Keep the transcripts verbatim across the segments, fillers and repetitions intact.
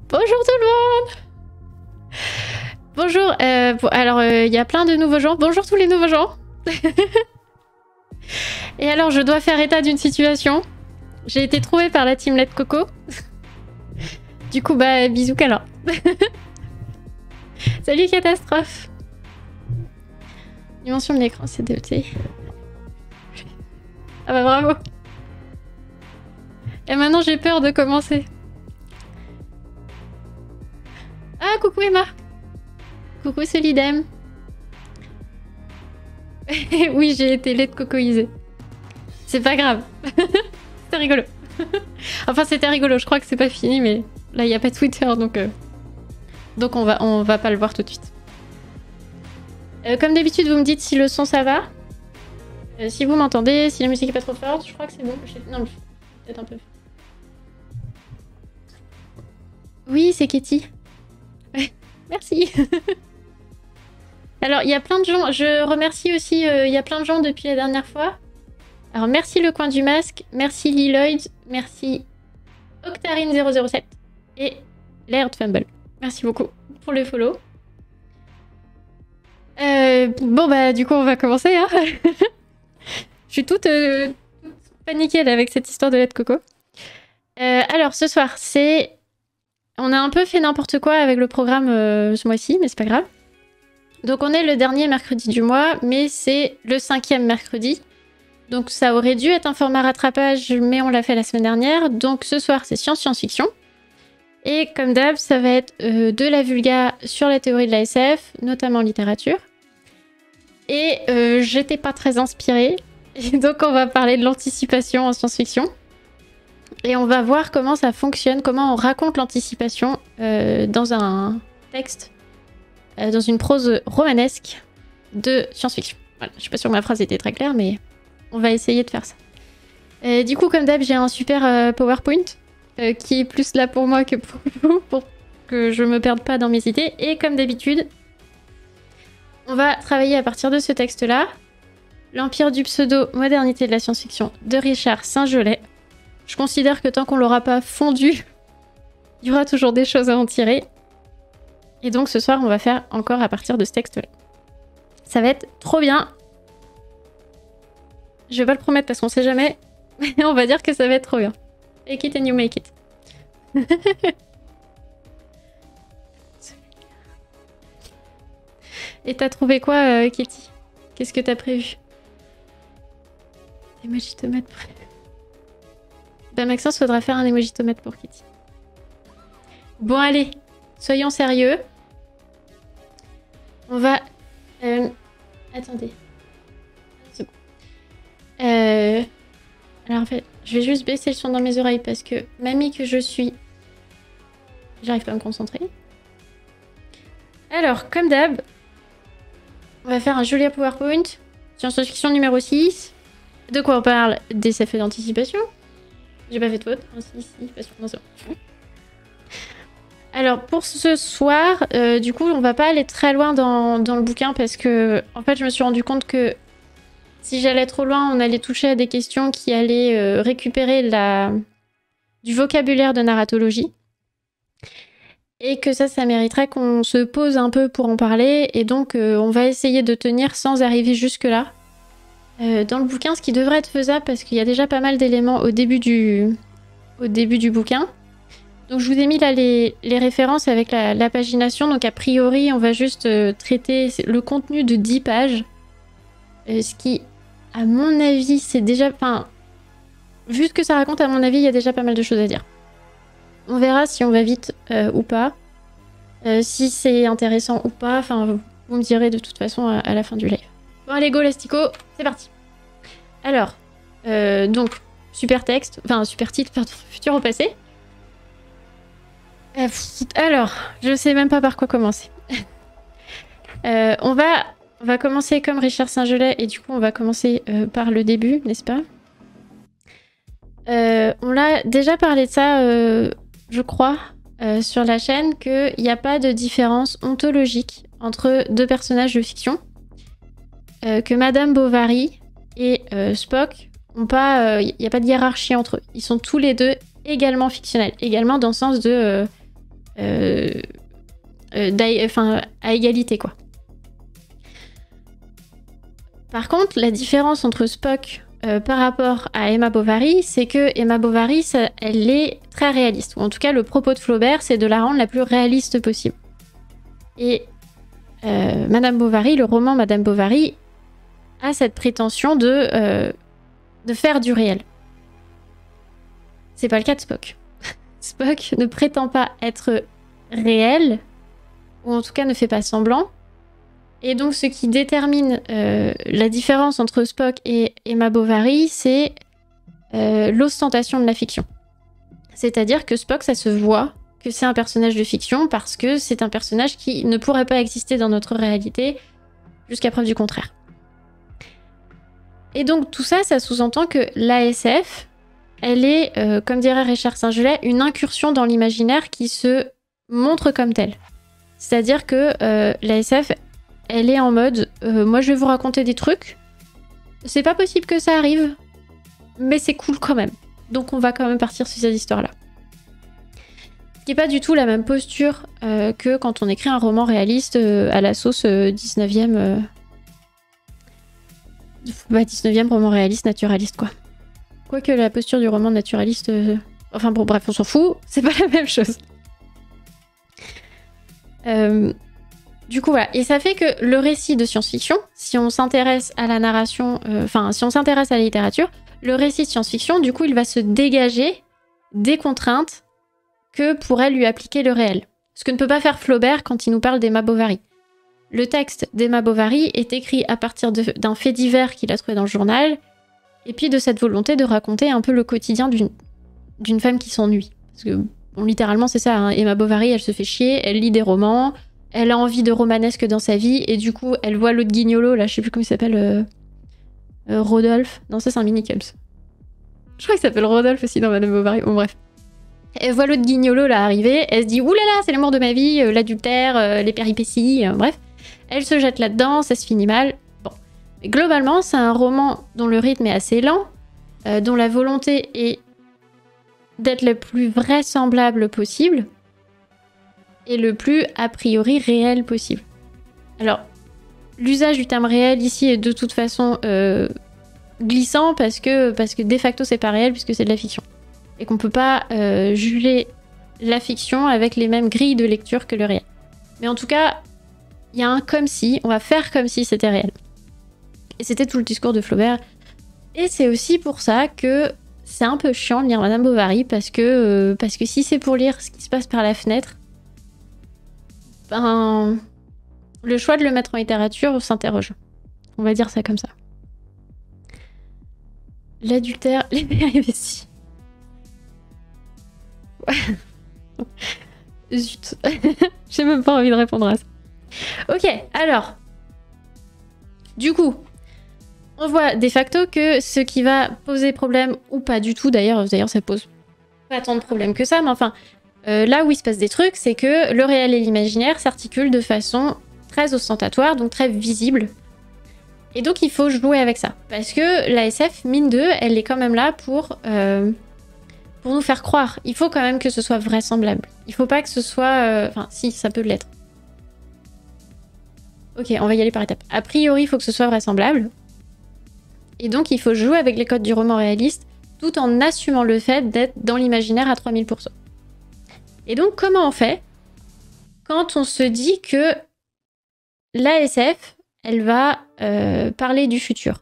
Bonjour tout le monde. Bonjour, euh, bon, alors il euh, y a plein de nouveaux gens. Bonjour tous les nouveaux gens. Et alors je dois faire état d'une situation. J'ai été trouvée par la team Let Coco. Du coup bah bisous câlin. Salut Catastrophe. Dimension de l'écran c'est D E T. Ah bah bravo. Et maintenant j'ai peur de commencer. Ah coucou Emma. Coucou Solidem. Oui j'ai été Let Cocoisée. C'est pas grave. C'était rigolo. Enfin c'était rigolo, je crois que c'est pas fini mais là il n'y a pas Twitter donc euh... donc on va on va pas le voir tout de suite. Euh, comme d'habitude vous me dites si le son ça va. Euh, si vous m'entendez, si la musique est pas trop forte, je crois que c'est bon. Non, peut-être un peu. Oui, c'est Katie. Merci. Alors, il y a plein de gens. Je remercie aussi, euh, il y a plein de gens depuis la dernière fois. Alors, merci le coin du masque, merci Liloid, merci Octarine zéro zéro sept et Laird Fumble. Merci beaucoup pour le follow. Euh, bon, bah, du coup, on va commencer. Hein. Je suis toute, euh, toute paniquée là, avec cette histoire de Let Coco. Euh, alors, ce soir, c'est... On a un peu fait n'importe quoi avec le programme euh, ce mois-ci, mais c'est pas grave. Donc, on est le dernier mercredi du mois, mais c'est le cinquième mercredi. Donc, ça aurait dû être un format rattrapage, mais on l'a fait la semaine dernière. Donc, ce soir, c'est science-science-fiction. Et comme d'hab, ça va être euh, de la vulga sur la théorie de la S F, notamment littérature. Et euh, j'étais pas très inspirée. Et donc on va parler de l'anticipation en science-fiction. Et on va voir comment ça fonctionne, comment on raconte l'anticipation euh, dans un texte, euh, dans une prose romanesque de science-fiction. Voilà, je suis pas sûre que ma phrase était très claire, mais on va essayer de faire ça. Et du coup, comme d'hab, j'ai un super euh, PowerPoint euh, qui est plus là pour moi que pour vous, pour que je me perde pas dans mes idées. Et comme d'habitude, on va travailler à partir de ce texte-là. L'Empire du pseudo, modernité de la science-fiction de Richard Saint-Gelais. Je considère que tant qu'on l'aura pas fondu, il y aura toujours des choses à en tirer. Et donc ce soir, on va faire encore à partir de ce texte-là. Ça va être trop bien. Je vais pas le promettre parce qu'on sait jamais, mais on va dire que ça va être trop bien. Make it and you make it. Et t'as trouvé quoi, euh, Kitty? Qu'est-ce que t'as prévu? Emoji tomate pour... Bah Maxence, faudra faire un emoji tomate pour Kitty. Bon allez, soyons sérieux. On va... Euh... Attendez. Euh... Alors en fait, je vais juste baisser le son dans mes oreilles parce que mamie que je suis, j'arrive pas à me concentrer. Alors, comme d'hab, on va faire un joli PowerPoint. Science-fiction numéro six. De quoi on parle? Des effets d'anticipation. J'ai pas fait de faute. Oh, si, si, pas sûr. Non, c'est bon. Alors, pour ce soir, euh, du coup, on va pas aller très loin dans, dans le bouquin parce que, en fait, je me suis rendu compte que si j'allais trop loin, on allait toucher à des questions qui allaient euh, récupérer la... du vocabulaire de narratologie. Et que ça, ça mériterait qu'on se pose un peu pour en parler. Et donc, euh, on va essayer de tenir sans arriver jusque-là. Euh, dans le bouquin, ce qui devrait être faisable, parce qu'il y a déjà pas mal d'éléments au début du... au début du bouquin. Donc, je vous ai mis là les, les références avec la, la pagination. Donc, a priori, on va juste euh, traiter le contenu de dix pages. Euh, ce qui, à mon avis, c'est déjà... Enfin, vu ce que ça raconte, à mon avis, il y a déjà pas mal de choses à dire. On verra si on va vite euh, ou pas. Euh, si c'est intéressant ou pas. Enfin, vous, vous me direz de toute façon à, à la fin du live. Bon, allez, go, Lastico. C'est parti. Alors, euh, donc, super texte. Enfin, super titre, pardon, futur au passé. Euh, alors, je sais même pas par quoi commencer. euh, on, va, on va commencer comme Richard Saint-Gelais. Et du coup, on va commencer euh, par le début, n'est-ce pas? euh, On l'a déjà parlé de ça... Euh, je crois, euh, sur la chaîne, qu'il n'y a pas de différence ontologique entre deux personnages de fiction. Euh, que Madame Bovary et euh, Spock, il euh, n'y a pas de hiérarchie entre eux. Ils sont tous les deux également fictionnels. Également dans le sens de... Euh, euh, euh, enfin, à égalité, quoi. Par contre, la différence entre Spock euh, par rapport à Emma Bovary, c'est que Emma Bovary, ça, elle est très réaliste. Ou en tout cas, le propos de Flaubert, c'est de la rendre la plus réaliste possible. Et euh, Madame Bovary, le roman Madame Bovary, a cette prétention de, euh, de faire du réel. C'est pas le cas de Spock. Spock ne prétend pas être réel, ou en tout cas ne fait pas semblant. Et donc ce qui détermine euh, la différence entre Spock et Emma Bovary, c'est euh, l'ostentation de la fiction. C'est-à-dire que Spock, ça se voit que c'est un personnage de fiction parce que c'est un personnage qui ne pourrait pas exister dans notre réalité jusqu'à preuve du contraire. Et donc tout ça, ça sous-entend que l'A S F, elle est, euh, comme dirait Richard Saint-Gelais, une incursion dans l'imaginaire qui se montre comme telle. C'est-à-dire que euh, l'A S F, elle est en mode euh, moi je vais vous raconter des trucs, c'est pas possible que ça arrive, mais c'est cool quand même. Donc on va quand même partir sur cette histoire-là. Ce qui n'est pas du tout la même posture euh, que quand on écrit un roman réaliste euh, à la sauce euh, dix-neuvième... Euh... Bah, dix-neuvième roman réaliste, naturaliste, quoi. Quoique la posture du roman naturaliste... Euh... Enfin bon, bref, on s'en fout, c'est pas la même chose. Euh... Du coup, voilà. Et ça fait que le récit de science-fiction, si on s'intéresse à la narration... Enfin, euh, si on s'intéresse à la littérature, le récit de science-fiction, du coup, il va se dégager des contraintes que pourrait lui appliquer le réel. Ce que ne peut pas faire Flaubert quand il nous parle d'Emma Bovary. Le texte d'Emma Bovary est écrit à partir d'un fait divers qu'il a trouvé dans le journal, et puis de cette volonté de raconter un peu le quotidien d'une d'une femme qui s'ennuie. Parce que, bon, littéralement, c'est ça, hein. Emma Bovary, elle se fait chier, elle lit des romans, elle a envie de romanesque dans sa vie, et du coup, elle voit l'autre guignolo, là, je sais plus comment il s'appelle, euh, euh, Rodolphe. Non, ça, c'est un mini-cubs. Je crois qu'il s'appelle Rodolphe aussi dans Madame Bovary. Bon, bref. Elle voit l'autre guignolo, là, arriver, elle se dit « Ouh là là, c'est l'amour de ma vie, euh, l'adultère, euh, les péripéties, euh, bref. » Elle se jette là-dedans, ça se finit mal. Bon. Mais globalement, c'est un roman dont le rythme est assez lent, euh, dont la volonté est d'être le plus vraisemblable possible et le plus a priori réel possible. Alors, l'usage du terme réel ici est de toute façon euh, glissant parce que, parce que de facto c'est pas réel puisque c'est de la fiction. Et qu'on peut pas euh, juger la fiction avec les mêmes grilles de lecture que le réel. Mais en tout cas, il y a un comme si, on va faire comme si c'était réel. Et c'était tout le discours de Flaubert. Et c'est aussi pour ça que c'est un peu chiant de lire Madame Bovary, parce que, euh, parce que si c'est pour lire ce qui se passe par la fenêtre, ben, le choix de le mettre en littérature s'interroge. On va dire ça comme ça. L'adultère, les péripéties. Zut. J'ai même pas envie de répondre à ça. Ok, alors. Du coup, on voit de facto que ce qui va poser problème, ou pas du tout d'ailleurs, d'ailleurs ça pose pas tant de problèmes que ça, mais enfin, euh, là où il se passe des trucs, c'est que le réel et l'imaginaire s'articulent de façon très ostentatoire, donc très visible. Et donc il faut jouer avec ça. Parce que l'A S F, mine de, elle est quand même là pour, euh, pour nous faire croire. Il faut quand même que ce soit vraisemblable. Il faut pas que ce soit... euh, Enfin, si, ça peut l'être. Ok, on va y aller par étapes. A priori, il faut que ce soit vraisemblable. Et donc, il faut jouer avec les codes du roman réaliste tout en assumant le fait d'être dans l'imaginaire à trois mille pour cent. Et donc, comment on fait quand on se dit que l'A S F, elle va euh, parler du futur?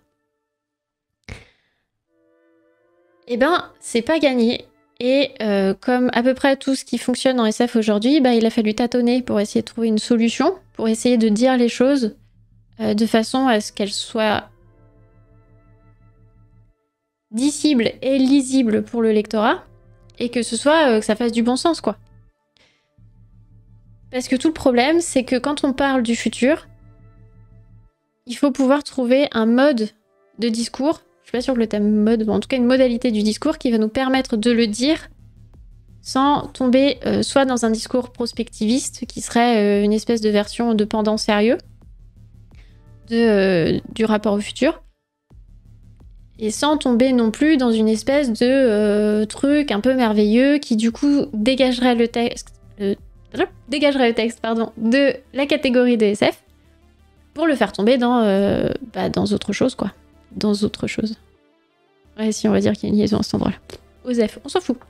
Eh ben, c'est pas gagné. Et euh, comme à peu près tout ce qui fonctionne en S F aujourd'hui, bah, il a fallu tâtonner pour essayer de trouver une solution, pour essayer de dire les choses euh, de façon à ce qu'elles soient dissibles et lisibles pour le lectorat, et que ce soit euh, que ça fasse du bon sens, quoi. Parce que tout le problème, c'est que quand on parle du futur, il faut pouvoir trouver un mode de discours. Je suis pas sûre que le thème mode, mais en tout cas une modalité du discours qui va nous permettre de le dire sans tomber euh, soit dans un discours prospectiviste, qui serait euh, une espèce de version de pendant sérieux de, euh, du rapport au futur, et sans tomber non plus dans une espèce de euh, truc un peu merveilleux qui du coup dégagerait le texte, le dégagerait le texte pardon, de la catégorie de S F pour le faire tomber dans, euh, bah, dans autre chose, quoi. Dans autre chose. Ouais, si on va dire qu'il y a une liaison à cet endroit-là. O S F, on s'en fout.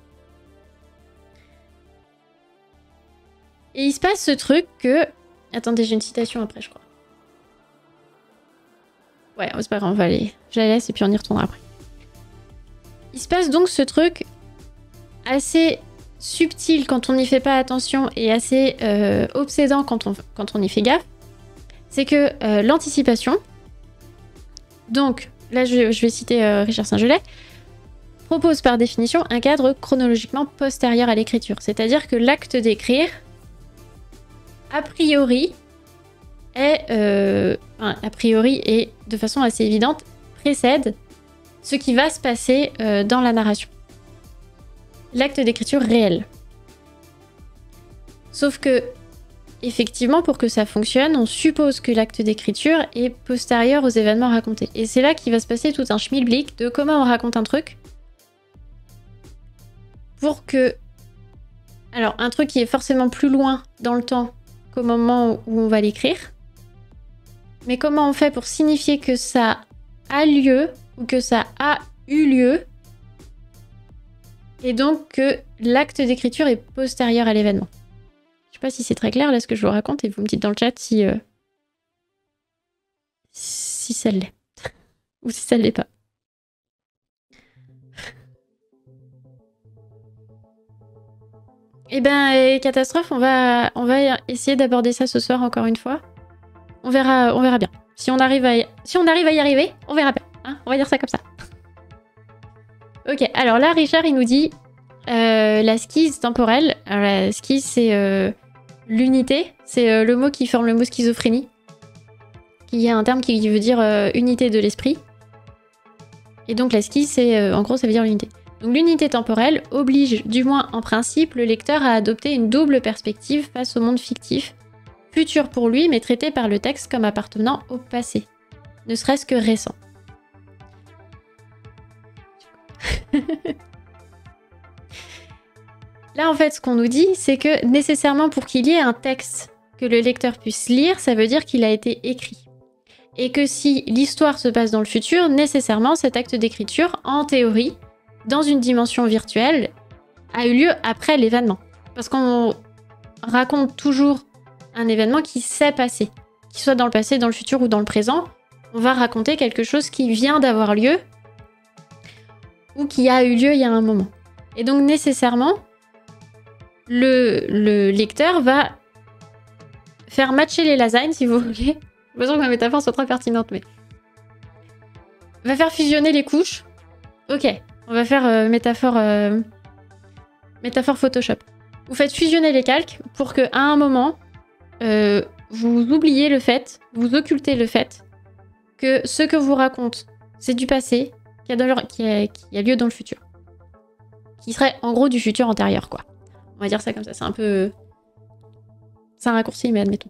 Et il se passe ce truc que... Attendez, j'ai une citation après, je crois. Ouais, c'est pas grave, on va aller. Je la laisse et puis on y retournera après. Il se passe donc ce truc assez subtil quand on n'y fait pas attention et assez euh, obsédant quand on, quand on y fait gaffe. C'est que euh, l'anticipation, donc là je, je vais citer euh, Richard Saint-Gelais, propose par définition un cadre chronologiquement postérieur à l'écriture. C'est-à-dire que l'acte d'écrire, a priori, est, euh, enfin, a priori et de façon assez évidente, précède ce qui va se passer euh, dans la narration. L'acte d'écriture réel. Sauf que, effectivement, pour que ça fonctionne, on suppose que l'acte d'écriture est postérieur aux événements racontés. Et c'est là qu'il va se passer tout un schmilblick de comment on raconte un truc pour que... Alors, un truc qui est forcément plus loin dans le temps qu'au moment où on va l'écrire. Mais comment on fait pour signifier que ça a lieu ou que ça a eu lieu et donc que l'acte d'écriture est postérieur à l'événement. Je sais pas si c'est très clair là ce que je vous raconte et vous me dites dans le chat si, euh, si ça l'est ou si ça l'est pas. Eh ben, catastrophe, on va, on va essayer d'aborder ça ce soir encore une fois. On verra, on verra bien. Si on arrive à y, si on arrive à y arriver, on verra bien. Hein, on va dire ça comme ça. Ok, alors là, Richard, il nous dit euh, la skise temporelle. Alors la skise, c'est euh, l'unité. C'est euh, le mot qui forme le mot schizophrénie. Il y a un terme qui veut dire euh, unité de l'esprit. Et donc la skise, c'est euh, en gros, ça veut dire l'unité. Donc l'unité temporelle oblige, du moins en principe, le lecteur à adopter une double perspective face au monde fictif, futur pour lui, mais traité par le texte comme appartenant au passé, ne serait-ce que récent. Là, en fait, ce qu'on nous dit, c'est que nécessairement pour qu'il y ait un texte que le lecteur puisse lire, ça veut dire qu'il a été écrit. Et que si l'histoire se passe dans le futur, nécessairement cet acte d'écriture, en théorie, dans une dimension virtuelle, a eu lieu après l'événement. Parce qu'on raconte toujours un événement qui s'est passé. Qu'il soit dans le passé, dans le futur ou dans le présent, on va raconter quelque chose qui vient d'avoir lieu ou qui a eu lieu il y a un moment. Et donc nécessairement, le, le lecteur va faire matcher les lasagnes, si vous voulez. Je suis pas sûre que ma métaphore soit très pertinente, mais... va faire fusionner les couches. Ok, on va faire euh, métaphore, euh, métaphore Photoshop. Vous faites fusionner les calques pour qu'à un moment, euh, vous oubliez le fait, vous occultez le fait que ce que vous raconte, c'est du passé qui a, dans leur, qui, a, qui a lieu dans le futur. Qui serait en gros du futur antérieur, quoi. On va dire ça comme ça, c'est un peu... C'est un raccourci, mais admettons.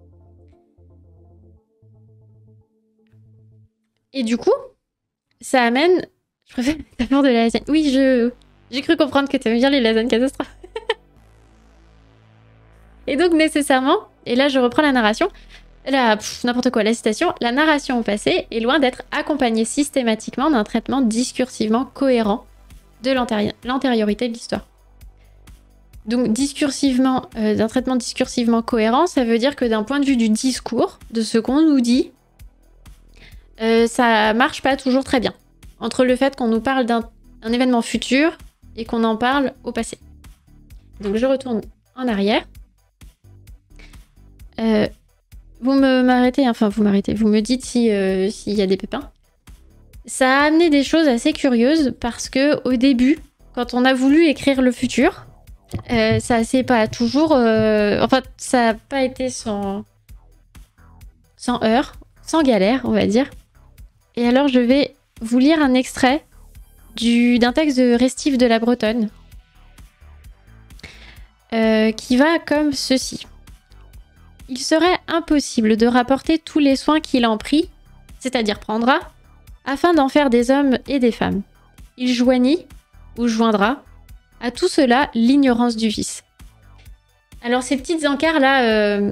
Et du coup, ça amène... Je préfère la métaphore de la lasagne. Oui, je... j'ai cru comprendre que tu aimes bien les lasagnes catastrophes. Et donc, nécessairement, et là je reprends la narration, là, n'importe quoi, la citation, la narration au passé est loin d'être accompagnée systématiquement d'un traitement discursivement cohérent de l'antérior- l'antériorité de l'histoire. Donc, discursivement, euh, d'un traitement discursivement cohérent, ça veut dire que d'un point de vue du discours, de ce qu'on nous dit, euh, ça marche pas toujours très bien. Entre le fait qu'on nous parle d'un un événement futur et qu'on en parle au passé. Donc, je retourne en arrière. Euh, vous me m'arrêtez, enfin vous m'arrêtez, vous me dites si euh, s'il y a des pépins. Ça a amené des choses assez curieuses parce que au début, quand on a voulu écrire le futur, euh, ça s'est pas toujours, euh, enfin ça n'a pas été sans sans heurts, sans galère, on va dire. Et alors je vais vous lire un extrait du d'un texte de Restif de la Bretonne euh, qui va comme ceci. Il serait impossible de rapporter tous les soins qu'il en prit, c'est-à-dire prendra, afin d'en faire des hommes et des femmes. Il joignit, ou joindra, à tout cela l'ignorance du vice. Alors ces petites encarts là, euh...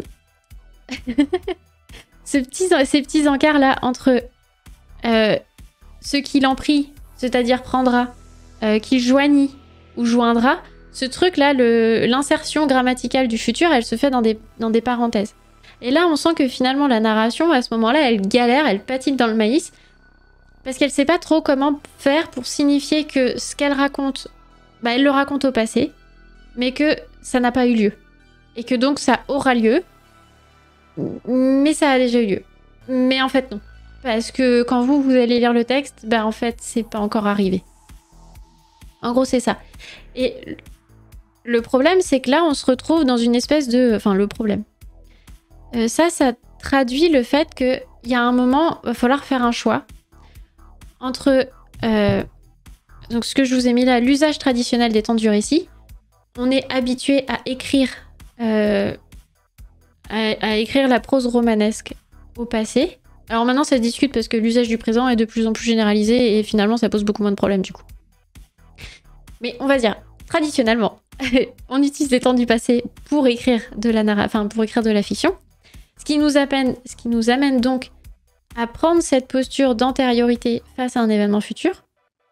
ces, petits, ces petits encarts là entre euh, ce qu'il en prie, c'est-à-dire prendra, euh, qu'il joignit ou joindra, ce truc là, l'insertion grammaticale du futur, elle se fait dans des, dans des parenthèses. Et là on sent que finalement la narration à ce moment-là, elle galère, elle patine dans le maïs, parce qu'elle sait pas trop comment faire pour signifier que ce qu'elle raconte, bah, elle le raconte au passé, mais que ça n'a pas eu lieu. Et que donc ça aura lieu, mais ça a déjà eu lieu. Mais en fait non. Parce que quand vous, vous allez lire le texte, bah en fait c'est pas encore arrivé. En gros c'est ça. Et le problème c'est que là on se retrouve dans une espèce de... Enfin le problème. Euh, ça, ça traduit le fait qu'il y a un moment, il va falloir faire un choix entre euh, donc ce que je vous ai mis là, l'usage traditionnel des temps du récit. On est habitué à écrire, euh, à, à écrire la prose romanesque au passé. Alors maintenant, ça se discute parce que l'usage du présent est de plus en plus généralisé et finalement, ça pose beaucoup moins de problèmes du coup. Mais on va dire, traditionnellement, on utilise les temps du passé pour écrire de la narra- enfin, pour écrire de la fiction, ce qui nous amène, ce qui nous amène donc à prendre cette posture d'antériorité face à un événement futur.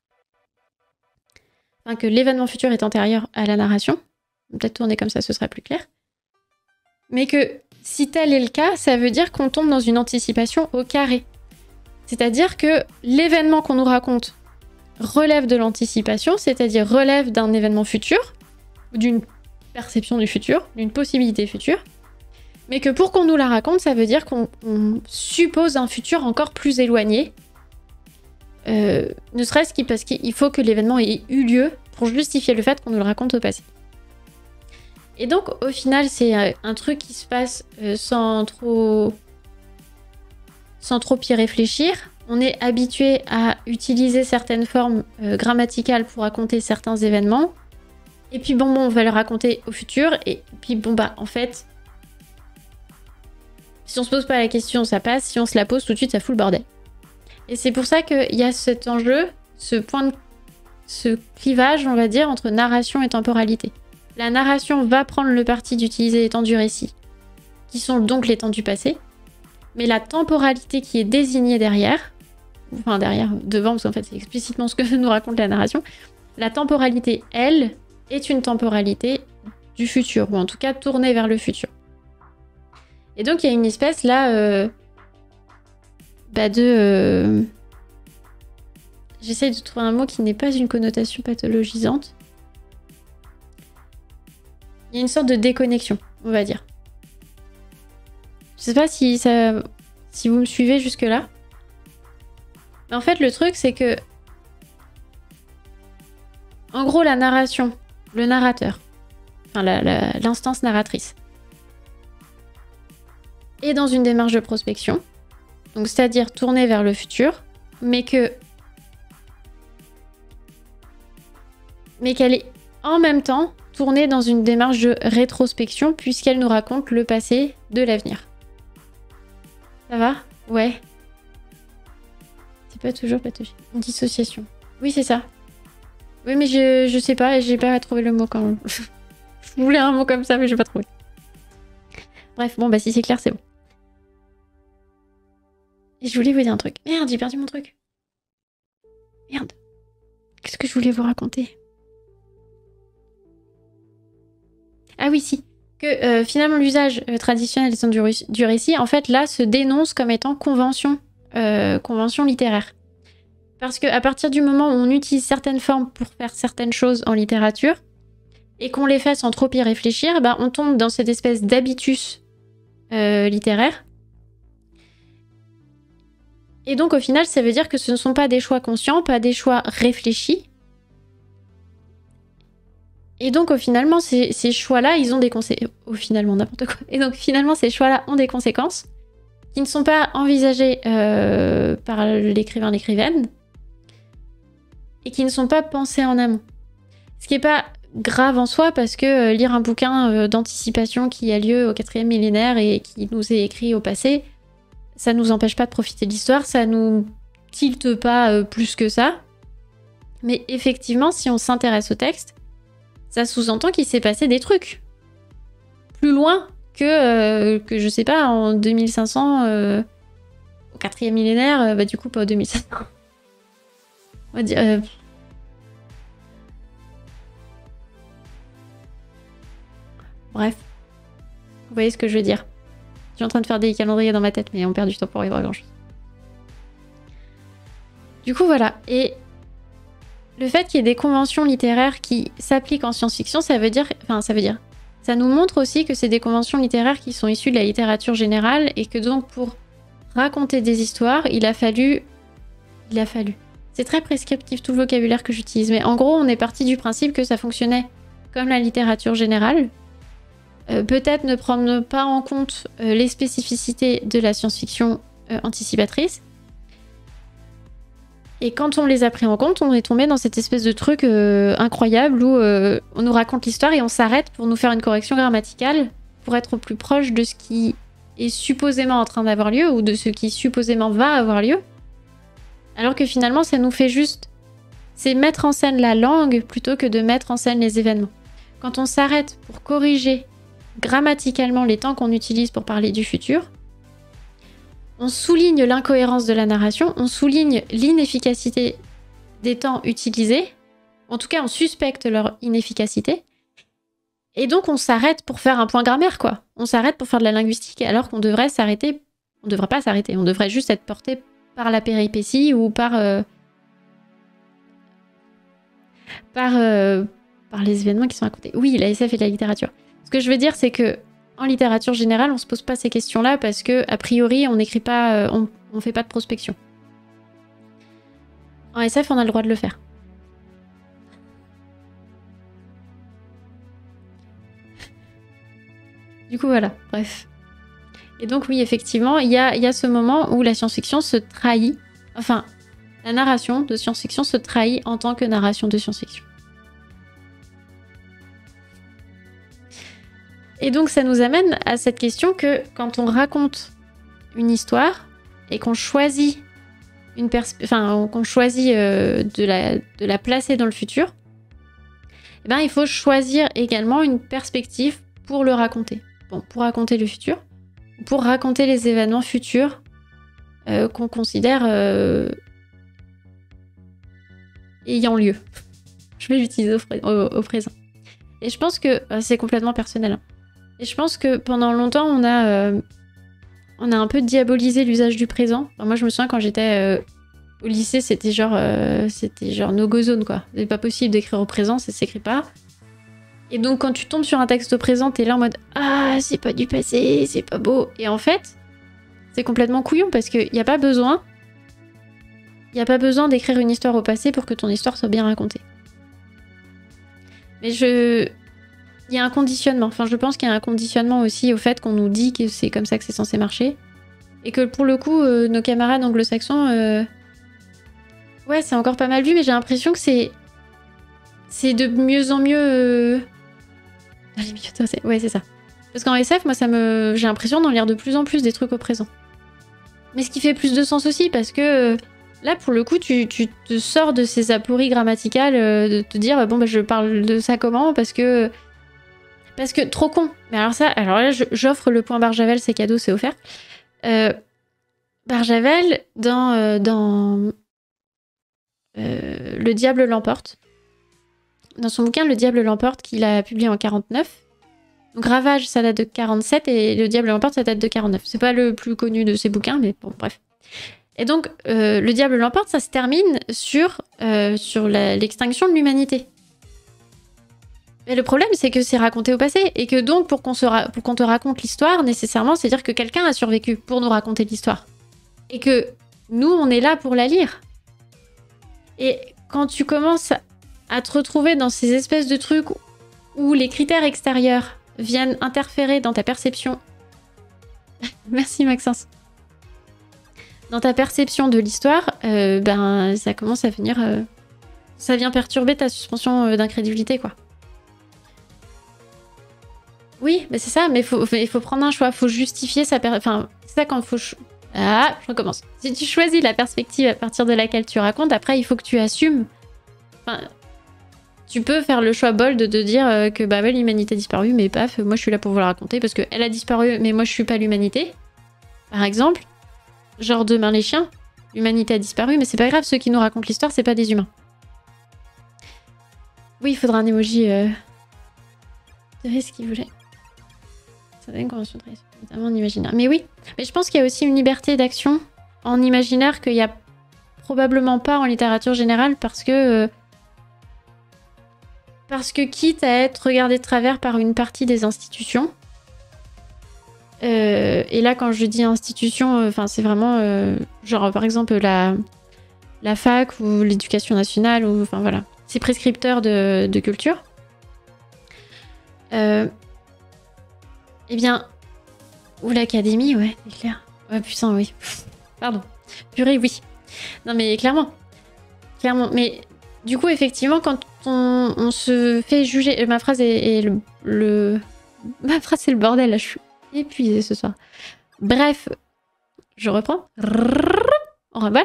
Enfin, que l'événement futur est antérieur à la narration. Peut-être tourner comme ça, ce sera plus clair. Mais que si tel est le cas, ça veut dire qu'on tombe dans une anticipation au carré. C'est-à-dire que l'événement qu'on nous raconte relève de l'anticipation, c'est-à-dire relève d'un événement futur, ou d'une perception du futur, d'une possibilité future. Mais que pour qu'on nous la raconte, ça veut dire qu'on suppose un futur encore plus éloigné. Euh, ne serait-ce qu'il parce qu'il faut que l'événement ait eu lieu pour justifier le fait qu'on nous le raconte au passé. Et donc, au final, c'est un truc qui se passe euh, sans trop... sans trop y réfléchir. On est habitué à utiliser certaines formes euh, grammaticales pour raconter certains événements. Et puis bon, bon, on va le raconter au futur. Et puis bon, bah, en fait... Si on se pose pas la question, ça passe. Si on se la pose tout de suite, ça fout le bordel. Et c'est pour ça qu'il y a cet enjeu, ce point de... ce clivage, on va dire, entre narration et temporalité. La narration va prendre le parti d'utiliser les temps du récit, qui sont donc les temps du passé. Mais la temporalité qui est désignée derrière, enfin derrière, devant, parce qu'en fait c'est explicitement ce que nous raconte la narration, la temporalité, elle, est une temporalité du futur, ou en tout cas tournée vers le futur. Et donc il y a une espèce là euh, bah de... Euh... J'essaye de trouver un mot qui n'est pas une connotation pathologisante. Il y a une sorte de déconnexion, on va dire. Je sais pas si, ça... si vous me suivez jusque-là. Mais en fait, le truc, c'est que... En gros, la narration, le narrateur, enfin l'instance narratrice, est dans une démarche de prospection, donc c'est-à-dire tournée vers le futur, mais que mais qu'elle est en même temps tournée dans une démarche de rétrospection puisqu'elle nous raconte le passé de l'avenir. Ça va? Ouais. C'est pas toujours pathologique. Dissociation. Oui, c'est ça. Oui, mais je, je sais pas, j'ai pas trouvé le mot quand même. Je voulais un mot comme ça, mais j'ai pas trouvé. Bref, bon, bah si c'est clair, c'est bon. Et je voulais vous dire un truc. Merde, j'ai perdu mon truc. Merde. Qu'est-ce que je voulais vous raconter? Ah oui, si. Que euh, finalement, l'usage euh, traditionnel des temps du, du récit, en fait, là, se dénonce comme étant convention, euh, convention littéraire. Parce qu'à partir du moment où on utilise certaines formes pour faire certaines choses en littérature, et qu'on les fait sans trop y réfléchir, bah, on tombe dans cette espèce d'habitus euh, littéraire. Et donc, au final, ça veut dire que ce ne sont pas des choix conscients, pas des choix réfléchis. Et donc, au finalement, ces, ces choix-là, ils ont des conséquences... Au finalement, n'importe quoi. Et donc, finalement, ces choix-là ont des conséquences qui ne sont pas envisagées euh, par l'écrivain, l'écrivaine, et qui ne sont pas pensées en amont. Ce qui n'est pas grave en soi, parce que euh, lire un bouquin euh, d'anticipation qui a lieu au quatrième millénaire et qui nous est écrit au passé, ça nous empêche pas de profiter de l'histoire, ça nous tilte pas euh, plus que ça. Mais effectivement, si on s'intéresse au texte, ça sous-entend qu'il s'est passé des trucs. plus loin que, euh, que je sais pas, en deux mille cinq cents, euh, au quatrième millénaire, euh, bah du coup pas au deux mille cinq cents. On va dire... Euh... Bref. Vous voyez ce que je veux dire. Je suis en train de faire des calendriers dans ma tête, mais on perd du temps pour y voir grand chose. Du coup, voilà. Et le fait qu'il y ait des conventions littéraires qui s'appliquent en science-fiction, ça veut dire... Enfin, ça veut dire... Ça nous montre aussi que c'est des conventions littéraires qui sont issues de la littérature générale et que donc pour raconter des histoires, il a fallu... Il a fallu... C'est très prescriptif tout le vocabulaire que j'utilise, mais en gros, on est parti du principe que ça fonctionnait comme la littérature générale. Euh, Peut-être ne prendre pas en compte euh, les spécificités de la science-fiction euh, anticipatrice. Et quand on les a pris en compte, on est tombé dans cette espèce de truc euh, incroyable où euh, on nous raconte l'histoire et on s'arrête pour nous faire une correction grammaticale pour être au plus proche de ce qui est supposément en train d'avoir lieu ou de ce qui supposément va avoir lieu. Alors que finalement, ça nous fait juste... C'est mettre en scène la langue plutôt que de mettre en scène les événements. Quand on s'arrête pour corriger grammaticalement les temps qu'on utilise pour parler du futur, on souligne l'incohérence de la narration, on souligne l'inefficacité des temps utilisés, en tout cas on suspecte leur inefficacité, et donc on s'arrête pour faire un point grammaire, quoi. On s'arrête pour faire de la linguistique, alors qu'on devrait s'arrêter, on devrait pas s'arrêter, on devrait juste être porté par la péripétie ou par, euh, par, euh, par les événements qui sont racontés. Oui, la S F et la littérature. Ce que je veux dire, c'est que en littérature générale, on se pose pas ces questions-là parce que, a priori, on n'écrit pas, euh, on, on fait pas de prospection. En S F, on a le droit de le faire. Du coup, voilà, bref. Et donc, oui, effectivement, il y a, y a ce moment où la science-fiction se trahit, enfin, la narration de science-fiction se trahit en tant que narration de science-fiction. Et donc, ça nous amène à cette question que quand on raconte une histoire et qu'on choisit, une enfin, qu'on choisit euh, de, la, de la placer dans le futur, eh ben, il faut choisir également une perspective pour le raconter. Bon, pour raconter le futur, pour raconter les événements futurs euh, qu'on considère euh, ayant lieu. Je vais l'utiliser au, au, au présent. Et je pense que euh, c'est complètement personnel. Hein. Et je pense que pendant longtemps, on a, euh, on a un peu diabolisé l'usage du présent. Enfin, moi, je me souviens quand j'étais euh, au lycée, c'était genre, euh, c'était genre no-go zone, quoi. C'est pas possible d'écrire au présent, ça s'écrit pas. Et donc, quand tu tombes sur un texte au présent, t'es là en mode « Ah, c'est pas du passé, c'est pas beau ». Et en fait, c'est complètement couillon parce qu'il n'y a pas besoin... Il n'y a pas besoin d'écrire une histoire au passé pour que ton histoire soit bien racontée. Mais je... Il y a un conditionnement. Enfin, je pense qu'il y a un conditionnement aussi au fait qu'on nous dit que c'est comme ça que c'est censé marcher. Et que pour le coup, euh, nos camarades anglo-saxons... Euh... Ouais, c'est encore pas mal vu, mais j'ai l'impression que c'est... C'est de mieux en mieux... Euh... Ouais, c'est ça. Parce qu'en S F, moi, ça me... j'ai l'impression d'en lire de plus en plus des trucs au présent. Mais ce qui fait plus de sens aussi, parce que... Là, pour le coup, tu, tu te sors de ces apories grammaticales, euh, de te dire, bon, bah, je parle de ça comment, parce que... Parce que, trop con. Mais alors ça, alors là, j'offre le point Barjavel, c'est cadeau, c'est offert. Euh, Barjavel, dans... Euh, dans euh, Le Diable l'emporte, dans son bouquin Le Diable l'emporte, qu'il a publié en quarante-neuf, donc Ravage, ça date de quarante-sept, et Le Diable l'emporte, ça date de quarante-neuf. C'est pas le plus connu de ses bouquins, mais bon, bref. Et donc, euh, Le Diable l'emporte, ça se termine sur, euh, sur l'extinction de l'humanité. Mais le problème, c'est que c'est raconté au passé, et que donc, pour qu'on qu'on te raconte l'histoire, nécessairement, c'est-à-dire que quelqu'un a survécu pour nous raconter l'histoire. Et que nous, on est là pour la lire. Et quand tu commences à te retrouver dans ces espèces de trucs où les critères extérieurs viennent interférer dans ta perception... Merci Maxence. Dans ta perception de l'histoire, euh, ben ça commence à venir... Euh, ça vient perturber ta suspension euh, d'incrédulité, quoi. Oui, mais c'est ça, mais il faut, faut prendre un choix, il faut justifier sa... Per... Enfin, c'est ça quand il faut... Ah, je recommence. Si tu choisis la perspective à partir de laquelle tu racontes, après, il faut que tu assumes... Enfin, tu peux faire le choix bold de dire euh, que bah ouais, l'humanité a disparu, mais paf, moi je suis là pour vous la raconter parce qu'elle a disparu, mais moi je suis pas l'humanité. Par exemple, genre Demain les chiens, l'humanité a disparu, mais c'est pas grave, ceux qui nous racontent l'histoire, c'est pas des humains. Oui, il faudra un emoji euh... de ce qu'il voulait. Ça donne une convention de trahison, notamment en imaginaire. Mais oui, mais je pense qu'il y a aussi une liberté d'action en imaginaire qu'il y a probablement pas en littérature générale parce que... Euh... Parce que quitte à être regardé de travers par une partie des institutions, euh, et là quand je dis institution, enfin euh, c'est vraiment euh, genre par exemple la, la fac ou l'éducation nationale, ou enfin voilà, c'est prescripteur de, de culture. Euh, eh bien, ou l'académie, ouais, c'est clair. Ouais, putain, oui. Pardon. Purée, oui. Non mais clairement. Clairement, mais... Du coup, effectivement, quand on, on se fait juger... Ma phrase est, est le, le... Ma phrase, c'est le bordel, là. Je suis épuisée ce soir. Bref, je reprends. On rabat.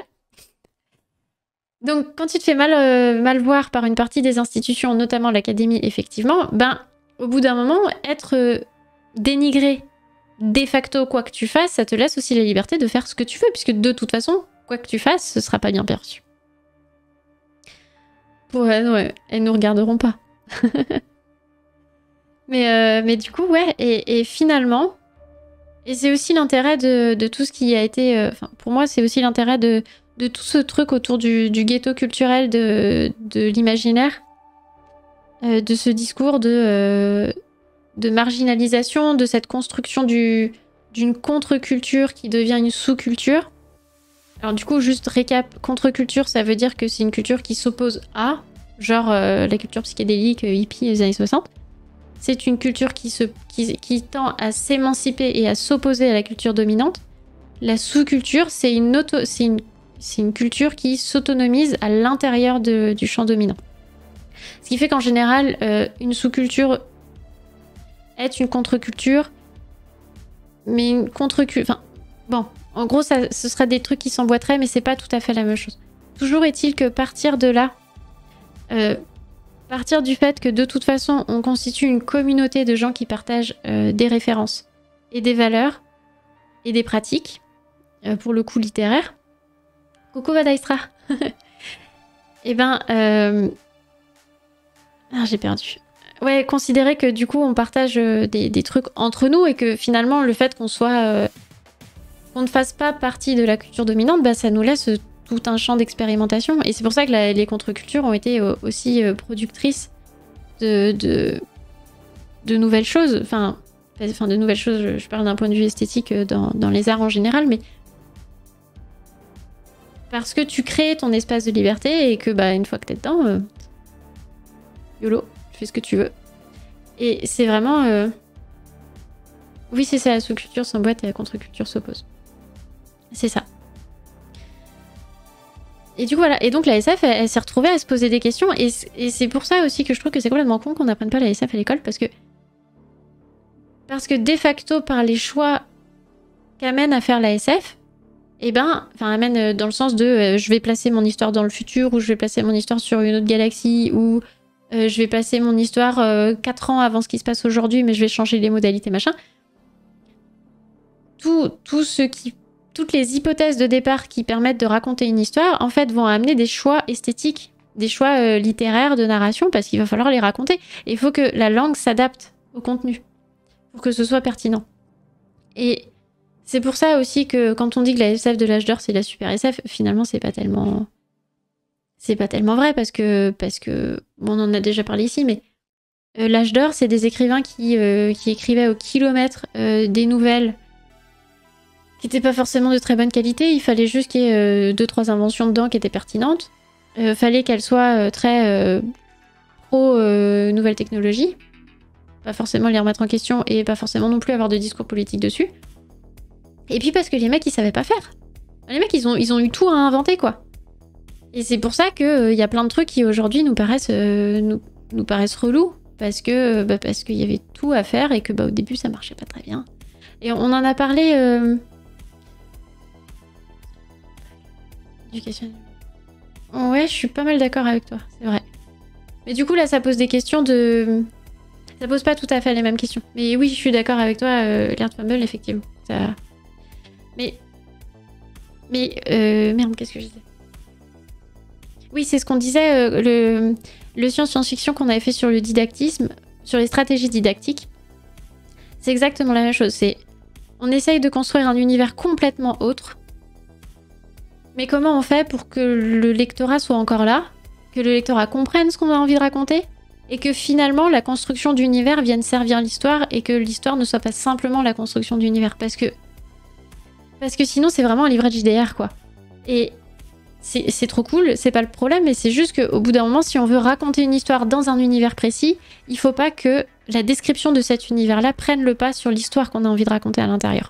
Donc, quand tu te fais mal, euh, mal voir par une partie des institutions, notamment l'académie, effectivement, ben, au bout d'un moment, être euh, dénigré de facto quoi que tu fasses, ça te laisse aussi la liberté de faire ce que tu veux, puisque de toute façon, quoi que tu fasses, ce sera pas bien perçu. Ouais, ouais, elles nous regarderont pas. mais, euh, mais du coup, ouais, et, et finalement, et c'est aussi l'intérêt de, de tout ce qui a été... Euh, pour moi, c'est aussi l'intérêt de, de tout ce truc autour du, du ghetto culturel, de, de l'imaginaire, euh, de ce discours de, euh, de marginalisation, de cette construction du, d'une contre-culture qui devient une sous-culture. Alors du coup, juste récap, contre-culture, ça veut dire que c'est une culture qui s'oppose à, genre euh, la culture psychédélique, euh, hippie des années soixante. C'est une culture qui, se, qui, qui tend à s'émanciper et à s'opposer à la culture dominante. La sous-culture, c'est une, auto, c'est une, c'est une culture qui s'autonomise à l'intérieur du champ dominant. Ce qui fait qu'en général, euh, une sous-culture est une contre-culture, mais une contre-culture... Enfin, bon... En gros, ça, ce sera des trucs qui s'emboîteraient, mais c'est pas tout à fait la même chose. Toujours est-il que partir de là, euh, partir du fait que de toute façon, on constitue une communauté de gens qui partagent euh, des références et des valeurs et des pratiques, euh, pour le coup littéraire. Coucou Vadaistra. Eh ben, euh... ah, j'ai perdu. Ouais, considérer que du coup, on partage euh, des, des trucs entre nous et que finalement, le fait qu'on soit... Euh, qu'on ne fasse pas partie de la culture dominante, bah, ça nous laisse tout un champ d'expérimentation. Et c'est pour ça que la, les contre-cultures ont été euh, aussi euh, productrices de, de, de nouvelles choses. Enfin, enfin, de nouvelles choses, je, je parle d'un point de vue esthétique euh, dans, dans les arts en général, mais parce que tu crées ton espace de liberté et que, bah, une fois que t'es dedans, euh, YOLO, tu fais ce que tu veux. Et c'est vraiment... Euh... Oui, c'est ça, la sous-culture s'emboîte et la contre-culture s'oppose. C'est ça. Et du coup, voilà. Et donc, la S F, elle, elle s'est retrouvée à se poser des questions. Et, et c'est pour ça aussi que je trouve que c'est complètement con qu'on n'apprenne pas la S F à l'école. Parce que... Parce que, de facto, par les choix qu'amène à faire la S F, eh ben... Enfin, amène dans le sens de... Euh, je vais placer mon histoire dans le futur, ou je vais placer mon histoire sur une autre galaxie, ou... Euh, je vais placer mon histoire euh, quatre ans avant ce qui se passe aujourd'hui, mais je vais changer les modalités, machin. Tout, tout ce qui... Toutes les hypothèses de départ qui permettent de raconter une histoire, en fait, vont amener des choix esthétiques, des choix euh, littéraires de narration, parce qu'il va falloir les raconter. Et il faut que la langue s'adapte au contenu, pour que ce soit pertinent. Et c'est pour ça aussi que quand on dit que la S F de l'âge d'or, c'est la super S F, finalement, c'est pas tellement... C'est pas tellement vrai, parce que... Parce que bon, on en a déjà parlé ici, mais... Euh, l'âge d'or, c'est des écrivains qui, euh, qui écrivaient au kilomètre euh, des nouvelles qui n'étaient pas forcément de très bonne qualité. Il fallait juste qu'il y ait euh, deux, trois inventions dedans qui étaient pertinentes. Euh, fallait qu'elles soient euh, très euh, pro euh, nouvelles technologies. Pas forcément les remettre en question et pas forcément non plus avoir de discours politique dessus. Et puis parce que les mecs, ils savaient pas faire. Les mecs, ils ont, ils ont eu tout à inventer, quoi. Et c'est pour ça qu'il euh, y a plein de trucs qui aujourd'hui nous paraissent, euh, nous, nous paraissent relous. Parce que bah, parce qu'il y avait tout à faire et que bah, au début, ça marchait pas très bien. Et on en a parlé... Euh... Éducation. Ouais, je suis pas mal d'accord avec toi, c'est vrai. Mais du coup, là, ça pose des questions de... Ça pose pas tout à fait les mêmes questions. Mais oui, je suis d'accord avec toi, euh, Laird Fumble, effectivement. Ça... Mais... Mais... Euh... Merde, qu'est-ce que je disais? Oui, c'est ce qu'on disait, euh, le... le science-fiction qu'on avait fait sur le didactisme, sur les stratégies didactiques. C'est exactement la même chose. C'est... On essaye de construire un univers complètement autre. Mais comment on fait pour que le lectorat soit encore là? Que le lectorat comprenne ce qu'on a envie de raconter? Et que finalement, la construction d'univers vienne servir l'histoire et que l'histoire ne soit pas simplement la construction d'univers. Parce que... Parce que sinon, c'est vraiment un livret de J D R, quoi. Et c'est trop cool, c'est pas le problème, mais c'est juste qu'au bout d'un moment, si on veut raconter une histoire dans un univers précis, il faut pas que la description de cet univers-là prenne le pas sur l'histoire qu'on a envie de raconter à l'intérieur.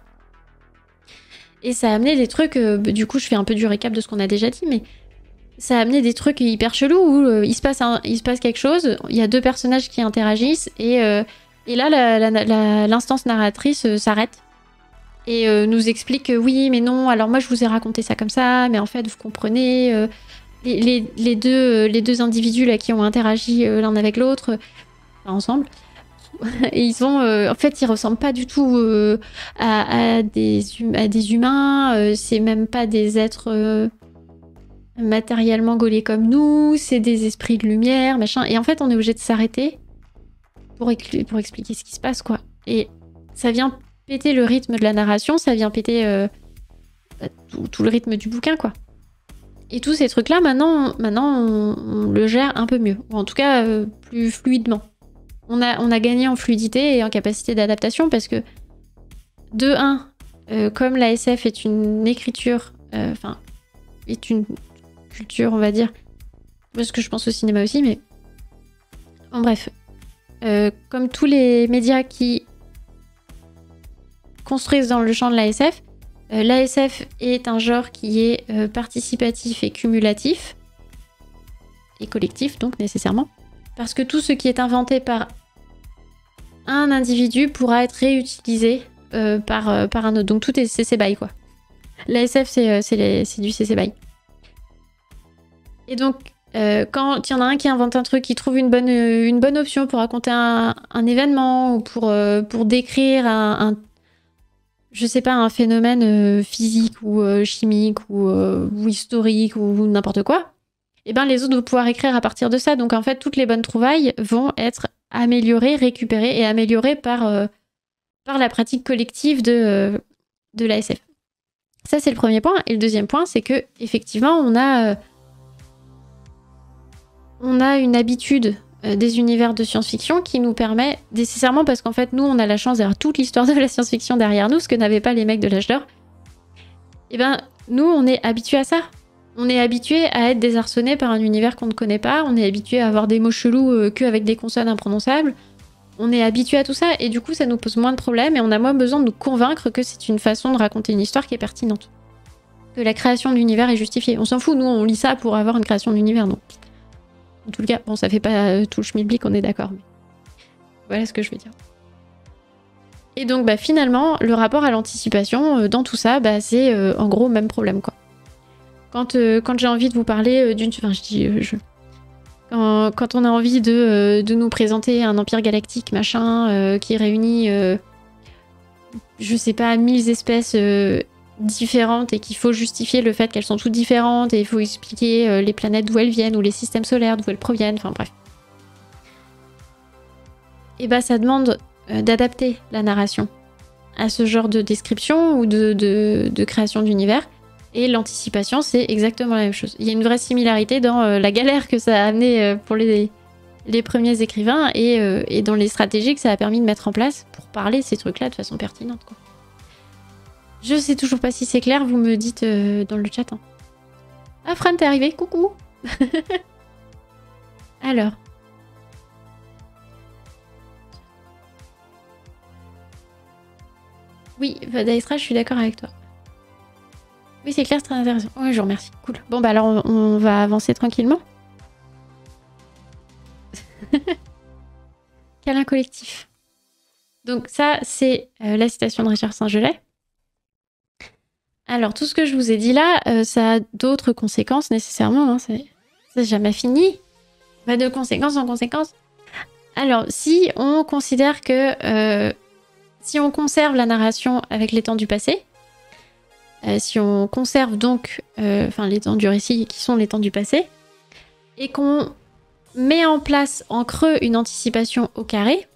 Et ça a amené des trucs... Euh, du coup, je fais un peu du récap de ce qu'on a déjà dit, mais... Ça a amené des trucs hyper chelous où euh, il, se passe un, il se passe quelque chose, il y a deux personnages qui interagissent, et, euh, et là, l'instance narratrice euh, s'arrête. Et euh, nous explique que oui, mais non, alors moi je vous ai raconté ça comme ça, mais en fait, vous comprenez, euh, les, les, les, deux, euh, les deux individus là, qui ont interagi euh, l'un avec l'autre, euh, enfin, ensemble, et ils ont, euh, en fait, ils ressemblent pas du tout euh, à, à, des hum à des humains, euh, c'est même pas des êtres... Euh, matériellement gaulés comme nous, c'est des esprits de lumière, machin. Et en fait, on est obligé de s'arrêter pour, pour expliquer ce qui se passe, quoi. Et ça vient péter le rythme de la narration, ça vient péter euh, tout, tout le rythme du bouquin, quoi. Et tous ces trucs-là, maintenant, maintenant on, on le gère un peu mieux. Ou en tout cas, euh, plus fluidement. On a, on a gagné en fluidité et en capacité d'adaptation parce que, de un, euh, comme la S F est une écriture, enfin, euh, est une culture, on va dire, parce que je pense au cinéma aussi, mais en bref, euh, comme tous les médias qui construisent dans le champ de l'A S F, euh, l'A S F est un genre qui est euh, participatif et cumulatif, et collectif donc nécessairement, parce que tout ce qui est inventé par un individu pourra être réutilisé euh, par, euh, par un autre, donc tout est C C B Y, quoi. L'A S F c'est euh, du C C B Y. Et donc, euh, quand il y en a un qui invente un truc, qui trouve une bonne, une bonne option pour raconter un, un événement ou pour, euh, pour décrire un, un, je sais pas, un phénomène euh, physique ou euh, chimique ou, euh, ou historique ou n'importe quoi, et ben les autres vont pouvoir écrire à partir de ça. Donc en fait, toutes les bonnes trouvailles vont être améliorées, récupérées et améliorées par, euh, par la pratique collective de, euh, de l'A S F. Ça, c'est le premier point. Et le deuxième point, c'est que effectivement, on a... Euh, On a une habitude euh, des univers de science-fiction qui nous permet, nécessairement parce qu'en fait, nous, on a la chance d'avoir toute l'histoire de la science-fiction derrière nous, ce que n'avaient pas les mecs de l'âge d'or. Et ben, nous, on est habitués à ça. On est habitués à être désarçonnés par un univers qu'on ne connaît pas. On est habitués à avoir des mots chelous euh, qu'avec des consonnes imprononçables. On est habitués à tout ça, et du coup, ça nous pose moins de problèmes, et on a moins besoin de nous convaincre que c'est une façon de raconter une histoire qui est pertinente. Que la création de l'univers est justifiée. On s'en fout, nous, on lit ça pour avoir une création de l'univers, donc... En tout cas, bon, ça fait pas euh, tout le schmilblick, on est d'accord. Mais... Voilà ce que je veux dire. Et donc, bah, finalement, le rapport à l'anticipation, euh, dans tout ça, bah, c'est euh, en gros même problème, quoi. Quand, euh, quand j'ai envie de vous parler euh, d'une... Enfin, je dis... Euh, je... Quand, quand on a envie de, euh, de nous présenter un empire galactique, machin, euh, qui réunit, euh, je sais pas, mille espèces... Euh, différentes et qu'il faut justifier le fait qu'elles sont toutes différentes et il faut expliquer euh, les planètes d'où elles viennent ou les systèmes solaires d'où elles proviennent, enfin bref. Et bah ça demande euh, d'adapter la narration à ce genre de description ou de, de, de création d'univers, et l'anticipation c'est exactement la même chose. Il y a une vraie similarité dans euh, la galère que ça a amené euh, pour les, les premiers écrivains et, euh, et dans les stratégies que ça a permis de mettre en place pour parler ces trucs-là de façon pertinente, quoi. Je sais toujours pas si c'est clair, vous me dites euh, dans le chat. Hein. Ah, Fran, t'es arrivé, coucou. Alors. Oui, Daistra, je suis d'accord avec toi. Oui, c'est clair, c'est très intéressant. Oui, je vous remercie. Cool. Bon, bah alors, on, on va avancer tranquillement. Câlin collectif. Donc ça, c'est euh, la citation de Richard Saint-Gelais. Alors, tout ce que je vous ai dit là, euh, ça a d'autres conséquences nécessairement. Hein, c'est jamais fini. Bah, de conséquence en conséquence. Alors, si on considère que... Euh, si on conserve la narration avec les temps du passé, euh, si on conserve donc... Euh, enfin, les temps du récit qui sont les temps du passé, et qu'on met en place en creux une anticipation au carré,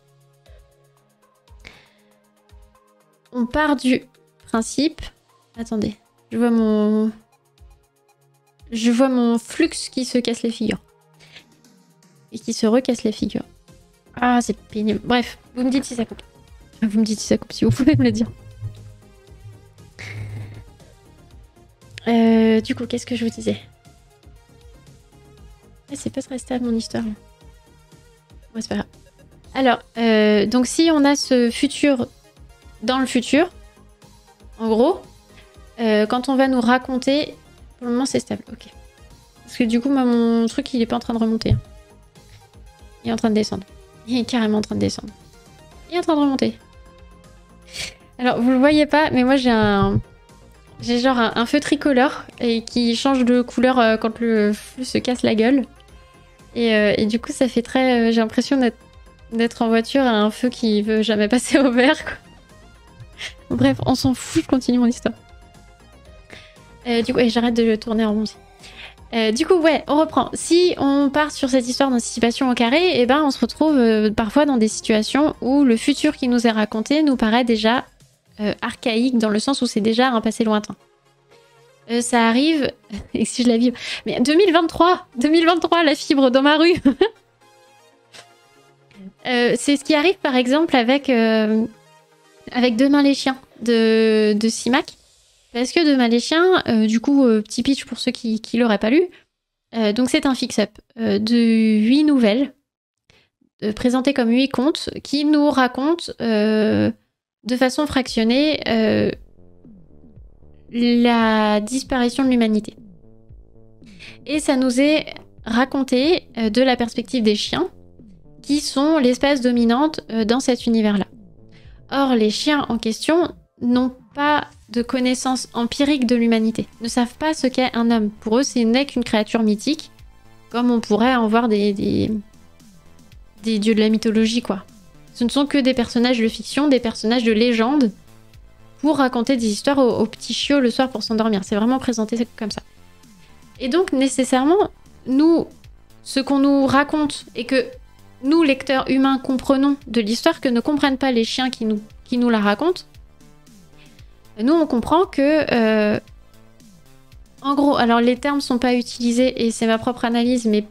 on part du principe... Attendez, je vois mon... Je vois mon flux qui se casse les figures. Et qui se recasse les figures. Ah, c'est pénible. Bref, vous me dites si ça coupe. Vous me dites si ça coupe, si vous pouvez me le dire. Euh, du coup, qu'est-ce que je vous disais? ah, C'est pas très stable mon histoire. Ouais, c'est pas grave. Alors, euh, donc si on a ce futur dans le futur, en gros, euh, quand on va nous raconter... Pour le moment, c'est stable, ok. Parce que du coup, moi, mon truc, il est pas en train de remonter. Il est en train de descendre. Il est carrément en train de descendre. Il est en train de remonter. Alors, vous le voyez pas, mais moi, j'ai un... J'ai genre un, un feu tricolore et qui change de couleur euh, quand le feu se casse la gueule. Et, euh, et du coup, ça fait très... Euh, j'ai l'impression d'être d'être en voiture à un feu qui veut jamais passer au vert, quoi. Bref, on s'en fout, je continue mon histoire. Euh, du coup, et j'arrête de tourner en rond aussi. Euh, du coup, ouais, on reprend. Si on part sur cette histoire d'anticipation au carré, eh ben, on se retrouve euh, parfois dans des situations où le futur qui nous est raconté nous paraît déjà euh, archaïque, dans le sens où c'est déjà un passé lointain. Euh, ça arrive, et si je la vibre, mais deux mille vingt-trois, deux mille vingt-trois, la fibre dans ma rue. euh, c'est ce qui arrive par exemple avec, euh, avec Demain les chiens de, de Simac. Parce que Demain les chiens, euh, du coup, euh, petit pitch pour ceux qui ne l'auraient pas lu, euh, donc c'est un fix-up euh, de huit nouvelles, euh, présentées comme huit contes, qui nous racontent euh, de façon fractionnée euh, la disparition de l'humanité. Et ça nous est raconté euh, de la perspective des chiens, qui sont l'espèce dominante euh, dans cet univers-là. Or, les chiens en question n'ont pas de connaissances empiriques de l'humanité, ne savent pas ce qu'est un homme. Pour eux, ce n'est qu'une créature mythique, comme on pourrait en voir des, des, des dieux de la mythologie, quoi. Ce ne sont que des personnages de fiction, des personnages de légende, pour raconter des histoires aux, aux petits chiots le soir pour s'endormir. C'est vraiment présenté comme ça. Et donc, nécessairement, nous, ce qu'on nous raconte, et que nous, lecteurs humains, comprenons de l'histoire, que ne comprennent pas les chiens qui nous, qui nous la racontent, nous, on comprend que... Euh, en gros, alors les termes sont pas utilisés, et c'est ma propre analyse, mais,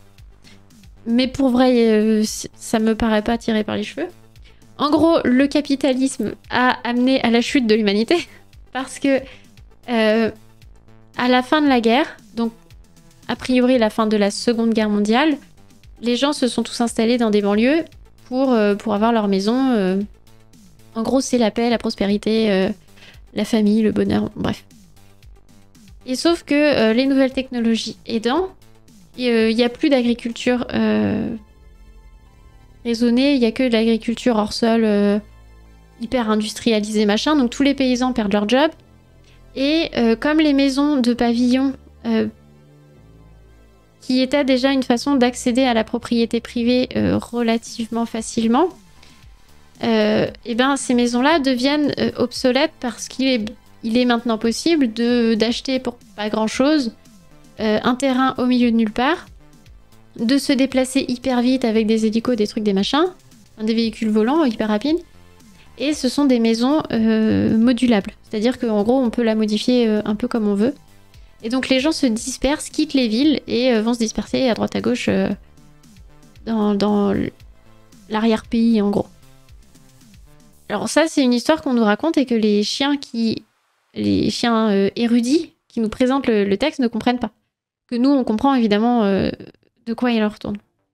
mais pour vrai, euh, ça me paraît pas tiré par les cheveux. En gros, le capitalisme a amené à la chute de l'humanité, parce que euh, à la fin de la guerre, donc a priori la fin de la Seconde Guerre mondiale, les gens se sont tous installés dans des banlieues pour, euh, pour avoir leur maison. Euh, en gros, c'est la paix, la prospérité... Euh, la famille, le bonheur, bref. Et sauf que euh, les nouvelles technologies aidant, il euh, n'y a plus d'agriculture euh, raisonnée, il n'y a que de l'agriculture hors sol, euh, hyper industrialisée, machin, donc tous les paysans perdent leur job. Et euh, comme les maisons de pavillons, euh, qui étaient déjà une façon d'accéder à la propriété privée euh, relativement facilement, Euh, et ben ces maisons-là deviennent euh, obsolètes parce qu'il est, il est maintenant possible de, d'acheter pour pas grand-chose euh, un terrain au milieu de nulle part, de se déplacer hyper vite avec des hélicos, des trucs, des machins, des véhicules volants hyper rapides, et ce sont des maisons euh, modulables, c'est-à-dire qu'en gros on peut la modifier euh, un peu comme on veut. Et donc les gens se dispersent, quittent les villes et euh, vont se disperser à droite à gauche euh, dans, dans l'arrière-pays en gros. Alors ça, c'est une histoire qu'on nous raconte et que les chiens qui, les chiens euh, érudits qui nous présentent le, le texte ne comprennent pas. Que nous, on comprend évidemment euh, de quoi il leur retourne.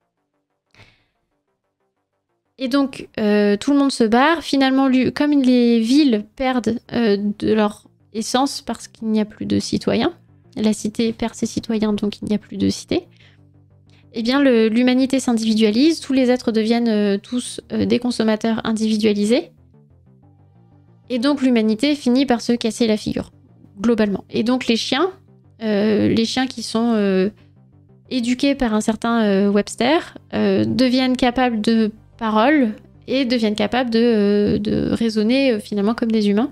Et donc, euh, tout le monde se barre. Finalement, lui, comme les villes perdent euh, de leur essence parce qu'il n'y a plus de citoyens, la cité perd ses citoyens, donc il n'y a plus de cité, eh bien, le, l'humanité s'individualise. Tous les êtres deviennent euh, tous euh, des consommateurs individualisés. Et donc l'humanité finit par se casser la figure, globalement. Et donc les chiens, euh, les chiens qui sont euh, éduqués par un certain euh, Webster, euh, deviennent capables de parole et deviennent capables de, euh, de raisonner euh, finalement comme des humains.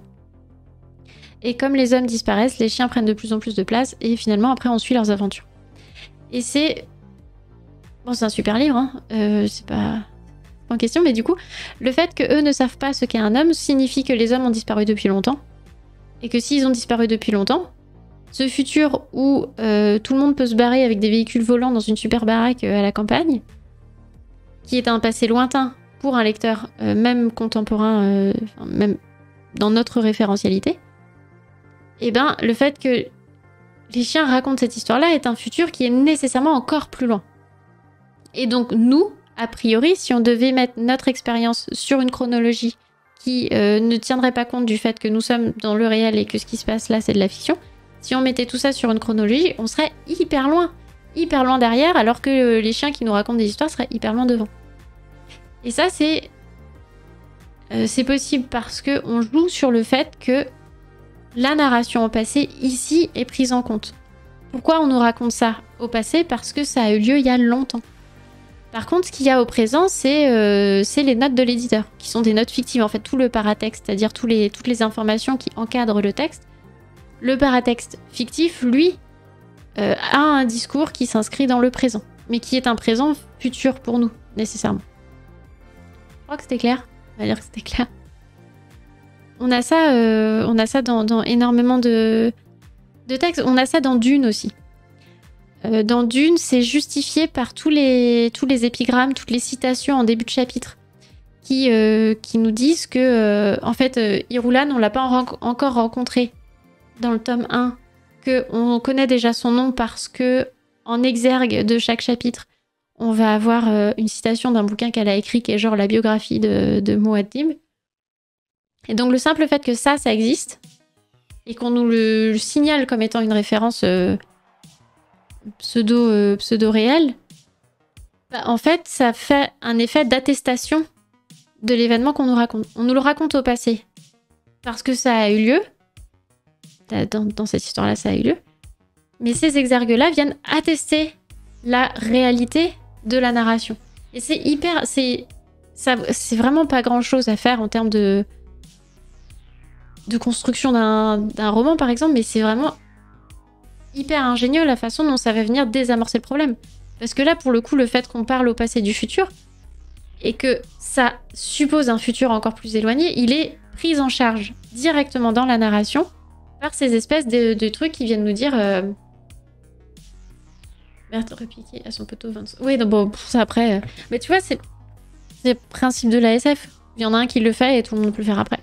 Et comme les hommes disparaissent, les chiens prennent de plus en plus de place et finalement après on suit leurs aventures. Et c'est... Bon, c'est un super livre, hein. euh, c'est pas... pas en question, mais du coup, le fait qu'eux ne savent pas ce qu'est un homme signifie que les hommes ont disparu depuis longtemps. Et que s'ils ont disparu depuis longtemps, ce futur où euh, tout le monde peut se barrer avec des véhicules volants dans une super baraque euh, à la campagne, qui est un passé lointain pour un lecteur, euh, même contemporain, euh, même dans notre référentialité, et ben le fait que les chiens racontent cette histoire-là est un futur qui est nécessairement encore plus loin. Et donc nous, a priori, si on devait mettre notre expérience sur une chronologie qui euh, ne tiendrait pas compte du fait que nous sommes dans le réel et que ce qui se passe là c'est de la fiction, si on mettait tout ça sur une chronologie, on serait hyper loin, hyper loin derrière, alors que euh, les chiens qui nous racontent des histoires seraient hyper loin devant. Et ça c'est euh, c'est possible parce que on joue sur le fait que la narration au passé ici est prise en compte. Pourquoi on nous raconte ça au passé? Parce que ça a eu lieu il y a longtemps. Par contre, ce qu'il y a au présent, c'est euh, les notes de l'éditeur, qui sont des notes fictives. En fait, tout le paratexte, c'est-à-dire tous les, toutes les informations qui encadrent le texte. Le paratexte fictif, lui, euh, a un discours qui s'inscrit dans le présent, mais qui est un présent futur pour nous, nécessairement. Je crois que c'était clair. On va dire que c'était clair. On a ça, euh, on a ça dans, dans énormément de, de textes. On a ça dans Dune aussi. Euh, dans Dune, c'est justifié par tous les, tous les épigrammes, toutes les citations en début de chapitre qui, euh, qui nous disent que, euh, en fait, euh, Irulan, on l'a pas en encore rencontré dans le tome un, qu'on connaît déjà son nom parce que, en exergue de chaque chapitre, on va avoir euh, une citation d'un bouquin qu'elle a écrit qui est genre la biographie de, de Muad'Dib. Et donc, le simple fait que ça, ça existe, et qu'on nous le, le signale comme étant une référence... Euh, pseudo, euh, pseudo réel, bah, en fait, ça fait un effet d'attestation de l'événement qu'on nous raconte. On nous le raconte au passé parce que ça a eu lieu. Dans, dans cette histoire-là, ça a eu lieu. Mais ces exergues-là viennent attester la réalité de la narration. Et c'est hyper... C'est vraiment pas grand-chose à faire en termes de, de construction d'un roman, par exemple, mais c'est vraiment... hyper ingénieux la façon dont ça va venir désamorcer le problème. Parce que là, pour le coup, le fait qu'on parle au passé du futur, et que ça suppose un futur encore plus éloigné, il est pris en charge directement dans la narration par ces espèces de, de trucs qui viennent nous dire... Euh... Merde, repiquer à son poteau vingt... Oui, donc bon, ça après... Euh... Mais tu vois, c'est le principe de la S F. Il y en a un qui le fait et tout le monde peut le faire après.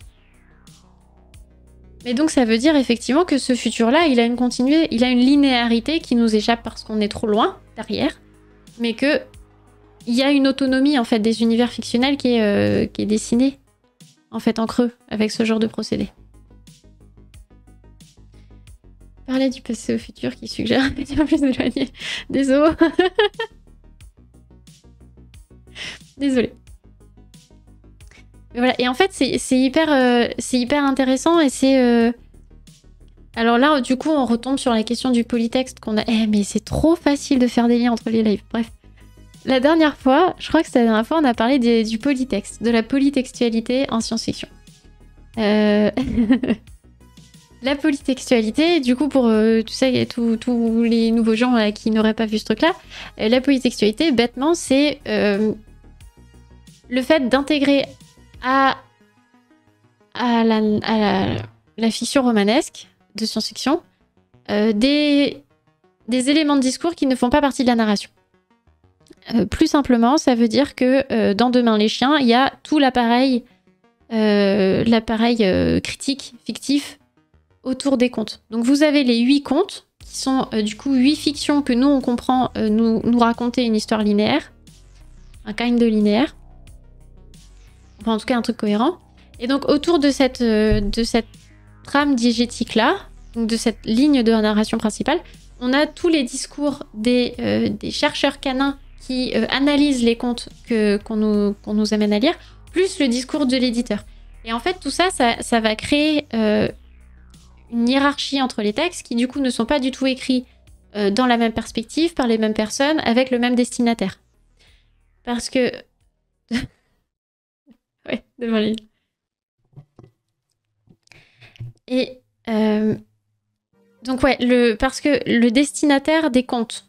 Mais donc ça veut dire effectivement que ce futur-là, il a une continuité, il a une linéarité qui nous échappe parce qu'on est trop loin derrière, mais que il y a une autonomie en fait des univers fictionnels qui est, euh, qui est dessinée en fait en creux avec ce genre de procédé. Parler du passé au futur qui suggère un futur plus éloigné. Désolé. Désolée. Voilà. Et en fait, c'est hyper, euh, c'est hyper intéressant et c'est... Euh... Alors là, du coup, on retombe sur la question du polytexte qu'on a... Eh, mais c'est trop facile de faire des liens entre les lives. Bref. La dernière fois, je crois que c'était la dernière fois, on a parlé des, du polytexte, de la polytextualité en science-fiction. Euh... La polytextualité, du coup, pour euh, tu sais, tous les nouveaux gens euh, qui n'auraient pas vu ce truc-là, euh, la polytextualité, bêtement, c'est euh, le fait d'intégrer à, à, la, à la, la fiction romanesque de science-fiction euh, des, des éléments de discours qui ne font pas partie de la narration. Euh, plus simplement, ça veut dire que euh, dans Demain les chiens, il y a tout l'appareil euh, l'appareil euh, critique, fictif, autour des contes. Donc vous avez les huit contes, qui sont euh, du coup huit fictions que nous on comprend euh, nous, nous raconter une histoire linéaire, un kind de linéaire, enfin en tout cas un truc cohérent. Et donc autour de cette, euh, de cette trame diégétique là, donc de cette ligne de narration principale, on a tous les discours des, euh, des chercheurs canins qui euh, analysent les contes que, qu'on nous, qu'on nous amène à lire, plus le discours de l'éditeur. Et en fait tout ça, ça, ça va créer... Euh, une hiérarchie entre les textes qui du coup ne sont pas du tout écrits euh, dans la même perspective, par les mêmes personnes, avec le même destinataire. Parce que... ouais, devant les... Et... Euh... Donc ouais, le... parce que le destinataire des contes,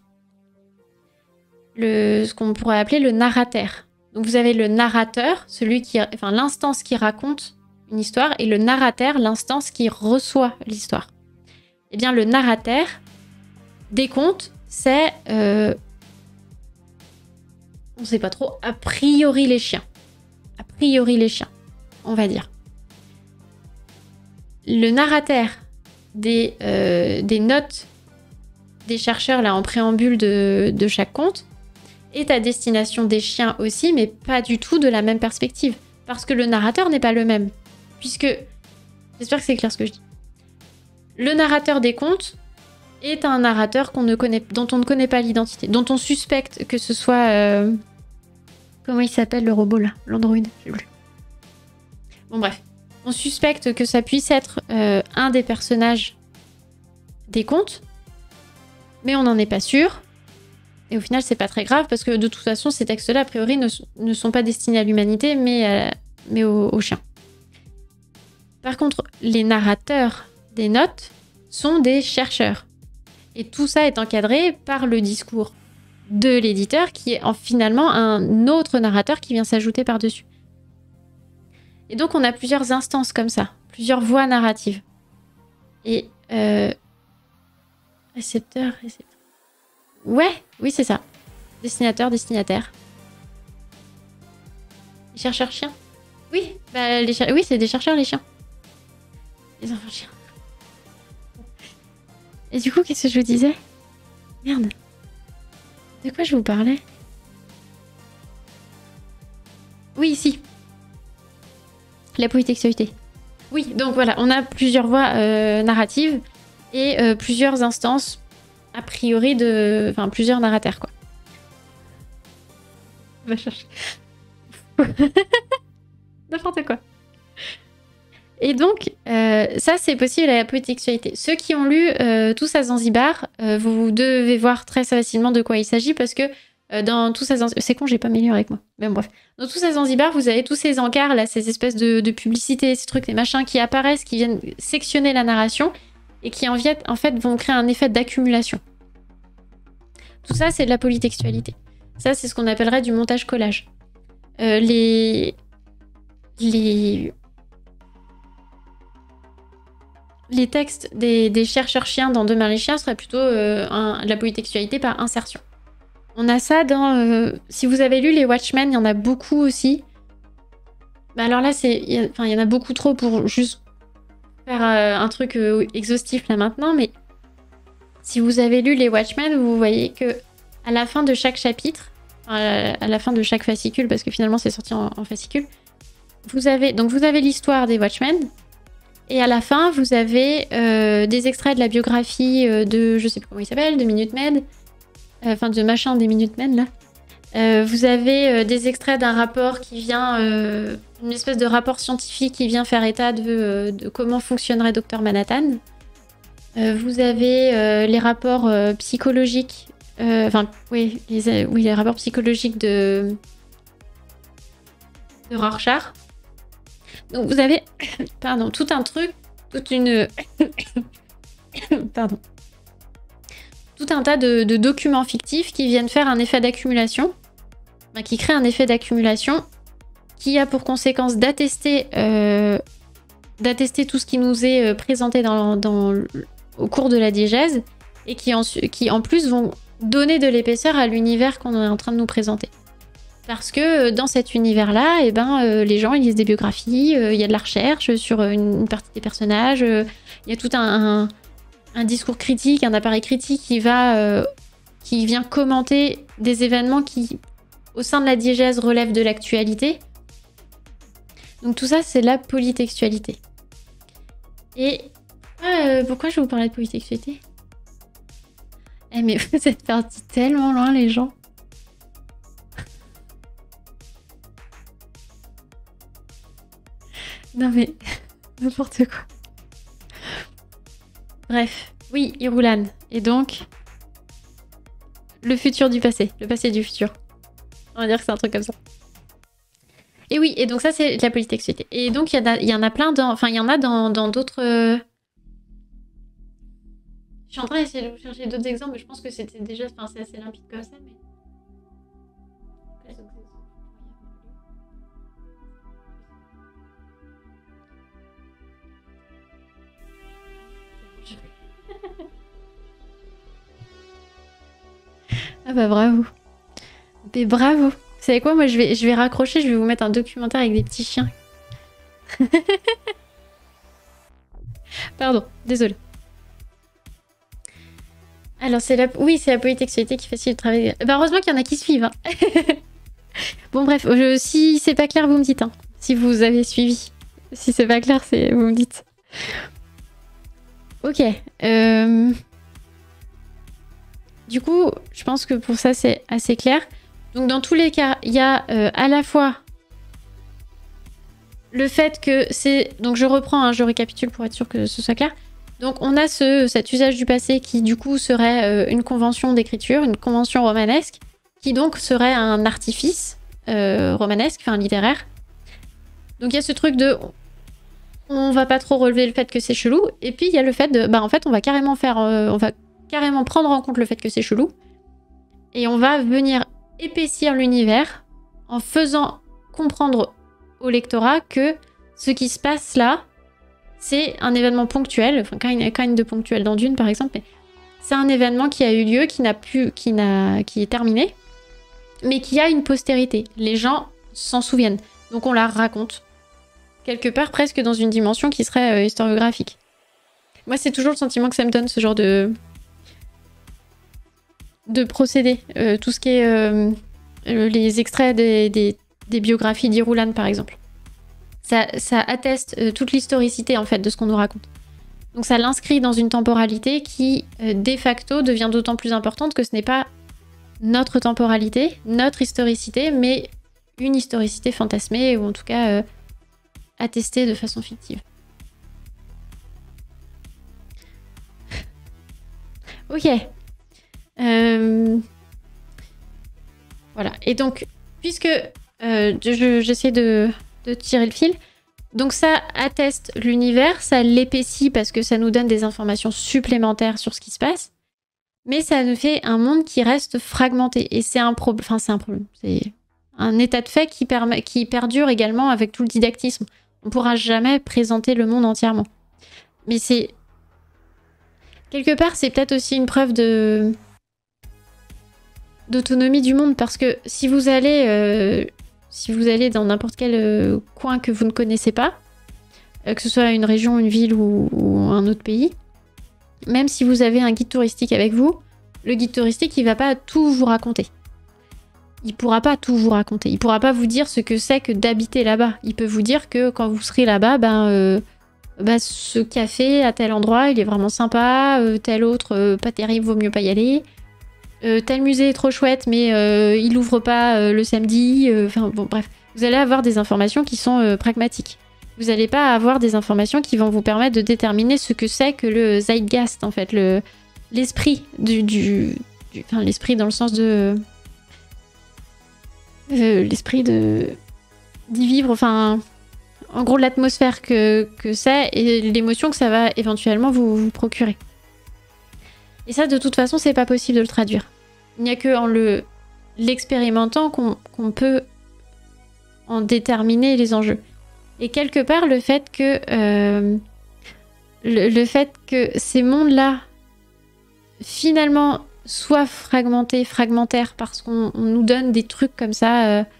le... ce qu'on pourrait appeler le narrateur. Donc vous avez le narrateur, celui qui... enfin, l'instance qui raconte une histoire, et le narrateur, l'instance qui reçoit l'histoire. Eh bien, le narrateur des contes, c'est... Euh... on sait pas trop, a priori les chiens. A priori les chiens, on va dire. Le narrateur des, euh, des notes des chercheurs là en préambule de, de chaque conte est à destination des chiens aussi, mais pas du tout de la même perspective. Parce que le narrateur n'est pas le même. Puisque, j'espère que c'est clair ce que je dis. Le narrateur des contes est un narrateur qu'on ne connaît, dont on ne connaît pas l'identité, dont on suspecte que ce soit... Euh, comment il s'appelle le robot là? L'android, je sais plus. Bon bref. On suspecte que ça puisse être euh, un des personnages des contes, mais on n'en est pas sûr. Et au final, c'est pas très grave, parce que de toute façon, ces textes-là, a priori, ne, ne sont pas destinés à l'humanité, mais, à, mais aux, aux chiens. Par contre, les narrateurs des notes sont des chercheurs. Et tout ça est encadré par le discours de l'éditeur, qui est en, finalement un autre narrateur qui vient s'ajouter par-dessus. Et donc, on a plusieurs instances comme ça, plusieurs voies narratives. Et... Euh... récepteur, récepteur... Ouais, oui, c'est ça. Destinateur, destinataire. Les chercheurs chiens. Oui, bah, les cher... oui, c'est des chercheurs, les chiens. Les enfants chiens. Et du coup, qu'est-ce que je vous disais? Merde. De quoi je vous parlais? Oui, ici. La polytextualité. Oui, donc voilà, on a plusieurs voies euh, narratives et euh, plusieurs instances, a priori, de... enfin, plusieurs narrateurs, quoi. On va chercher. N'importe quoi. Et donc, euh, ça, c'est possible à la polytextualité. Ceux qui ont lu euh, Tous à Zanzibar, euh, vous devez voir très facilement de quoi il s'agit, parce que euh, dans Tous à Zanzibar... C'est con, j'ai pas mes livres avec moi. Mais bon, bref. Dans Tous à Zanzibar, vous avez tous ces encarts, là, ces espèces de, de publicités, ces trucs, ces machins qui apparaissent, qui viennent sectionner la narration, et qui, en fait, en fait vont créer un effet d'accumulation. Tout ça, c'est de la polytextualité. Ça, c'est ce qu'on appellerait du montage-collage. Euh, les... Les... Les textes des, des chercheurs chiens dans Demain les chiens seraient plutôt euh, un, de la polytextualité par insertion. On a ça dans... Euh, si vous avez lu les Watchmen, il y en a beaucoup aussi. Bah alors là, c'est, il y, y en a beaucoup trop pour juste faire euh, un truc euh, exhaustif là maintenant, mais si vous avez lu les Watchmen, vous voyez que à la fin de chaque chapitre, à la, à la fin de chaque fascicule, parce que finalement c'est sorti en, en fascicule, vous avez, donc vous avez l'histoire des Watchmen, et à la fin, vous avez euh, des extraits de la biographie euh, de, je sais plus comment il s'appelle, de Minutemen, enfin euh, de machin des Minutemen là. Euh, vous avez euh, des extraits d'un rapport qui vient, euh, une espèce de rapport scientifique qui vient faire état de, euh, de comment fonctionnerait Docteur Manhattan. Euh, vous avez euh, les rapports euh, psychologiques, euh, enfin oui les, oui, les rapports psychologiques de, de Rorschach. Donc vous avez, pardon, tout un truc, toute une, pardon, tout un tas de, de documents fictifs qui viennent faire un effet d'accumulation, enfin, qui créent un effet d'accumulation qui a pour conséquence d'attester, euh, d'attester tout ce qui nous est euh, présenté dans, dans, au cours de la diégèse et qui en, qui en plus vont donner de l'épaisseur à l'univers qu'on est en train de nous présenter. Parce que dans cet univers-là, eh ben, euh, les gens ils lisent des biographies, il euh, y a de la recherche sur une, une partie des personnages, il euh, y a tout un, un, un discours critique, un appareil critique qui, va, euh, qui vient commenter des événements qui, au sein de la diégèse, relèvent de l'actualité. Donc tout ça, c'est la polytextualité. Et euh, pourquoi je vais vous parler de polytextualité? Eh mais vous êtes partis tellement loin, les gens. Non mais, n'importe quoi. Bref, oui, Irulan. Et donc, Le futur du passé. Le passé du futur. On va dire que c'est un truc comme ça. Et oui, et donc ça, c'est de la polytextualité. Et donc, il y, y en a plein dans... Enfin, il y en a dans d'autres... Euh... Je suis en train d'essayer de vous chercher d'autres exemples, mais je pense que c'était déjà... Enfin, c'est assez limpide comme ça, mais... Ah bah bravo. Mais bravo. Vous savez quoi, moi je vais, je vais raccrocher, je vais vous mettre un documentaire avec des petits chiens. Pardon, désolé. Alors c'est la... Oui, c'est la polytextualité qui facilite le travail. Bah heureusement qu'il y en a qui suivent. Hein. Bon bref, je... si c'est pas clair, vous me dites. Hein. Si vous avez suivi. Si c'est pas clair, c'est vous me dites. Ok. Euh... Du coup, je pense que pour ça, c'est assez clair. Donc, dans tous les cas, il y a euh, à la fois le fait que c'est... Donc, je reprends, hein, je récapitule pour être sûr que ce soit clair. Donc, on a ce, cet usage du passé qui, du coup, serait euh, une convention d'écriture, une convention romanesque, qui donc serait un artifice euh, romanesque, enfin littéraire. Donc, il y a ce truc de... On va pas trop relever le fait que c'est chelou. Et puis, il y a le fait de... Bah, en fait, on va carrément faire... Euh, on va carrément prendre en compte le fait que c'est chelou. Et on va venir épaissir l'univers en faisant comprendre au lectorat que ce qui se passe là, c'est un événement ponctuel, enfin quand même kind de ponctuel dans Dune par exemple, mais c'est un événement qui a eu lieu, qui n'a pu, qui n'a, qui est terminé, mais qui a une postérité. Les gens s'en souviennent, donc on la raconte quelque part presque dans une dimension qui serait euh, historiographique. Moi, c'est toujours le sentiment que ça me donne, ce genre de de procédé. Euh, tout ce qui est euh, les extraits des, des, des biographies d'Irulan, par exemple. Ça, ça atteste euh, toute l'historicité, en fait, de ce qu'on nous raconte. Donc ça l'inscrit dans une temporalité qui, euh, de facto, devient d'autant plus importante que ce n'est pas notre temporalité, notre historicité, mais une historicité fantasmée, ou en tout cas euh, attestée de façon fictive. Ok. Euh... Voilà. Et donc, puisque euh, j'essaie de, de tirer le fil, donc ça atteste l'univers, ça l'épaissit parce que ça nous donne des informations supplémentaires sur ce qui se passe, mais ça nous fait un monde qui reste fragmenté. Et c'est un problème. Enfin, c'est un problème. C'est un état de fait qui, permet, qui perdure également avec tout le didactisme. On ne pourra jamais présenter le monde entièrement. Mais c'est... Quelque part, c'est peut-être aussi une preuve de... d'autonomie du monde, parce que si vous allez, euh, si vous allez dans n'importe quel euh, coin que vous ne connaissez pas, euh, que ce soit une région, une ville ou, ou un autre pays, même si vous avez un guide touristique avec vous, le guide touristique, il va pas tout vous raconter. Il pourra pas tout vous raconter. Il pourra pas vous dire ce que c'est que d'habiter là-bas. Il peut vous dire que quand vous serez là-bas, ben, euh, ben, ce café à tel endroit, il est vraiment sympa, euh, tel autre, euh, pas terrible, vaut mieux pas y aller. Euh, tel musée est trop chouette, mais euh, il ouvre pas euh, le samedi. Enfin, euh, bon, bref. Vous allez avoir des informations qui sont euh, pragmatiques. Vous n'allez pas avoir des informations qui vont vous permettre de déterminer ce que c'est que le zeitgeist, en fait, le l'esprit du, du, du... Enfin, l'esprit dans le sens de... Euh, l'esprit de... d'y vivre, enfin... En gros, l'atmosphère que, que c'est et l'émotion que ça va éventuellement vous, vous procurer. Et ça, de toute façon, c'est pas possible de le traduire. Il n'y a que en le l'expérimentant qu'on qu'on peut en déterminer les enjeux. Et quelque part, le fait que euh, le, le fait que ces mondes-là finalement soient fragmentés, fragmentaires, parce qu'on nous donne des trucs comme ça, euh,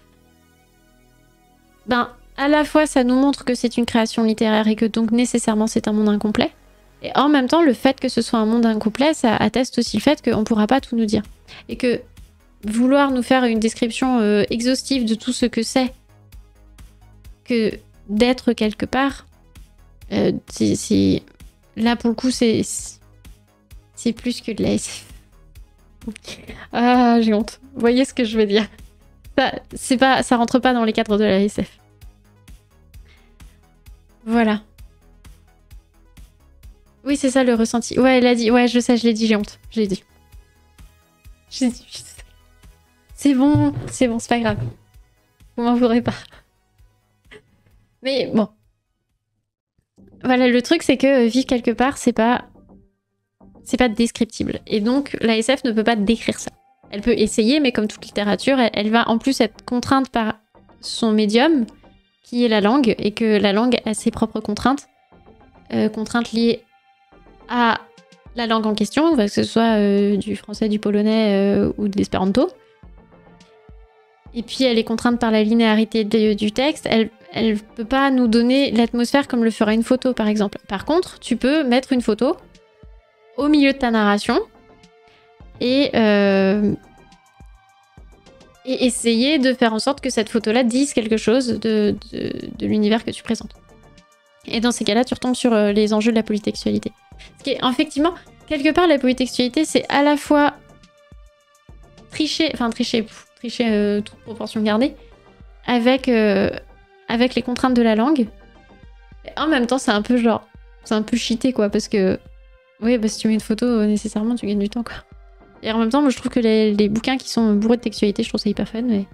ben à la fois ça nous montre que c'est une création littéraire et que donc nécessairement c'est un monde incomplet. Et en même temps, le fait que ce soit un monde incomplet, ça atteste aussi le fait qu'on ne pourra pas tout nous dire. Et que vouloir nous faire une description euh, exhaustive de tout ce que c'est que d'être quelque part, euh, c'est... Là, pour le coup, c'est... C'est plus que de la S F. Ah, j'ai honte. Vous voyez ce que je veux dire. Ça, c'est pas, ça rentre pas dans les cadres de la S F. Voilà. Oui, c'est ça le ressenti. Ouais, elle a dit. Ouais, je sais, je l'ai dit, j'ai honte. Je l'ai dit. Je je dis, c'est bon, c'est bon, c'est pas grave. Vous m'en voudrez pas. Mais bon. Voilà, le truc, c'est que vivre quelque part, c'est pas... c'est pas descriptible. Et donc, l'A S F ne peut pas décrire ça. Elle peut essayer, mais comme toute littérature, elle, elle va en plus être contrainte par son médium, qui est la langue, et que la langue a ses propres contraintes. Euh, contraintes liées à la langue en question, que ce soit euh, du français, du polonais euh, ou de l'espéranto. Et puis elle est contrainte par la linéarité de, du texte. Elle elle peut pas nous donner l'atmosphère comme le ferait une photo, par exemple. Par contre, tu peux mettre une photo au milieu de ta narration et, euh, et essayer de faire en sorte que cette photo-là dise quelque chose de, de, de l'univers que tu présentes. Et dans ces cas-là, tu retombes sur euh, les enjeux de la polytextualité. Ce qui est, effectivement, quelque part, la polytextualité, c'est à la fois tricher, enfin tricher, pff, tricher euh, toute proportion gardée, avec, euh, avec les contraintes de la langue. Et en même temps, c'est un peu genre, c'est un peu cheaté, quoi, parce que, oui, bah, si tu mets une photo, euh, nécessairement, tu gagnes du temps, quoi. Et en même temps, moi, je trouve que les, les bouquins qui sont bourrés de textualité, je trouve ça hyper fun, mais...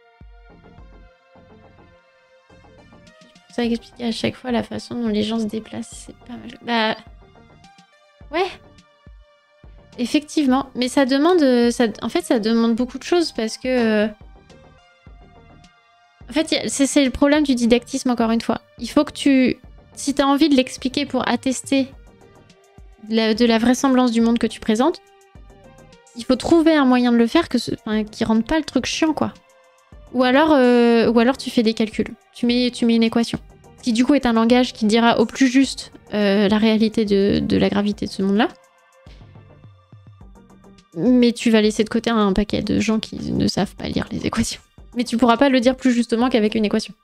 ça explique à chaque fois la façon dont les gens se déplacent, c'est pas mal. Bah... ouais. Effectivement, mais ça demande... Ça, en fait, ça demande beaucoup de choses, parce que... En fait, c'est le problème du didactisme, encore une fois. Il faut que tu... Si t'as envie de l'expliquer pour attester de la, de la vraisemblance du monde que tu présentes, il faut trouver un moyen de le faire que ce, enfin, qui rende pas le truc chiant, quoi. Ou alors, euh, ou alors tu fais des calculs. Tu mets, tu mets une équation. Ce qui, du coup, est un langage qui dira au plus juste euh, la réalité de, de la gravité de ce monde-là. Mais tu vas laisser de côté un paquet de gens qui ne savent pas lire les équations. Mais tu pourras pas le dire plus justement qu'avec une équation.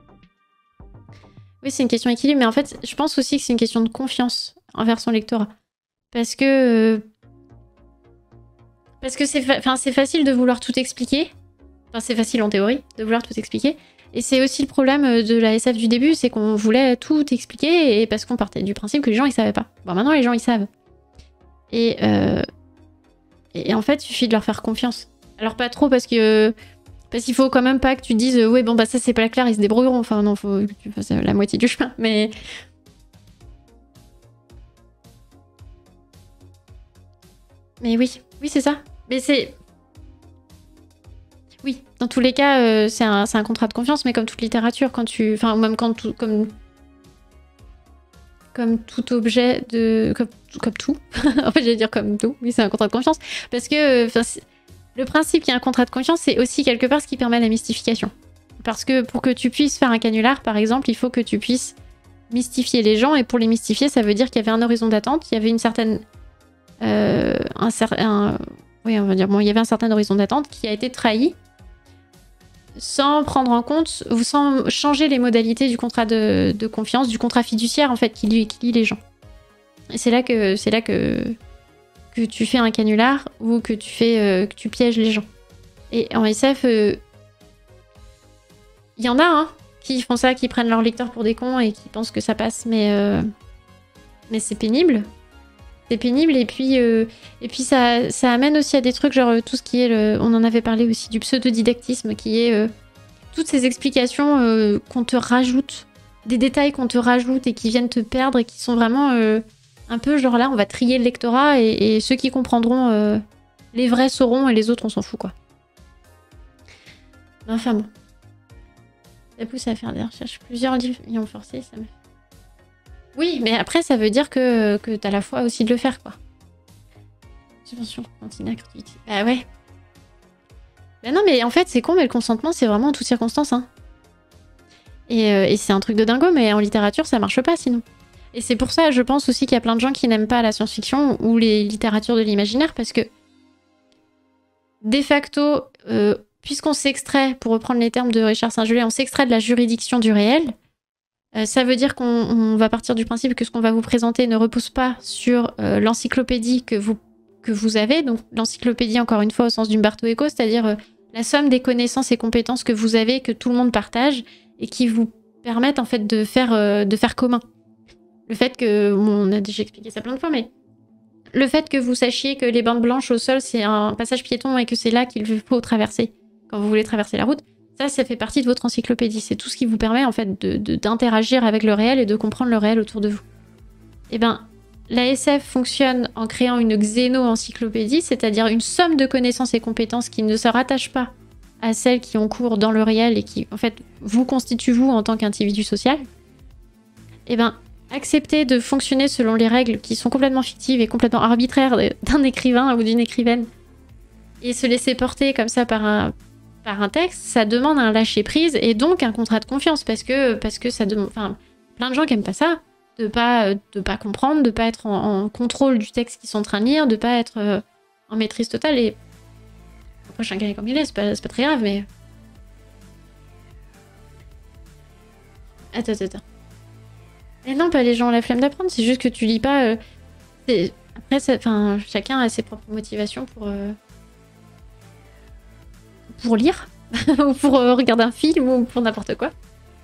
Oui, c'est une question d'équilibre, mais en fait, je pense aussi que c'est une question de confiance envers son lectorat. Parce que... Parce que c'est fa... enfin, c'est facile de vouloir tout expliquer. Enfin, c'est facile en théorie de vouloir tout expliquer. Et c'est aussi le problème de la S F du début, c'est qu'on voulait tout expliquer et parce qu'on partait du principe que les gens, ils savaient pas. Bon, maintenant, les gens, ils savent. Et, euh... et en fait, il suffit de leur faire confiance. Alors, pas trop parce que... Parce qu'il faut quand même pas que tu dises « Ouais, bon, bah ça, c'est pas clair, ils se débrouilleront. » Enfin, non, faut que tu fasses la moitié du chemin, mais... Mais oui, oui, c'est ça. Mais c'est... Oui, dans tous les cas, euh, c'est un, un contrat de confiance, mais comme toute littérature, quand tu... Enfin, même quand tout... Comme, comme tout objet de... Comme, comme tout. En fait, j'allais dire comme tout. Oui, c'est un contrat de confiance. Parce que... Enfin, le principe qu'il y a un contrat de confiance, c'est aussi quelque part ce qui permet la mystification. Parce que pour que tu puisses faire un canular, par exemple, il faut que tu puisses mystifier les gens. Et pour les mystifier, ça veut dire qu'il y avait un horizon d'attente, il y avait une certaine... Euh, un certain... Oui, on va dire... Bon, il y avait un certain horizon d'attente qui a été trahi sans prendre en compte ou sans changer les modalités du contrat de, de confiance, du contrat fiduciaire, en fait, qui lie, qui lie les gens. Et c'est là que... C'est là que... que tu fais un canular ou que tu fais euh, que tu pièges les gens. Et en S F, il euh, y en a hein, qui font ça, qui prennent leurs lecteurs pour des cons et qui pensent que ça passe, mais euh, mais c'est pénible. C'est pénible et puis euh, et puis ça, ça amène aussi à des trucs genre tout ce qui est le, on en avait parlé aussi du pseudo-didactisme qui est euh, toutes ces explications euh, qu'on te rajoute, des détails qu'on te rajoute et qui viennent te perdre et qui sont vraiment euh, un peu genre là, on va trier le lectorat et, et ceux qui comprendront, euh, les vrais sauront et les autres, on s'en fout, quoi. Enfin bon. Ça pousse à faire des recherches. Plusieurs livres y ont forcé, ça me... Oui, mais après, ça veut dire que, que t'as la foi aussi de le faire, quoi. Subvention, continue, activité. Bah ouais. Bah non, mais en fait, c'est con, mais le consentement, c'est vraiment en toutes circonstances, hein. Et, euh, et c'est un truc de dingo, mais en littérature, ça marche pas, sinon. Et c'est pour ça, je pense aussi qu'il y a plein de gens qui n'aiment pas la science-fiction ou les littératures de l'imaginaire, parce que, de facto, euh, puisqu'on s'extrait, pour reprendre les termes de Richard Saint-Gelais, on s'extrait de la juridiction du réel, euh, ça veut dire qu'on va partir du principe que ce qu'on va vous présenter ne repose pas sur euh, l'encyclopédie que vous, que vous avez, donc l'encyclopédie, encore une fois, au sens d'Umberto Eco, c'est-à-dire euh, la somme des connaissances et compétences que vous avez, que tout le monde partage, et qui vous permettent, en fait, de faire, euh, de faire commun. Le fait que, bon, on a déjà expliqué ça plein de fois, mais le fait que vous sachiez que les bandes blanches au sol, c'est un passage piéton et que c'est là qu'il faut traverser quand vous voulez traverser la route, ça, ça fait partie de votre encyclopédie. C'est tout ce qui vous permet, en fait, de, de, d'interagir avec le réel et de comprendre le réel autour de vous. Eh ben, la S F fonctionne en créant une xéno-encyclopédie, c'est-à-dire une somme de connaissances et compétences qui ne se rattachent pas à celles qui ont cours dans le réel et qui, en fait, vous constituent vous en tant qu'individu social. Eh ben, accepter de fonctionner selon les règles qui sont complètement fictives et complètement arbitraires d'un écrivain ou d'une écrivaine et se laisser porter comme ça par un, par un texte, ça demande un lâcher-prise et donc un contrat de confiance parce que, parce que ça demande... Enfin, plein de gens qui aiment pas ça, de pas, de pas comprendre, de pas être en, en contrôle du texte qu'ils sont en train de lire, de pas être euh, en maîtrise totale et... Après, chacun est comme il est, c'est pas, c'est pas très grave, mais... Attends, attends, attends. Mais non, pas les gens ont la flemme d'apprendre, c'est juste que tu lis pas... Euh, Après, ça, chacun a ses propres motivations pour... Euh, pour lire, ou pour euh, regarder un film, ou pour n'importe quoi.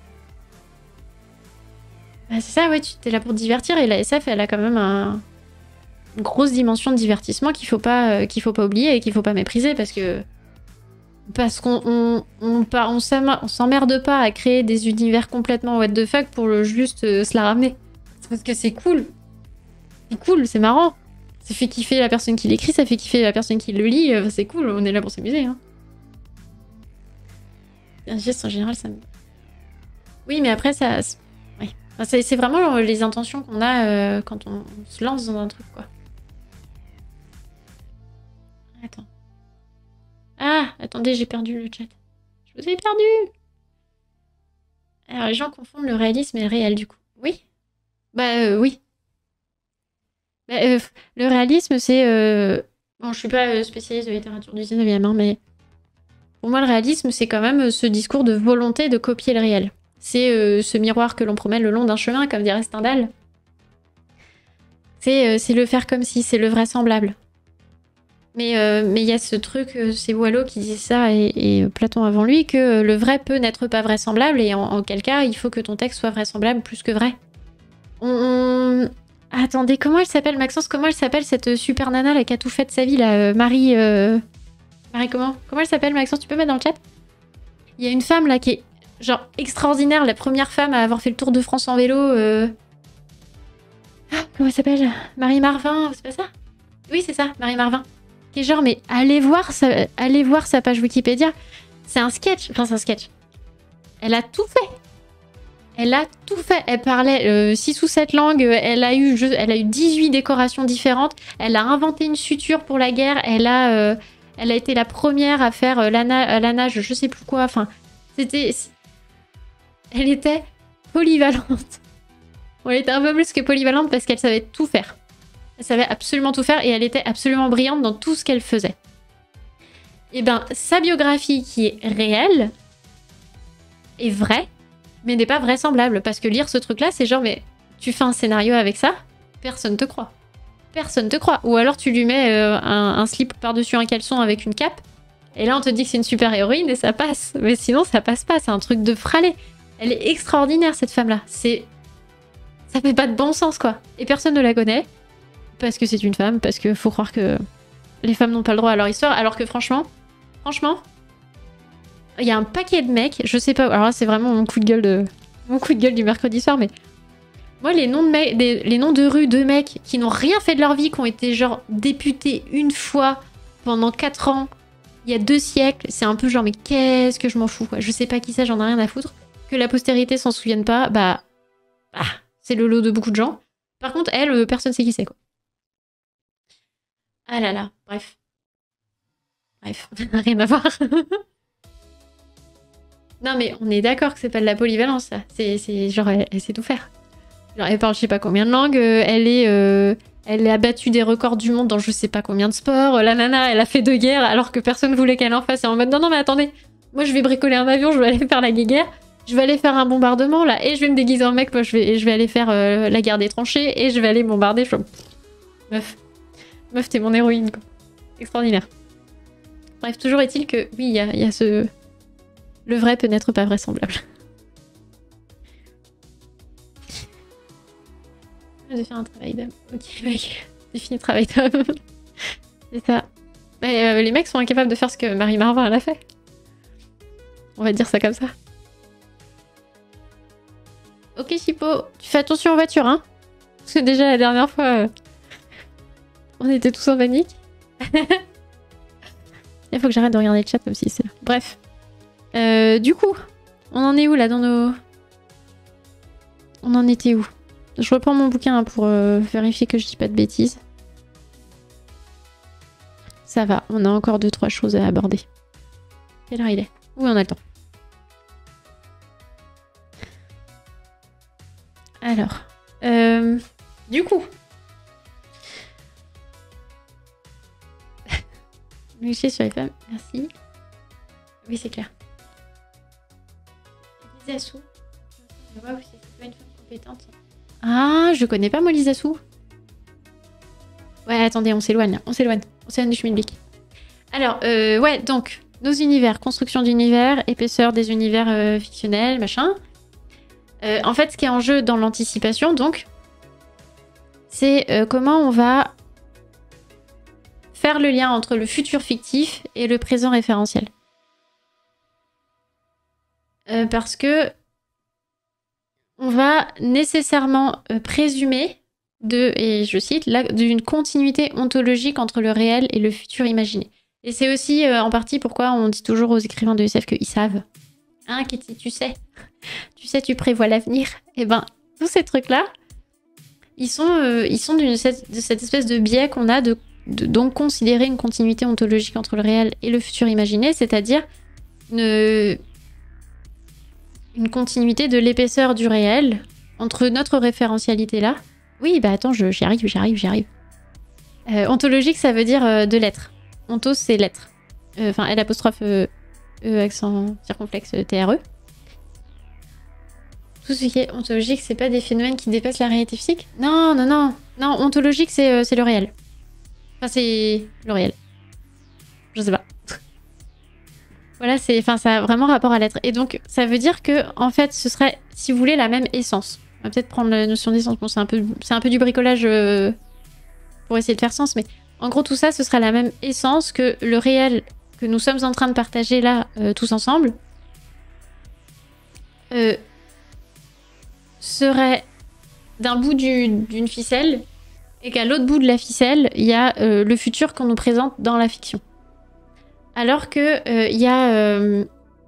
Bah, c'est ça, ouais, tu t'es là pour te divertir, et la S F, elle a quand même un... une grosse dimension de divertissement qu'il faut pas, euh, qu'il faut pas oublier et qu'il faut pas mépriser, parce que... Parce qu'on on, on, on, on s'emmerde pas à créer des univers complètement what the fuck pour le juste euh, se la ramener. C'est parce que c'est cool. C'est cool, c'est marrant. Ça fait kiffer la personne qui l'écrit, ça fait kiffer la personne qui le lit, euh, c'est cool, on est là pour s'amuser. Hein. Un geste en général, ça me... Oui, mais après, ça... Ouais. Enfin, c'est vraiment les intentions qu'on a euh, quand on, on se lance dans un truc, quoi. Attends. Ah, attendez, j'ai perdu le chat. Je vous ai perdu. Alors, les gens confondent le réalisme et le réel, du coup. Oui. Bah, euh, oui. Bah, euh, le réalisme, c'est... Euh... Bon, je suis pas spécialiste de littérature du dix-neuvième, hein, mais... Pour moi, le réalisme, c'est quand même ce discours de volonté de copier le réel. C'est euh, ce miroir que l'on promène le long d'un chemin, comme dirait Stendhal. C'est euh, le faire comme si, c'est le vraisemblable. Mais euh, mais il y a ce truc, euh, c'est Wallo qui disait ça, et, et Platon avant lui, que le vrai peut n'être pas vraisemblable, et en, en quel cas, il faut que ton texte soit vraisemblable plus que vrai. On... on... Attendez, comment elle s'appelle, Maxence? Comment elle s'appelle, cette super nana là, qui a tout fait de sa vie, là, euh, Marie... Euh... Marie comment Comment elle s'appelle, Maxence? Tu peux mettre dans le chat? Il y a une femme là qui est genre extraordinaire, la première femme à avoir fait le tour de France en vélo. Euh... Ah, comment elle s'appelle? Marie Marvin, c'est pas ça? Oui, c'est ça, Marie Marvin. Qui est genre, mais allez voir sa, allez voir sa page Wikipédia. C'est un sketch. Enfin, c'est un sketch. Elle a tout fait. Elle a tout fait. Elle parlait euh, six ou sept langues. Elle a, eu, elle a eu dix-huit décorations différentes. Elle a inventé une suture pour la guerre. Elle a... Euh, Elle a été la première à faire euh, la, na la nage, je sais plus quoi. Enfin, c'était... Elle était polyvalente. Elle était un peu plus que polyvalente parce qu'elle savait tout faire. Elle savait absolument tout faire et elle était absolument brillante dans tout ce qu'elle faisait. Et ben, sa biographie qui est réelle est vraie, mais n'est pas vraisemblable. Parce que lire ce truc-là, c'est genre, mais tu fais un scénario avec ça, personne te croit. Personne te croit. Ou alors tu lui mets euh, un, un slip par-dessus un caleçon avec une cape, et là on te dit que c'est une super héroïne et ça passe. Mais sinon ça passe pas, c'est un truc de fralé. Elle est extraordinaire cette femme-là. C'est... Ça fait pas de bon sens quoi. Et personne ne la connaît, parce que c'est une femme, parce que faut croire que les femmes n'ont pas le droit à leur histoire, alors que franchement, franchement, il y a un paquet de mecs, je sais pas, alors là c'est vraiment mon coup de gueule de... mon coup de gueule du mercredi soir, mais... Moi, les noms, de mecs, des, les noms de rue de mecs qui n'ont rien fait de leur vie, qui ont été genre députés une fois pendant quatre ans, il y a deux siècles, c'est un peu genre, mais qu'est-ce que je m'en fous, quoi. Je sais pas qui c'est, j'en ai rien à foutre. Que la postérité s'en souvienne pas, bah, bah c'est le lot de beaucoup de gens. Par contre, elle, euh, personne sait qui c'est, quoi. Ah là là, bref. Bref, rien à voir. Non, mais on est d'accord que c'est pas de la polyvalence, ça. C'est genre, elle, elle sait tout faire. Genre, elle parle je sais pas combien de langues, euh, elle est euh, elle a battu des records du monde dans je sais pas combien de sports, la nana elle a fait deux guerres alors que personne voulait qu'elle en fasse, et en mode non non mais attendez, moi je vais bricoler un avion, je vais aller faire la guerre, je vais aller faire un bombardement là, et je vais me déguiser en mec, moi je vais, je vais aller faire euh, la guerre des tranchées, et je vais aller bombarder, je... Meuf, meuf t'es mon héroïne quoi, extraordinaire. Bref, toujours est-il que oui, il y a, y a ce... Le vrai peut n'être pas vraisemblable. De faire un travail d'âme. Ok, mec. Défini travail d'homme. C'est ça. Mais, euh, les mecs sont incapables de faire ce que Marie Marvin elle a fait. On va dire ça comme ça. Ok, Chipo, tu fais attention en voiture, hein. Parce que déjà la dernière fois, euh, on était tous en panique. Il faut que j'arrête de regarder le chat comme si c'est là. Bref. Euh, du coup, on en est où là dans nos... On en était où? Je reprends mon bouquin hein, pour euh, vérifier que je dis pas de bêtises. Ça va, on a encore deux trois choses à aborder. Quelle heure il est? Oui, on a le temps. Alors, euh, du coup... Cliché sur les femmes, merci. Oui, c'est clair. Lisa Sou. Waouh, c'est pas une femme compétente. Ah, je connais pas moi Lisa Sou. Ouais, attendez, on s'éloigne, on s'éloigne. On s'éloigne du Schmilblick. Alors, euh, ouais, donc, nos univers, construction d'univers, épaisseur des univers euh, fictionnels, machin. Euh, en fait, ce qui est en jeu dans l'anticipation, donc, c'est euh, comment on va faire le lien entre le futur fictif et le présent référentiel. Euh, parce que on va nécessairement euh, présumer de, et je cite, d'une continuité ontologique entre le réel et le futur imaginé. Et c'est aussi euh, en partie pourquoi on dit toujours aux écrivains de S F qu'ils savent. Hein, Kitty, tu sais. Tu sais, tu prévois l'avenir. Et ben, tous ces trucs-là, ils sont, euh, ils sont d'une cette, de cette espèce de biais qu'on a de De, donc considérer une continuité ontologique entre le réel et le futur imaginé, c'est-à-dire une, une continuité de l'épaisseur du réel entre notre référentialité là. Oui, bah attends, j'y arrive, j'y arrive, j'y arrive. Euh, ontologique, ça veut dire euh, de l'être. Ontos, c'est l'être. Enfin, euh, L apostrophe E, e accent circonflexe T R E. Tout ce qui est ontologique, c'est pas des phénomènes qui dépassent la réalité physique? Non, non, non. Non, ontologique, c'est euh, le réel. Enfin, c'est le réel. Je sais pas. Voilà, c'est, enfin, ça a vraiment rapport à l'être. Et donc, ça veut dire que, en fait, ce serait, si vous voulez, la même essence. On va peut-être prendre la notion d'essence. Bon, c'est un peu, c'est un peu du bricolage euh, pour essayer de faire sens, mais en gros, tout ça, ce serait la même essence que le réel que nous sommes en train de partager là, euh, tous ensemble, euh, serait d'un bout d'une ficelle. Et qu'à l'autre bout de la ficelle, il y a euh, le futur qu'on nous présente dans la fiction. Alors que il euh, y a... Il euh,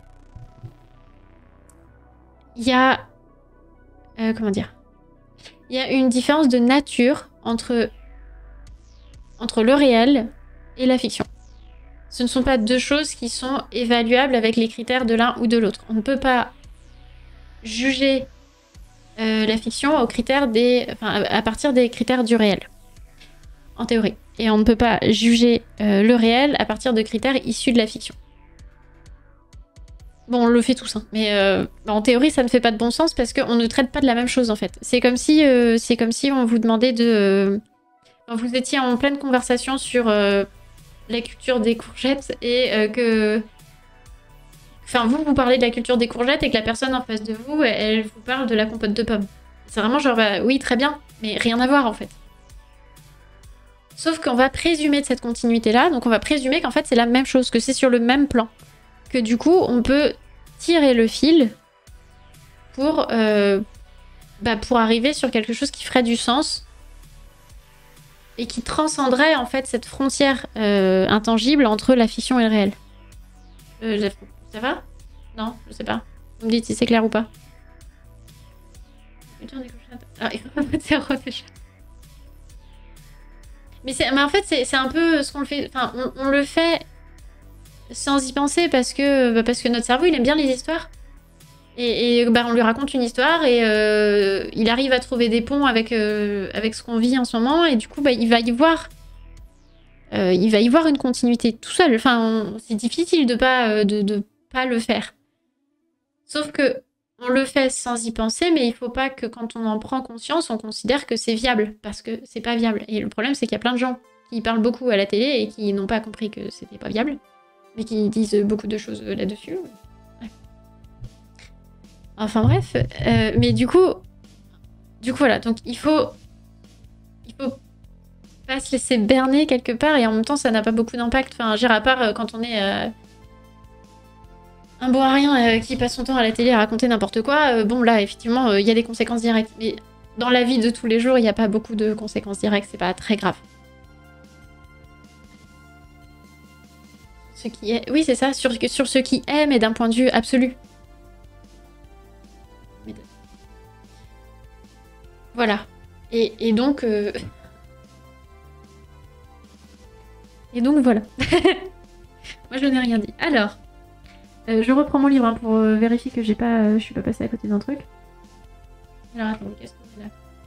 y a... Euh, comment dire? Il y a une différence de nature entre, entre le réel et la fiction. Ce ne sont pas deux choses qui sont évaluables avec les critères de l'un ou de l'autre. On ne peut pas juger Euh, la fiction aux critères des, enfin, à partir des critères du réel, en théorie. Et on ne peut pas juger euh, le réel à partir de critères issus de la fiction. Bon, on le fait tous, hein, mais euh, en théorie, ça ne fait pas de bon sens parce qu'on ne traite pas de la même chose en fait. C'est comme si, euh, c'est comme si on vous demandait de, euh, vous étiez en pleine conversation sur euh, la culture des courgettes et euh, que Enfin, vous, vous parlez de la culture des courgettes et que la personne en face de vous, elle, elle vous parle de la compote de pommes. C'est vraiment genre, bah, oui, très bien, mais rien à voir en fait. Sauf qu'on va présumer de cette continuité-là, donc on va présumer qu'en fait c'est la même chose, que c'est sur le même plan. Que du coup, on peut tirer le fil pour, euh, bah, pour arriver sur quelque chose qui ferait du sens et qui transcenderait en fait cette frontière euh, intangible entre la fiction et le réel. Euh, Ça va? Non, je sais pas. Vous me dites si c'est clair ou pas. Ah, il faut pas zéro déjà. Mais, mais en fait, c'est un peu ce qu'on le fait. Enfin, on, on le fait sans y penser parce que, bah, parce que notre cerveau, il aime bien les histoires. Et, et bah, on lui raconte une histoire et euh, il arrive à trouver des ponts avec, euh, avec ce qu'on vit en ce moment. Et du coup, bah, il va y voir. Euh, il va y voir une continuité tout seul. Enfin, c'est difficile de pas. Euh, de, de pas le faire. Sauf que on le fait sans y penser, mais il faut pas que quand on en prend conscience, on considère que c'est viable, parce que c'est pas viable. Et le problème, c'est qu'il y a plein de gens qui parlent beaucoup à la télé et qui n'ont pas compris que c'était pas viable, mais qui disent beaucoup de choses là-dessus. Ouais. Enfin bref, euh, mais du coup, du coup voilà, donc il faut, il faut pas se laisser berner quelque part et en même temps ça n'a pas beaucoup d'impact. Enfin, à part euh, quand on est euh, un bon à rien euh, qui passe son temps à la télé à raconter n'importe quoi, euh, bon là effectivement il euh, y a des conséquences directes. Mais dans la vie de tous les jours, il n'y a pas beaucoup de conséquences directes, c'est pas très grave. Ce qui est... Oui c'est ça, sur, sur ce qui est, mais d'un point de vue absolu. Voilà. Et, et donc... Euh... Et donc voilà. Moi je n'ai rien dit. Alors, euh, je reprends mon livre hein, pour euh, vérifier que j'ai pas, euh, je suis pas passée à côté d'un truc. Alors attends, qu'est-ce qu'on a là?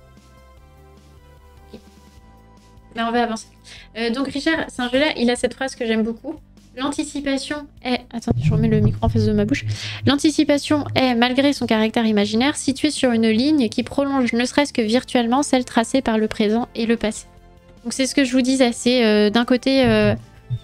Ok. Là on va avancer. Euh, donc Richard Saint-Gelais, il a cette phrase que j'aime beaucoup. L'anticipation est... Attends, je remets le micro en face de ma bouche. L'anticipation est, malgré son caractère imaginaire, située sur une ligne qui prolonge ne serait-ce que virtuellement celle tracée par le présent et le passé. Donc c'est ce que je vous disais, c'est euh, d'un côté... Euh...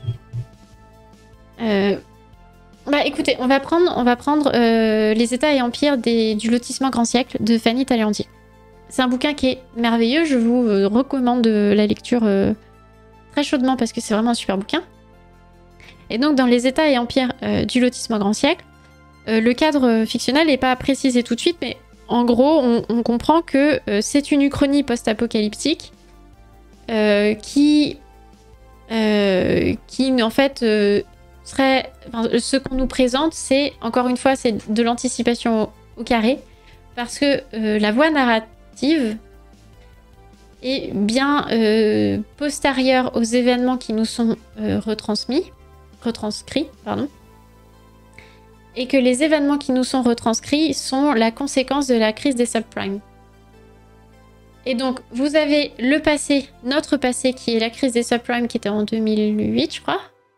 Euh... Bah écoutez, on va prendre, on va prendre euh, Les États et Empires des, du lotissement grand siècle de Fanny Taliandier. C'est un bouquin qui est merveilleux, je vous euh, recommande la lecture euh, très chaudement parce que c'est vraiment un super bouquin. Et donc dans Les États et Empires euh, du lotissement grand siècle, euh, le cadre fictionnel n'est pas précisé tout de suite, mais en gros on, on comprend que euh, c'est une uchronie post-apocalyptique euh, qui, euh, qui en fait euh, serait... Enfin, ce qu'on nous présente, c'est, encore une fois, c'est de l'anticipation au, au carré, parce que euh, la voie narrative est bien euh, postérieure aux événements qui nous sont euh, retransmis, retranscrits, pardon, et que les événements qui nous sont retranscrits sont la conséquence de la crise des subprimes. Et donc, vous avez le passé, notre passé, qui est la crise des subprimes, qui était en deux mille huit, je crois.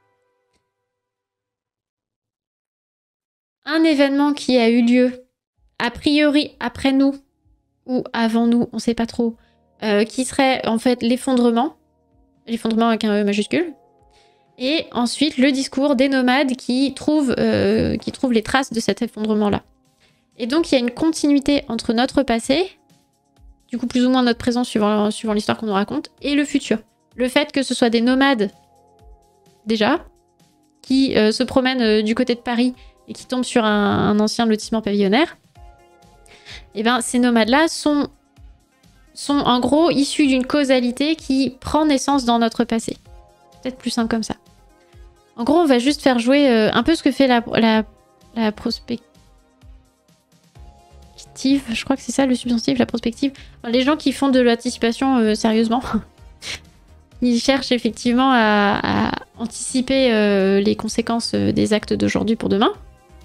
Un événement qui a eu lieu, a priori après nous, ou avant nous, on sait pas trop, euh, qui serait en fait l'effondrement, l'effondrement avec un E majuscule, et ensuite le discours des nomades qui trouvent, euh, qui trouvent les traces de cet effondrement-là. Et donc il y a une continuité entre notre passé, du coup plus ou moins notre présent suivant, suivant l'histoire qu'on nous raconte, et le futur. Le fait que ce soit des nomades, déjà, qui euh, se promènent euh, du côté de Paris, et qui tombent sur un, un ancien lotissement pavillonnaire, et ben ces nomades-là sont, sont en gros issus d'une causalité qui prend naissance dans notre passé. Peut-être plus simple comme ça. En gros, on va juste faire jouer euh, un peu ce que fait la, la, la prospective. Je crois que c'est ça le substantif, la prospective. Enfin, les gens qui font de l'anticipation euh, sérieusement. Ils cherchent effectivement à, à anticiper euh, les conséquences euh, des actes d'aujourd'hui pour demain.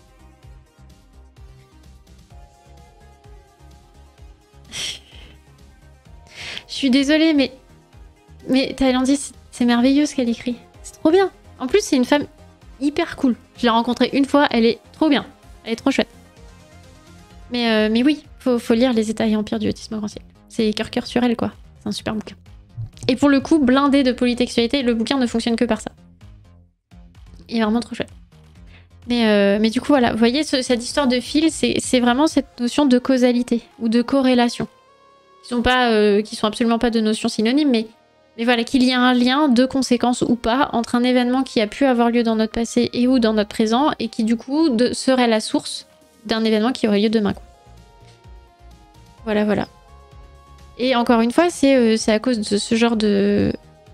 Je suis désolée, mais... Mais Thaïlandie, c'est merveilleux ce qu'elle écrit. C'est trop bien. En plus, c'est une femme hyper cool. Je l'ai rencontrée une fois, elle est trop bien. Elle est trop chouette. Mais, euh, mais oui, faut, faut lire Les États et Empires du lotissement grand siècle. C'est cœur cœur sur elle, quoi. C'est un super bouquin. Et pour le coup, blindé de polytextualité, le bouquin ne fonctionne que par ça. Il est vraiment trop chouette. Mais, euh, mais du coup, voilà. Vous voyez, ce, cette histoire de fil, c'est vraiment cette notion de causalité ou de corrélation. Qui sont, pas, euh, qui sont absolument pas de notions synonymes, mais, mais voilà, qu'il y a un lien de conséquence ou pas entre un événement qui a pu avoir lieu dans notre passé et ou dans notre présent, et qui du coup de, serait la source d'un événement qui aurait lieu demain. Quoi. Voilà, voilà. Et encore une fois, c'est euh, à cause de ce genre de...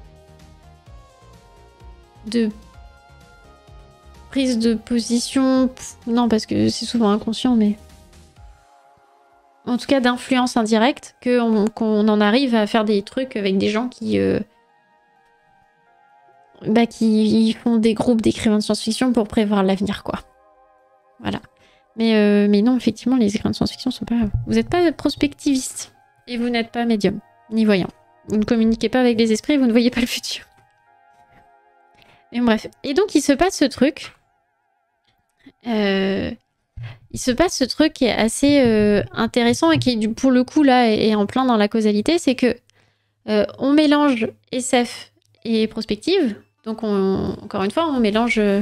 de prise de position... Pff, non, parce que c'est souvent inconscient, mais... En tout cas, d'influence indirecte, qu'on qu'on en arrive à faire des trucs avec des gens qui... Euh, bah, qui font des groupes d'écrivains de science-fiction pour prévoir l'avenir, quoi. Voilà. Mais, euh, mais non, effectivement, les écrivains de science-fiction sont pas... Vous n'êtes pas prospectiviste. Et vous n'êtes pas médium, ni voyant. Vous ne communiquez pas avec les esprits, vous ne voyez pas le futur. Mais bref. Et donc, il se passe ce truc. Euh, il se passe ce truc qui est assez euh, intéressant et qui, pour le coup, là, est, est en plein dans la causalité. C'est que euh, on mélange S F et prospective. Donc, on, encore une fois, on mélange... Euh,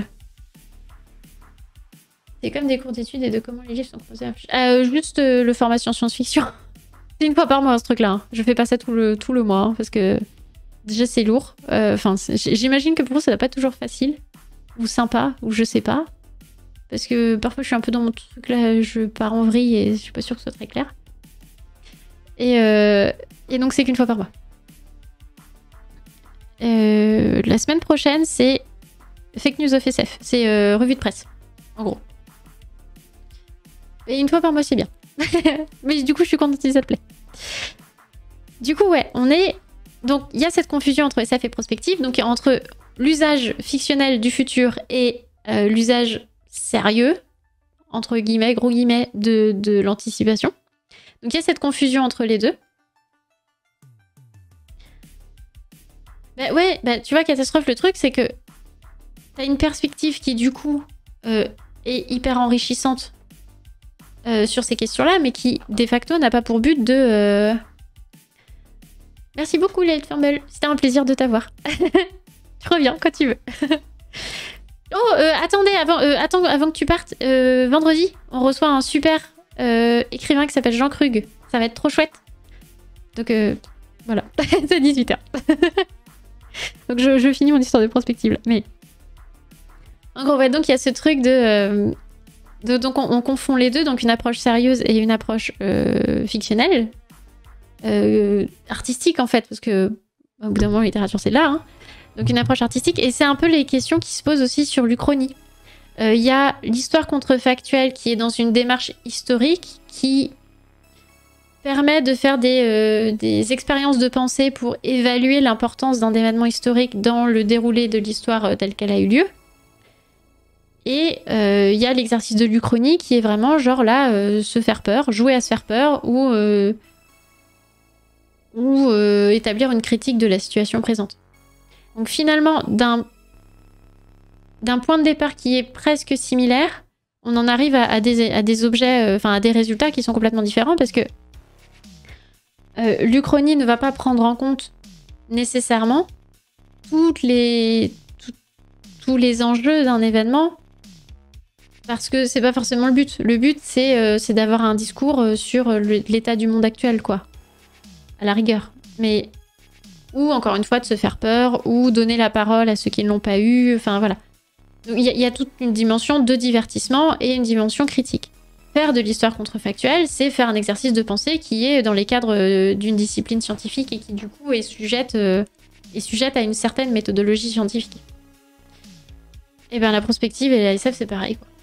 c'est comme des cours d'études et de comment les livres sont composés. Euh, juste euh, le formation science-fiction. C'est une fois par mois, ce truc-là. Hein. Je fais pas ça tout le, tout le mois, hein, parce que déjà c'est lourd. Enfin, euh, j'imagine que pour vous, ça va pas toujours facile. Ou sympa, ou je sais pas. Parce que parfois, je suis un peu dans mon truc là, je pars en vrille et je suis pas sûre que ce soit très clair. Et, euh, et donc, c'est qu'une fois par mois. Euh, la semaine prochaine, c'est Fake News of S F. C'est euh, revue de presse, en gros. Et une fois par mois, c'est bien. Mais du coup, je suis contente si ça te plaît. Du coup, ouais, on est... Donc, il y a cette confusion entre S F et prospective. Donc, entre l'usage fictionnel du futur et euh, l'usage sérieux, entre guillemets, gros guillemets, de, de l'anticipation. Donc, il y a cette confusion entre les deux. Bah ouais, bah, tu vois, catastrophe, le truc, c'est que t'as une perspective qui, du coup, euh, est hyper enrichissante euh, sur ces questions-là, mais qui, de facto, n'a pas pour but de... Euh... Merci beaucoup, Late Fumble. C'était un plaisir de t'avoir. Tu reviens quand tu veux. Oh, euh, attendez, avant, euh, attends, avant que tu partes, euh, vendredi, on reçoit un super euh, écrivain qui s'appelle Jean Krug. Ça va être trop chouette. Donc, euh, voilà. C'est dix-huit heures. Donc, je, je finis mon histoire de prospective, là. Mais... En gros, ouais, donc, il y a ce truc de... Euh, de donc, on, on confond les deux. Donc, une approche sérieuse et une approche euh, fictionnelle. Euh, artistique, en fait. Parce que, au bout d'un moment, la littérature, c'est là, hein. Donc une approche artistique. Et c'est un peu les questions qui se posent aussi sur l'Uchronie. Il euh, y a l'histoire contrefactuelle qui est dans une démarche historique qui permet de faire des, euh, des expériences de pensée pour évaluer l'importance d'un événement historique dans le déroulé de l'histoire euh, telle qu'elle a eu lieu. Et il euh, y a l'exercice de l'Uchronie qui est vraiment genre là, euh, se faire peur, jouer à se faire peur ou, euh, ou euh, établir une critique de la situation présente. Donc finalement, d'un d'un point de départ qui est presque similaire, on en arrive à, à, des, à des objets, enfin euh, à des résultats qui sont complètement différents parce que euh, l'Uchronie ne va pas prendre en compte nécessairement toutes les, tout, tous les enjeux d'un événement parce que c'est pas forcément le but. Le but, c'est euh, c'est d'avoir un discours sur l'état du monde actuel, quoi. À la rigueur. Mais... Ou, encore une fois, de se faire peur, ou donner la parole à ceux qui ne l'ont pas eu, enfin voilà. Il y, y a toute une dimension de divertissement et une dimension critique. Faire de l'histoire contrefactuelle, c'est faire un exercice de pensée qui est dans les cadres euh, d'une discipline scientifique et qui, du coup, est sujette, euh, est sujette à une certaine méthodologie scientifique. Et bien, la prospective et la S F, c'est pareil, quoi.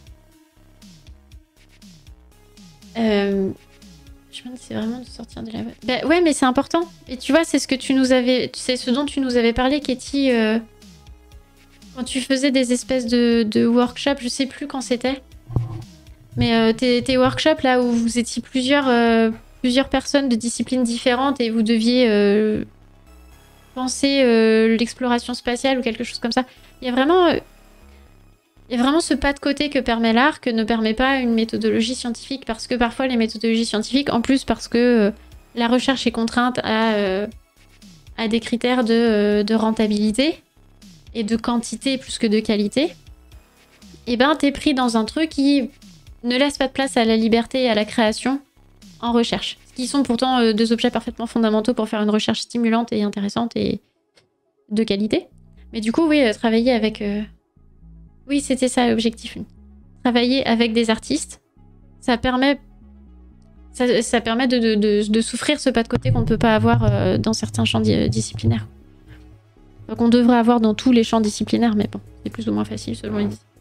Euh... Je me demande si c'est vraiment de sortir de la... Bah ouais, mais c'est important. Et tu vois, c'est ce que tu nous avais... C'est ce dont tu nous avais parlé, Katie, euh... quand tu faisais des espèces de, de workshops, je sais plus quand c'était. Mais euh, tes, tes workshops, là, où vous étiez plusieurs, euh, plusieurs personnes de disciplines différentes et vous deviez euh, penser euh, l'exploration spatiale ou quelque chose comme ça. Il y a vraiment... Euh... Il y a vraiment ce pas de côté que permet l'art que ne permet pas une méthodologie scientifique parce que parfois les méthodologies scientifiques, en plus parce que euh, la recherche est contrainte à, euh, à des critères de, euh, de rentabilité et de quantité plus que de qualité, et ben t'es pris dans un truc qui ne laisse pas de place à la liberté et à la création en recherche. Ce qui sont pourtant euh, deux objets parfaitement fondamentaux pour faire une recherche stimulante et intéressante et de qualité. Mais du coup, oui, euh, travailler avec... Euh... Oui, c'était ça l'objectif. Travailler avec des artistes, ça permet, ça, ça permet de, de, de, de souffrir ce pas de côté qu'on ne peut pas avoir euh, dans certains champs di disciplinaires. Enfin, qu'on devrait avoir dans tous les champs disciplinaires, mais bon, c'est plus ou moins facile selon les disciplines.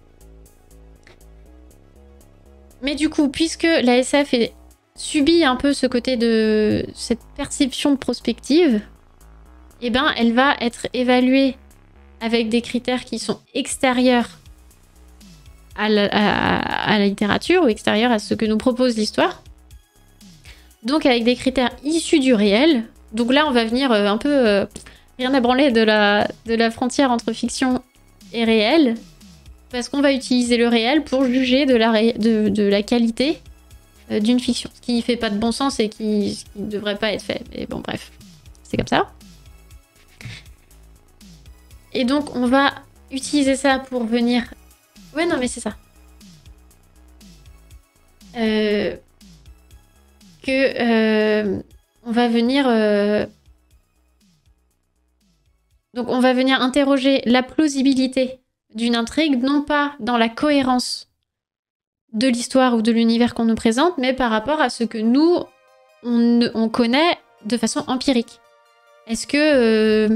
Mais du coup, puisque la S F est, subit un peu ce côté de cette perception de prospective, eh ben, elle va être évaluée avec des critères qui sont extérieurs À la, à, à la littérature ou extérieure à ce que nous propose l'histoire. Donc avec des critères issus du réel. Donc là, on va venir euh, un peu euh, rien à branler de la, de la frontière entre fiction et réel. Parce qu'on va utiliser le réel pour juger de la, ré, de, de la qualité euh, d'une fiction. Ce qui fait pas de bon sens et qui ne devrait pas être fait. Mais bon, bref. C'est comme ça. Et donc, on va utiliser ça pour venir... Ouais, non, mais c'est ça. Euh, que euh, on va venir euh, Donc on va venir interroger la plausibilité d'une intrigue, non pas dans la cohérence de l'histoire ou de l'univers qu'on nous présente, mais par rapport à ce que nous, on, on connaît de façon empirique. Est-ce que... Euh,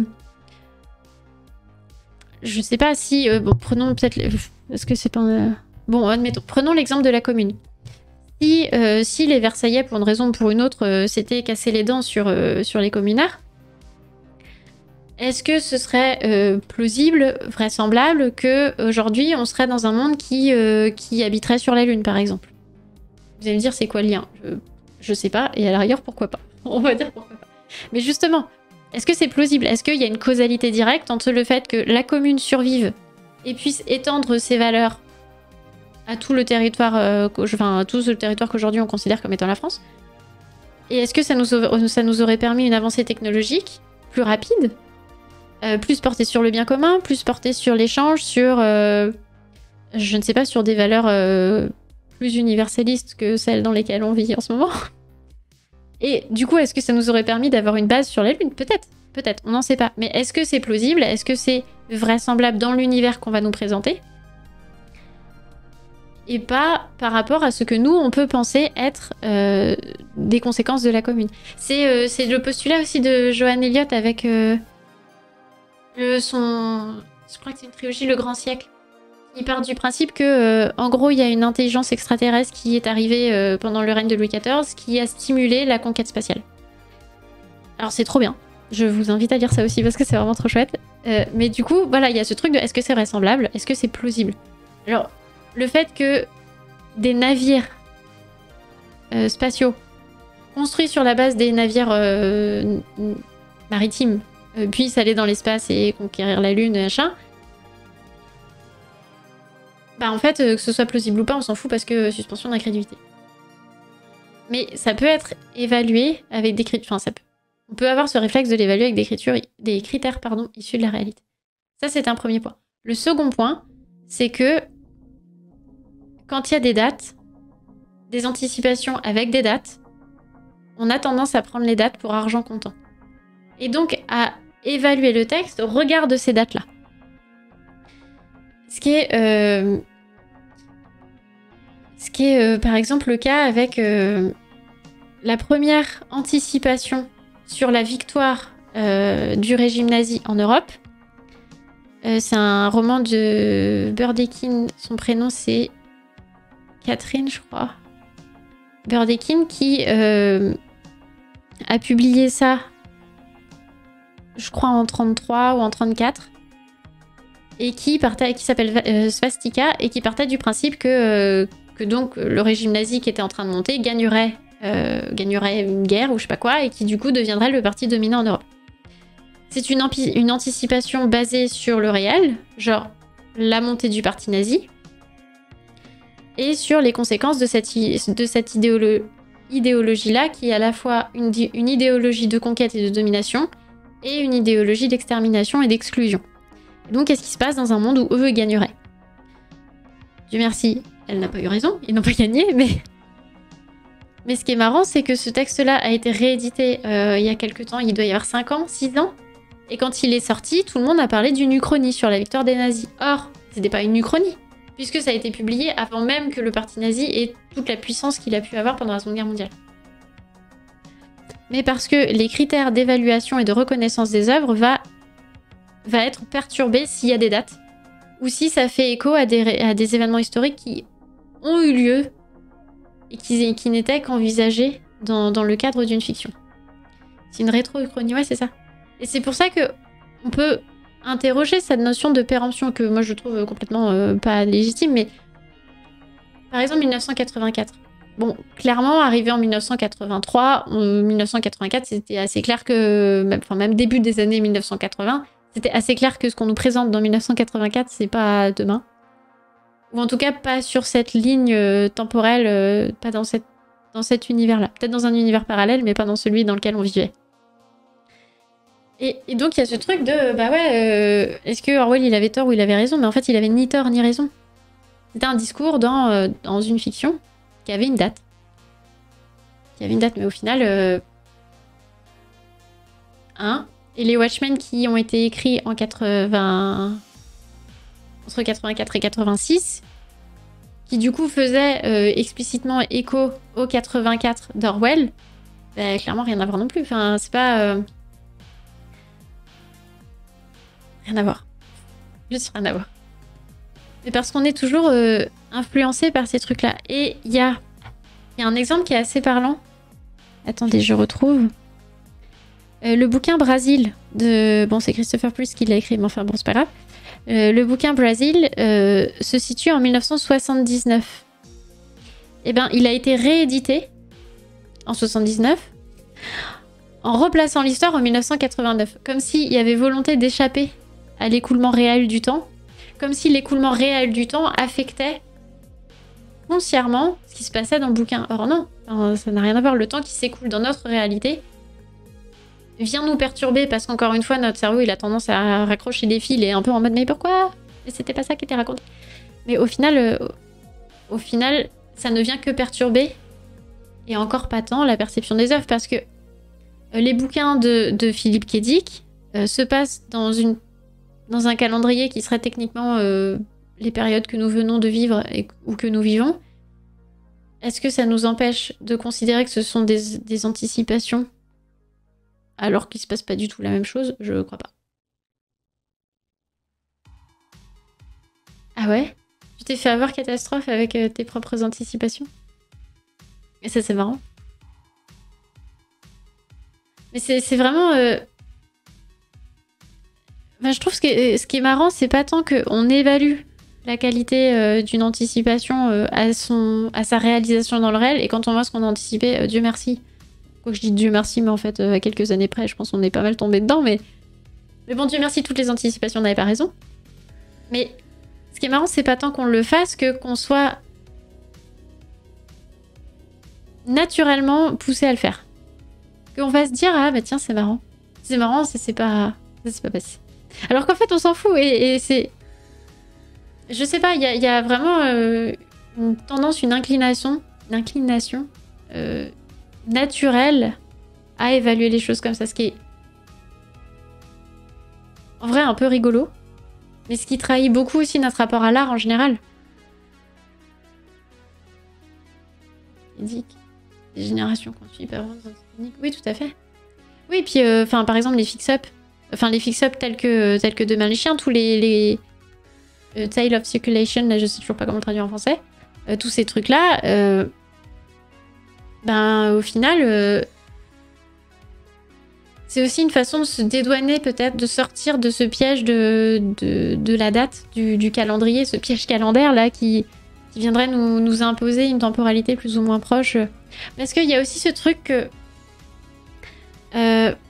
je sais pas si... Euh, bon, prenons peut-être... Est-ce que c'est pas... Euh, bon, admettons. Prenons l'exemple de la Commune. Si, euh, si les Versaillais, pour une raison ou pour une autre, euh, s'étaient cassé les dents sur, euh, sur les communards, est-ce que ce serait euh, plausible, vraisemblable, qu'aujourd'hui, on serait dans un monde qui, euh, qui habiterait sur la Lune, par exemple? Vous allez me dire, c'est quoi le lien? je, je sais pas, et à l'arrière, pourquoi pas? On va dire pourquoi pas. Mais justement, est-ce que c'est plausible? Est-ce qu'il y a une causalité directe entre le fait que la commune survive et puisse étendre ses valeurs à tout le territoire, euh, enfin, à tout le territoire qu'aujourd'hui on considère comme étant la France? Et est-ce que ça nous, ça nous aurait permis une avancée technologique plus rapide? Euh, plus porté sur le bien commun, plus porté sur l'échange, sur, euh, je ne sais pas, sur des valeurs euh, plus universalistes que celles dans lesquelles on vit en ce moment. Et du coup, est-ce que ça nous aurait permis d'avoir une base sur la Lune? Peut-être, peut-être, on n'en sait pas. Mais est-ce que c'est plausible? Est-ce que c'est vraisemblable dans l'univers qu'on va nous présenter? Et pas par rapport à ce que nous, on peut penser être euh, des conséquences de la Commune. C'est euh, c'est le postulat aussi de Johan Elliott avec... Euh, Le, son... Je crois que c'est une trilogie, Le Grand Siècle. Il part du principe que, euh, en gros, il y a une intelligence extraterrestre qui est arrivée euh, pendant le règne de Louis quatorze qui a stimulé la conquête spatiale. Alors c'est trop bien. Je vous invite à lire ça aussi parce que c'est vraiment trop chouette. Euh, mais du coup, voilà, il y a ce truc de est-ce que c'est vraisemblable? Est-ce que c'est plausible? Alors, le fait que des navires euh, spatiaux construits sur la base des navires euh, maritimes Euh, puissent aller dans l'espace et conquérir la Lune, machin. Bah en fait, euh, que ce soit plausible ou pas, on s'en fout parce que euh, suspension d'incrédulité. Mais ça peut être évalué avec des critères... Enfin, ça peut... On peut avoir ce réflexe de l'évaluer avec des, critères, des critères pardon, issus de la réalité. Ça, c'est un premier point. Le second point, c'est que quand il y a des dates, des anticipations avec des dates, on a tendance à prendre les dates pour argent comptant. Et donc, à évaluer le texte au regard de ces dates-là. Ce qui est, euh, ce qui est euh, par exemple le cas avec euh, la première anticipation sur la victoire euh, du régime nazi en Europe. Euh, c'est un roman de Burdekin, son prénom c'est Catherine, je crois. Burdekin qui euh, a publié ça je crois en trente-trois ou en trente-quatre, et qui partait, qui s'appelle euh, Svastika, et qui partait du principe que, euh, que donc le régime nazi qui était en train de monter gagnerait, euh, gagnerait une guerre ou je sais pas quoi, et qui du coup deviendrait le parti dominant en Europe. C'est une, une anticipation basée sur le réel, genre la montée du parti nazi, et sur les conséquences de cette, de cette idéolo idéologie-là, qui est à la fois une, une idéologie de conquête et de domination, et une idéologie d'extermination et d'exclusion. Donc, qu'est-ce qui se passe dans un monde où eux gagneraient? Dieu merci, elle n'a pas eu raison, ils n'ont pas gagné, mais... Mais ce qui est marrant, c'est que ce texte-là a été réédité euh, il y a quelques temps, il doit y avoir cinq ans, six ans, et quand il est sorti, tout le monde a parlé d'une uchronie sur la victoire des nazis. Or, c'était pas une uchronie, puisque ça a été publié avant même que le parti nazi ait toute la puissance qu'il a pu avoir pendant la Seconde Guerre mondiale. Mais parce que les critères d'évaluation et de reconnaissance des œuvres va, va être perturbés s'il y a des dates, ou si ça fait écho à des, à des événements historiques qui ont eu lieu et qui, qui n'étaient qu'envisagés dans, dans le cadre d'une fiction. C'est une rétro-uchronie, ouais, c'est ça. Et c'est pour ça que on peut interroger cette notion de péremption que moi je trouve complètement euh, pas légitime, mais par exemple mille neuf cent quatre-vingt-quatre. Bon, clairement, arrivé en mille neuf cent quatre-vingt-trois, en mille neuf cent quatre-vingt-quatre, c'était assez clair que, même, enfin même début des années mille neuf cent quatre-vingts, c'était assez clair que ce qu'on nous présente dans mille neuf cent quatre-vingt-quatre, c'est pas demain. Ou en tout cas, pas sur cette ligne euh, temporelle, euh, pas dans, cette, dans cet univers-là. Peut-être dans un univers parallèle, mais pas dans celui dans lequel on vivait. Et, et donc, il y a ce truc de, bah ouais, euh, est-ce que Orwell, il avait tort ou il avait raison? Mais en fait, il avait ni tort ni raison. C'était un discours dans, euh, dans une fiction qui avait une date. Qui avait une date, mais au final... Euh... Hein Et les Watchmen qui ont été écrits en quatre-vingts... entre quatre-vingt-quatre et quatre-vingt-six, qui du coup faisaient euh, explicitement écho au quatre-vingt-quatre d'Orwell, bah, clairement rien à voir non plus. Enfin, c'est pas... Euh... Rien à voir. Juste rien à voir. Mais parce qu'on est toujours euh, influencé par ces trucs-là. Et il y a, y a un exemple qui est assez parlant. Attendez, je retrouve. Euh, le bouquin Brasil de... Bon, c'est Christopher Priest qui l'a écrit, mais enfin bon, c'est pas grave. Euh, le bouquin Brasil euh, se situe en mille neuf cent soixante-dix-neuf. Eh bien, il a été réédité en soixante-dix-neuf en replaçant l'histoire en mille neuf cent quatre-vingt-neuf. Comme s'il y avait volonté d'échapper à l'écoulement réel du temps. Comme si l'écoulement réel du temps affectait foncièrement ce qui se passait dans le bouquin. Or non, ça n'a rien à voir. Le temps qui s'écoule dans notre réalité vient nous perturber parce qu'encore une fois, notre cerveau, il a tendance à raccrocher des fils et un peu en mode « mais pourquoi ? Mais c'était pas ça qui était raconté. » Mais au final, euh, au final, ça ne vient que perturber et encore pas tant la perception des œuvres parce que euh, les bouquins de, de Philippe K. Dick euh, se passent dans, une, dans un calendrier qui serait techniquement euh, les périodes que nous venons de vivre et, ou que nous vivons. Est-ce que ça nous empêche de considérer que ce sont des, des anticipations alors qu'il se passe pas du tout la même chose? Je crois pas. Ah ouais? Tu t'es fait avoir catastrophe avec euh, tes propres anticipations? Et ça, c'est marrant. Mais c'est vraiment... Euh... Enfin, je trouve ce qui est, ce qui est marrant, c'est pas tant qu'on évalue la qualité euh, d'une anticipation euh, à, son, à sa réalisation dans le réel, et quand on voit ce qu'on a anticipé, euh, Dieu merci. Quoi que je dis Dieu merci, mais en fait, euh, à quelques années près, je pense qu'on est pas mal tombé dedans, mais... Mais bon, Dieu merci, toutes les anticipations n'avaient pas raison. Mais ce qui est marrant, c'est pas tant qu'on le fasse que qu'on soit naturellement poussé à le faire. Qu'on va se dire, ah bah tiens, c'est marrant. C'est marrant, ça c'est pas... ça c'est pas passé. Alors qu'en fait, on s'en fout, et, et c'est... Je sais pas, il y, y a vraiment euh, une tendance, une inclination, une inclination euh, naturelle à évaluer les choses comme ça, ce qui est en vrai un peu rigolo, mais ce qui trahit beaucoup aussi notre rapport à l'art en général. Des générations continuent pas vraiment dans... Oui, tout à fait. Oui, puis enfin euh, par exemple les fix-up, enfin les fix-up tels que tels que Demain les chiens, tous les, les... Euh, Tale of Circulation, là je sais toujours pas comment le traduire en français, euh, tous ces trucs là, euh... ben au final, euh... c'est aussi une façon de se dédouaner peut-être, de sortir de ce piège de, de, de la date, du, du calendrier, ce piège calendaire là qui, qui viendrait nous, nous imposer une temporalité plus ou moins proche. Parce qu'il y a aussi ce truc que... Euh...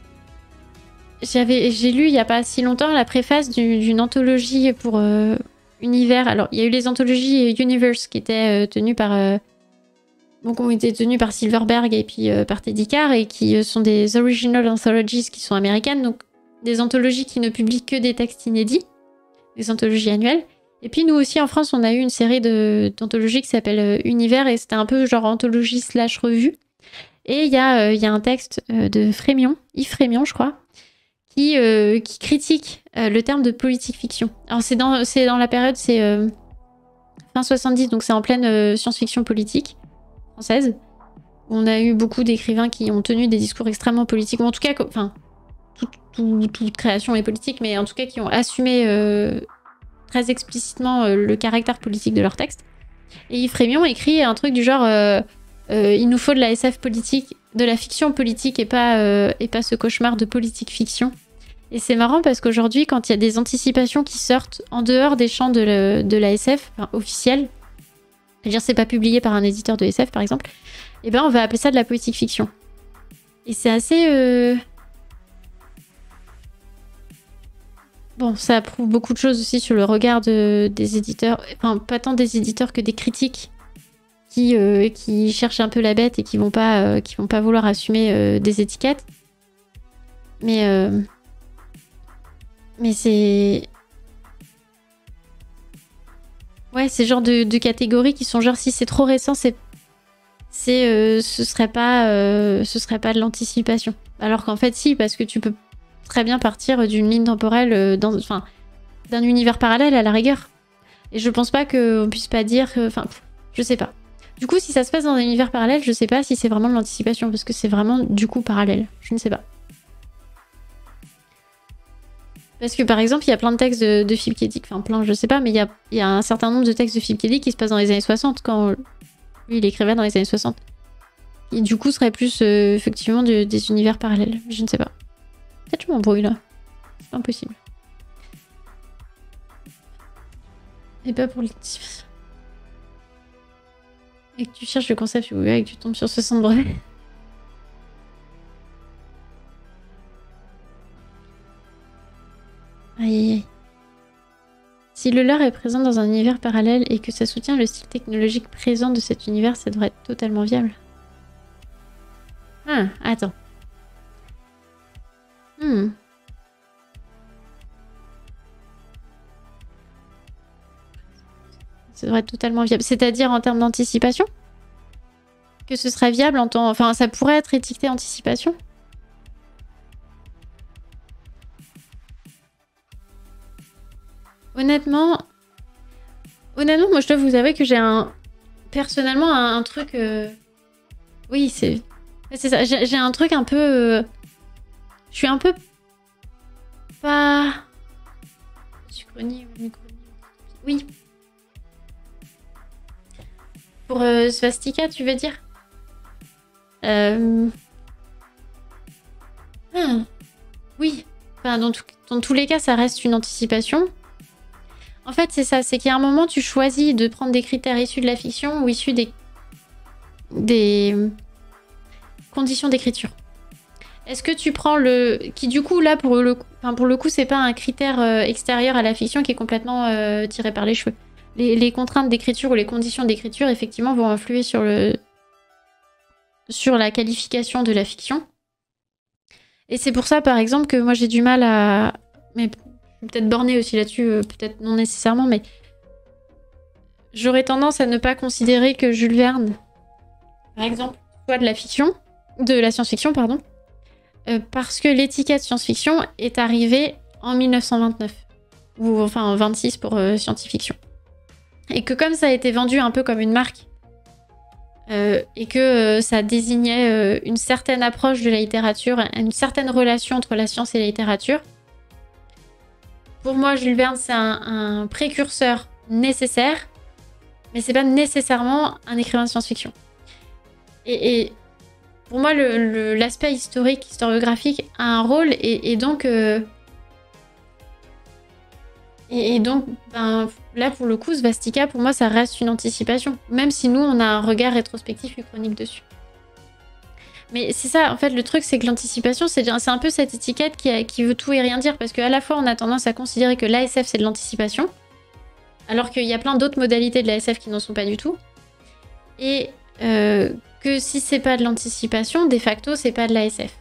J'ai lu il n'y a pas si longtemps la préface d'une anthologie pour euh, Univers. Alors, il y a eu les anthologies Universe qui étaient euh, tenues par... Euh, donc, ont été tenues par Silverberg et puis euh, par Teddy Carr et qui euh, sont des Original Anthologies qui sont américaines. Donc, des anthologies qui ne publient que des textes inédits. Des anthologies annuelles. Et puis, nous aussi, en France, on a eu une série d'anthologies qui s'appelle euh, Univers et c'était un peu genre anthologie slash revue. Et il y, euh, y a un texte euh, de Frémion, Yves Frémion, je crois, Qui, euh, qui critique euh, le terme de politique fiction. Alors c'est dans, dans la période, c'est euh, fin soixante-dix, donc c'est en pleine euh, science-fiction politique française. On a eu beaucoup d'écrivains qui ont tenu des discours extrêmement politiques, ou en tout cas, enfin, tout, tout, toute création est politique, mais en tout cas qui ont assumé euh, très explicitement euh, le caractère politique de leur texte. Et Yves Frémion écrit un truc du genre euh, euh, il nous faut de la S F politique, de la fiction politique et pas, euh, et pas ce cauchemar de politique fiction. Et c'est marrant parce qu'aujourd'hui, quand il y a des anticipations qui sortent en dehors des champs de, le, de la S F, enfin, officielle, c'est-à-dire c'est pas publié par un éditeur de S F par exemple, et ben on va appeler ça de la politique fiction. Et c'est assez... Euh... Bon, ça prouve beaucoup de choses aussi sur le regard de, des éditeurs, enfin pas tant des éditeurs que des critiques qui, euh, qui cherchent un peu la bête et qui vont pas, euh, qui vont pas vouloir assumer euh, des étiquettes. Mais... Euh... Mais c'est... Ouais, c'est genre de, de catégories qui sont genre si c'est trop récent, c'est... c'est euh, ce serait pas euh, ce serait pas de l'anticipation. Alors qu'en fait si, parce que tu peux... très bien partir d'une ligne temporelle, euh, dans, enfin, d'un univers parallèle à la rigueur. Et je pense pas qu'on puisse pas dire... Enfin, je sais pas. Du coup, si ça se passe dans un univers parallèle, je sais pas si c'est vraiment de l'anticipation, parce que c'est vraiment, du coup, parallèle. Je ne sais pas. Parce que, par exemple, il y a plein de textes de, de Philip K. Dick, enfin plein, je sais pas, mais il y a, il y a un certain nombre de textes de Philip K. Dick qui se passent dans les années soixante, quand lui, il écrivait dans les années soixante. Et du coup, ce serait plus, euh, effectivement, de, des univers parallèles. Je ne sais pas. Peut-être que je m'embrouille, là. C'est pas impossible. Et pas pour l'anticipation. Et que tu cherches le concept oui, et que tu tombes sur soixante brevets. Aïe aïe aïe. Si le leur est présent dans un univers parallèle et que ça soutient le style technologique présent de cet univers, ça devrait être totalement viable. Ah, attends. Hmm. Ça devrait être totalement viable. C'est-à-dire en termes d'anticipation? Que ce serait viable en temps... Enfin, ça pourrait être étiqueté anticipation? Honnêtement... Honnêtement, moi je dois vous avouer que j'ai un... Personnellement, un, un truc... Euh... Oui, c'est... C'est ça. J'ai un truc un peu... Euh... Je suis un peu... Pas... Suchronie ou micronie. Oui. Pour euh, Svastika, tu veux dire? euh... ah. Oui. Enfin, dans, tout, dans tous les cas, ça reste une anticipation. En fait, c'est ça. C'est qu'il y a un moment, tu choisis de prendre des critères issus de la fiction ou issus des... des conditions d'écriture. Est-ce que tu prends le... Qui du coup, là, pour le coup, enfin, pour le coup, c'est pas un critère euh, extérieur à la fiction qui est complètement euh, tiré par les cheveux. Les, les contraintes d'écriture ou les conditions d'écriture, effectivement, vont influer sur le sur la qualification de la fiction. Et c'est pour ça, par exemple, que moi, j'ai du mal à... Mais peut-être bornée aussi là-dessus, euh, peut-être non nécessairement, mais... J'aurais tendance à ne pas considérer que Jules Verne, par exemple, soit de la fiction, de la science-fiction, pardon, euh, parce que l'étiquette science-fiction est arrivée en mille neuf cent vingt-neuf. Ou enfin en vingt-six pour euh, science-fiction. Et que comme ça a été vendu un peu comme une marque, euh, et que euh, ça désignait euh, une certaine approche de la littérature, une certaine relation entre la science et la littérature, pour moi, Jules Verne, c'est un, un précurseur nécessaire, mais c'est pas nécessairement un écrivain de science-fiction. Et, et pour moi, l'aspect historique, historiographique a un rôle, et, et donc... Euh, Et, et donc, ben, là, pour le coup, Svastika, pour moi, ça reste une anticipation. Même si nous, on a un regard rétrospectif uchronique dessus. Mais c'est ça, en fait, le truc, c'est que l'anticipation, c'est un peu cette étiquette qui, a, qui veut tout et rien dire. Parce qu'à la fois, on a tendance à considérer que l'A S F, c'est de l'anticipation. Alors qu'il y a plein d'autres modalités de l'A S F qui n'en sont pas du tout. Et euh, que si c'est pas de l'anticipation, de facto, c'est pas de l'A S F.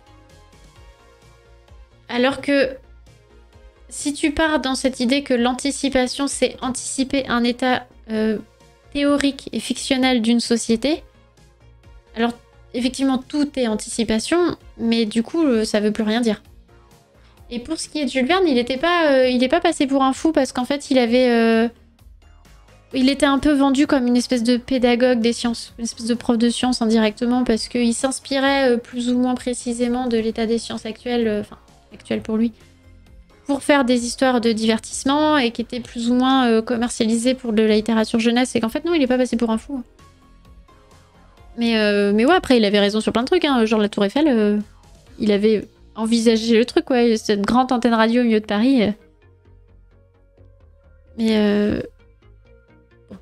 Alors que... Si tu pars dans cette idée que l'anticipation, c'est anticiper un état euh, théorique et fictionnel d'une société, alors effectivement, tout est anticipation, mais du coup, euh, ça veut plus rien dire. Et pour ce qui est de Jules Verne, il n'était pas, euh, il est pas passé pour un fou parce qu'en fait, il avait... Euh, il était un peu vendu comme une espèce de pédagogue des sciences, une espèce de prof de sciences indirectement, parce qu'il s'inspirait euh, plus ou moins précisément de l'état des sciences actuelles, euh, enfin, actuelles pour lui, pour faire des histoires de divertissement et qui étaient plus ou moins euh, commercialisées pour de la littérature jeunesse. Et qu'en fait, non, il est pas passé pour un fou. Mais, euh, mais ouais, après, il avait raison sur plein de trucs. Hein. Genre la Tour Eiffel, euh, il avait envisagé le truc, ouais. Cette grande antenne radio au milieu de Paris. Euh. Mais, euh... bon.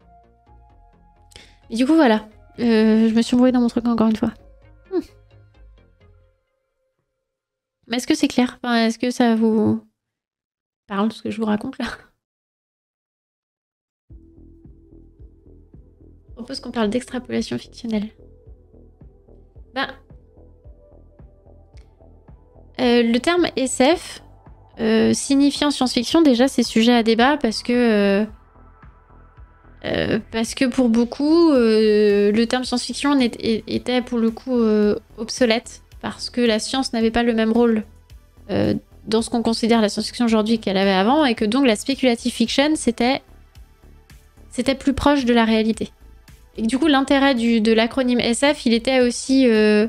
Mais du coup, voilà. Euh, je me suis embrouillée dans mon truc encore une fois. Hmm. Mais est-ce que c'est clair? Enfin, est-ce que ça vous parle de ce que je vous raconte là? Je propose qu'on parle d'extrapolation fictionnelle. Ben, euh, le terme S F, euh, signifiant science-fiction, déjà c'est sujet à débat parce que euh, euh, parce que pour beaucoup, euh, le terme science-fiction était pour le coup euh, obsolète. Parce que la science n'avait pas le même rôle euh, dans ce qu'on considère la science-fiction aujourd'hui qu'elle avait avant, et que donc la speculative fiction, c'était c'était plus proche de la réalité. Et que, du coup, l'intérêt de l'acronyme S F, il était aussi... Euh,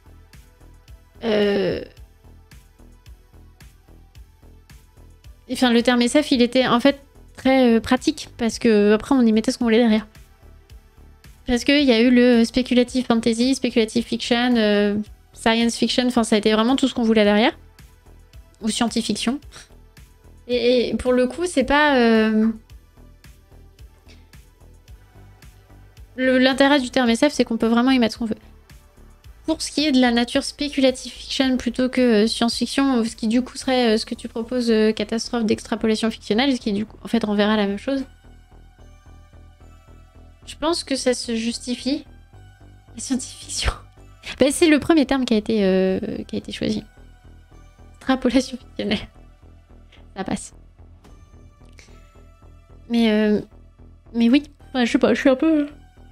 euh, enfin, le terme S F, il était en fait très euh, pratique, parce que après on y mettait ce qu'on voulait derrière. Parce qu'il y a eu le speculative fantasy, speculative fiction, euh, science fiction, enfin ça a été vraiment tout ce qu'on voulait derrière. Ou science-fiction. Et, et pour le coup, c'est pas... Euh... L'intérêt du terme S F, c'est qu'on peut vraiment y mettre ce qu'on veut. Pour ce qui est de la nature speculative fiction plutôt que euh, science-fiction, ce qui du coup serait euh, ce que tu proposes, euh, catastrophe d'extrapolation fictionnelle, ce qui du coup en fait renverra la même chose. Je pense que ça se justifie. La science-fiction. Ben, c'est le premier terme qui a été, euh, qui a été choisi. Extrapolation fictionnelle. Ça passe. Mais, euh, mais oui. Ouais, je sais pas, je suis un peu...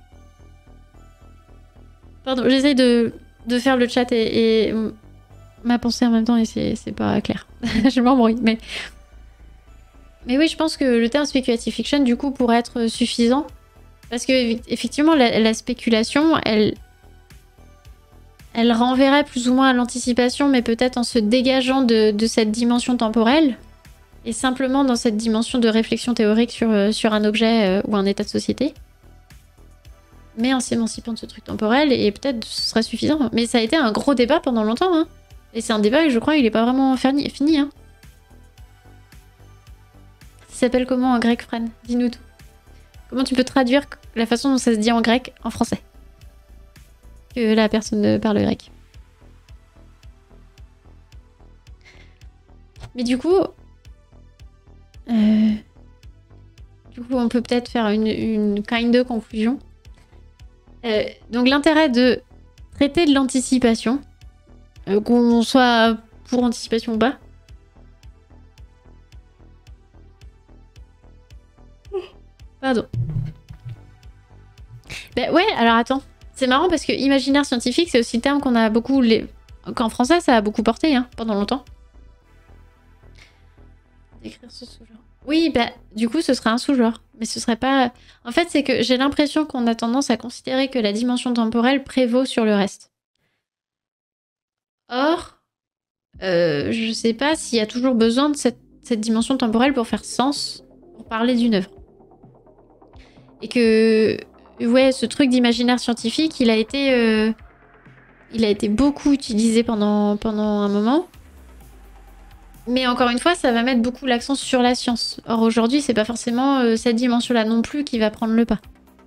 Pardon, j'essaye de, de faire le chat et, et ma pensée en même temps et c'est pas clair. Je m'embrouille, mais... Mais oui, je pense que le terme speculative fiction, du coup, pourrait être suffisant. Parce que, effectivement, la, la spéculation, elle... Elle renverrait plus ou moins à l'anticipation, mais peut-être en se dégageant de, de cette dimension temporelle. Et simplement dans cette dimension de réflexion théorique sur, euh, sur un objet euh, ou un état de société. Mais en s'émancipant de ce truc temporel, et peut-être ce serait suffisant. Mais ça a été un gros débat pendant longtemps, hein. Et c'est un débat, je crois, il est pas vraiment fini, fini hein. Ça s'appelle comment en grec, Fran? Dis-nous tout. Comment tu peux traduire la façon dont ça se dit en grec en français? Que la personne ne parle grec. Mais du coup... Euh, du coup, on peut peut-être faire une, une kind de conclusion. Euh, donc l'intérêt de traiter de l'anticipation, euh, qu'on soit pour anticipation ou pas. Pardon. Ben ouais, alors attends. C'est marrant parce que imaginaire scientifique, c'est aussi le terme qu'on a beaucoup... Les... Qu'en français, ça a beaucoup porté hein, pendant longtemps. Décrire ce sous-genre. Oui, bah du coup, ce serait un sous-genre. Mais ce serait pas... En fait, c'est que j'ai l'impression qu'on a tendance à considérer que la dimension temporelle prévaut sur le reste. Or, euh, je sais pas s'il y a toujours besoin de cette, cette dimension temporelle pour faire sens, pour parler d'une œuvre. Et que... Ouais, ce truc d'imaginaire scientifique, il a été... Euh, il a été beaucoup utilisé pendant, pendant un moment. Mais encore une fois, ça va mettre beaucoup l'accent sur la science. Or aujourd'hui, c'est pas forcément euh, cette dimension-là non plus qui va prendre le pas.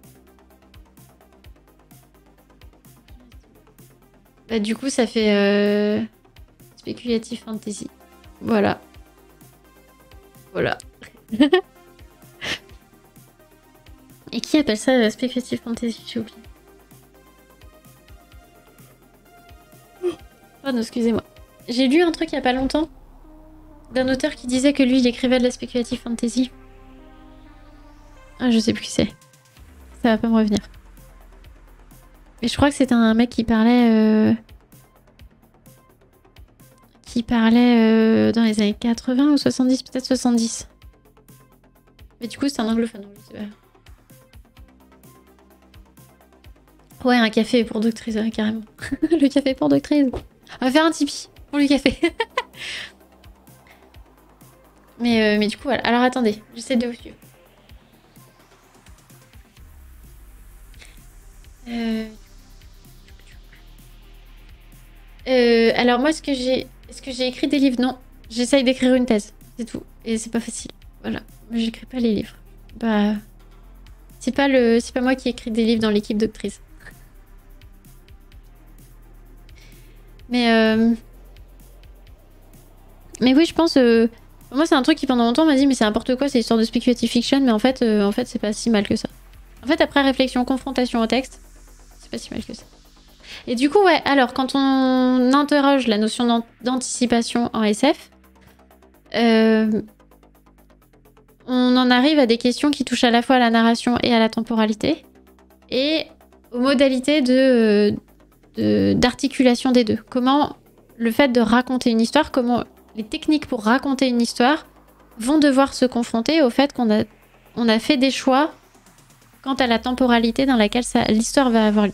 Bah du coup, ça fait euh, speculative fantasy. Voilà. Voilà. Et qui appelle ça euh, speculative fantasy? J'ai oublié. Pardon, excusez-moi. J'ai lu un truc il y a pas longtemps d'un auteur qui disait que lui, il écrivait de la speculative fantasy. Ah, je sais plus qui c'est. Ça va pas me revenir. Mais je crois que c'était un mec qui parlait... Euh... Qui parlait euh, dans les années quatre-vingts ou soixante-dix, peut-être soixante-dix. Mais du coup, c'est un anglophone, donc je sais pas. Ouais, un café pour Doctrice, ouais, carrément. Le café pour Doctrice. On va faire un Tipeee pour le café. mais, euh, mais du coup, voilà. Alors attendez, j'essaie de vous suivre. Euh... Euh, alors moi, est-ce que j'ai est-ce que j'ai écrit des livres? Non. J'essaye d'écrire une thèse, c'est tout. Et c'est pas facile. Voilà. J'écris pas les livres. Bah... C'est pas, le... c'est pas moi qui écris des livres dans l'équipe Doctrice. Mais... Euh... Mais oui, je pense... Euh... Moi, c'est un truc qui pendant longtemps m'a dit mais c'est n'importe quoi, c'est l'histoire de speculative fiction. Mais en fait, euh, en fait c'est pas si mal que ça. En fait, après réflexion, confrontation au texte, c'est pas si mal que ça. Et du coup, ouais, alors quand on interroge la notion d'anticipation en S F, euh, on en arrive à des questions qui touchent à la fois à la narration et à la temporalité, et aux modalités de, de, d'articulation des deux. Comment le fait de raconter une histoire, comment les techniques pour raconter une histoire vont devoir se confronter au fait qu'on a, on a fait des choix quant à la temporalité dans laquelle l'histoire va avoir lieu.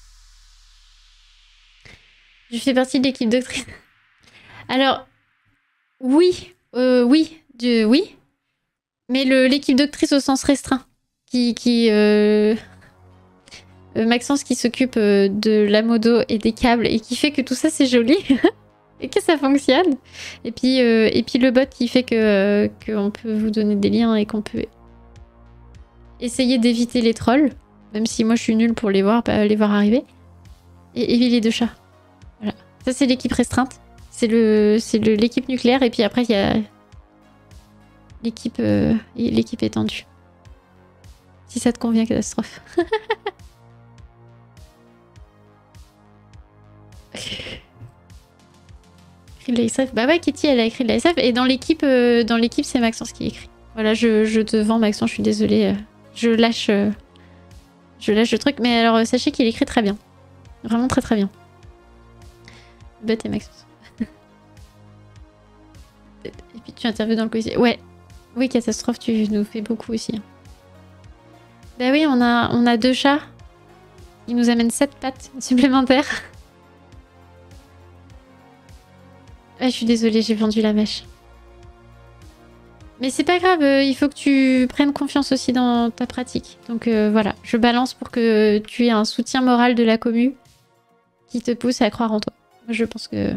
Je fais partie de l'équipe doctrice. Alors, oui, euh, oui, de, oui, mais l'équipe doctrice au sens restreint, qui, qui euh, euh, Maxence qui s'occupe euh, de la modo et des câbles et qui fait que tout ça c'est joli et que ça fonctionne. Et puis, euh, et puis le bot qui fait que euh, qu'on peut vous donner des liens et qu'on peut essayer d'éviter les trolls, même si moi je suis nulle pour les voir, pas les voir arriver. Et éviter les deux chats. Voilà. Ça c'est l'équipe restreinte. C'est le, c'est l'équipe nucléaire et puis après il y a l'équipe euh, l'équipe étendue. Si ça te convient, catastrophe. Écrit de la S F. Bah ouais, Kitty elle a écrit de la S F et dans l'équipe euh, dans l'équipe c'est Maxence qui écrit. Voilà, je, je te vends Maxence, je suis désolée. Je lâche euh, je lâche le truc, mais alors sachez qu'il écrit très bien. Vraiment très très bien. Bot et Maxence. Et puis tu interviens dans le quiz. Ouais. Oui, catastrophe, tu nous fais beaucoup aussi. Bah oui, on a, on a deux chats. Ils nous amènent sept pattes supplémentaires. Ah, je suis désolée, j'ai vendu la mèche. Mais c'est pas grave, euh, il faut que tu prennes confiance aussi dans ta pratique. Donc euh, voilà, je balance pour que tu aies un soutien moral de la commu qui te pousse à croire en toi. Moi, je pense que...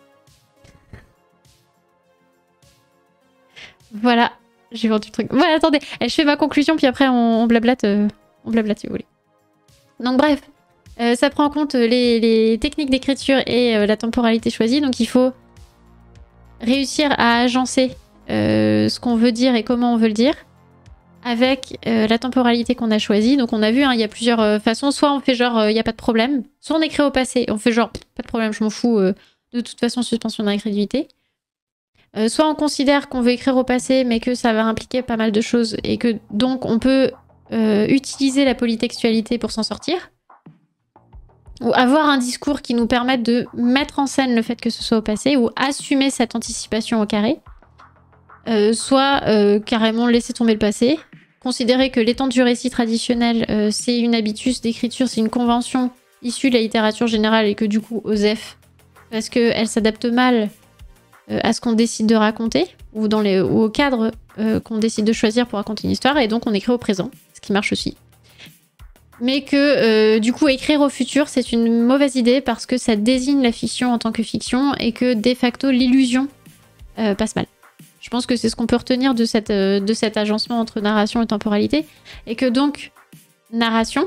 Voilà, j'ai vendu le truc. Voilà, attendez, je fais ma conclusion, puis après on, on blablate, euh, on blablate si vous voulez. Donc bref, euh, ça prend en compte les, les techniques d'écriture et euh, la temporalité choisie. Donc il faut réussir à agencer euh, ce qu'on veut dire et comment on veut le dire avec euh, la temporalité qu'on a choisie. Donc on a vu, hein, il y a plusieurs euh, façons. Soit on fait genre, il euh, n'y a pas de problème. Soit on écrit au passé, on fait genre, pas de problème, je m'en fous. Euh, de toute façon, suspension d'incrédulité. Euh, soit on considère qu'on veut écrire au passé, mais que ça va impliquer pas mal de choses et que donc on peut euh, utiliser la polytextualité pour s'en sortir. Ou avoir un discours qui nous permette de mettre en scène le fait que ce soit au passé ou assumer cette anticipation au carré. Euh, soit euh, carrément laisser tomber le passé. Considérer que l'étendue du récit traditionnel, euh, c'est une habitus d'écriture, c'est une convention issue de la littérature générale et que du coup, OSEF, parce qu'elle s'adapte mal euh, à ce qu'on décide de raconter ou, dans les, ou au cadre euh, qu'on décide de choisir pour raconter une histoire et donc on écrit au présent, ce qui marche aussi. Mais que euh, du coup écrire au futur c'est une mauvaise idée parce que ça désigne la fiction en tant que fiction et que de facto l'illusion euh, passe mal. Je pense que c'est ce qu'on peut retenir de, cette, euh, de cet agencement entre narration et temporalité et que donc narration,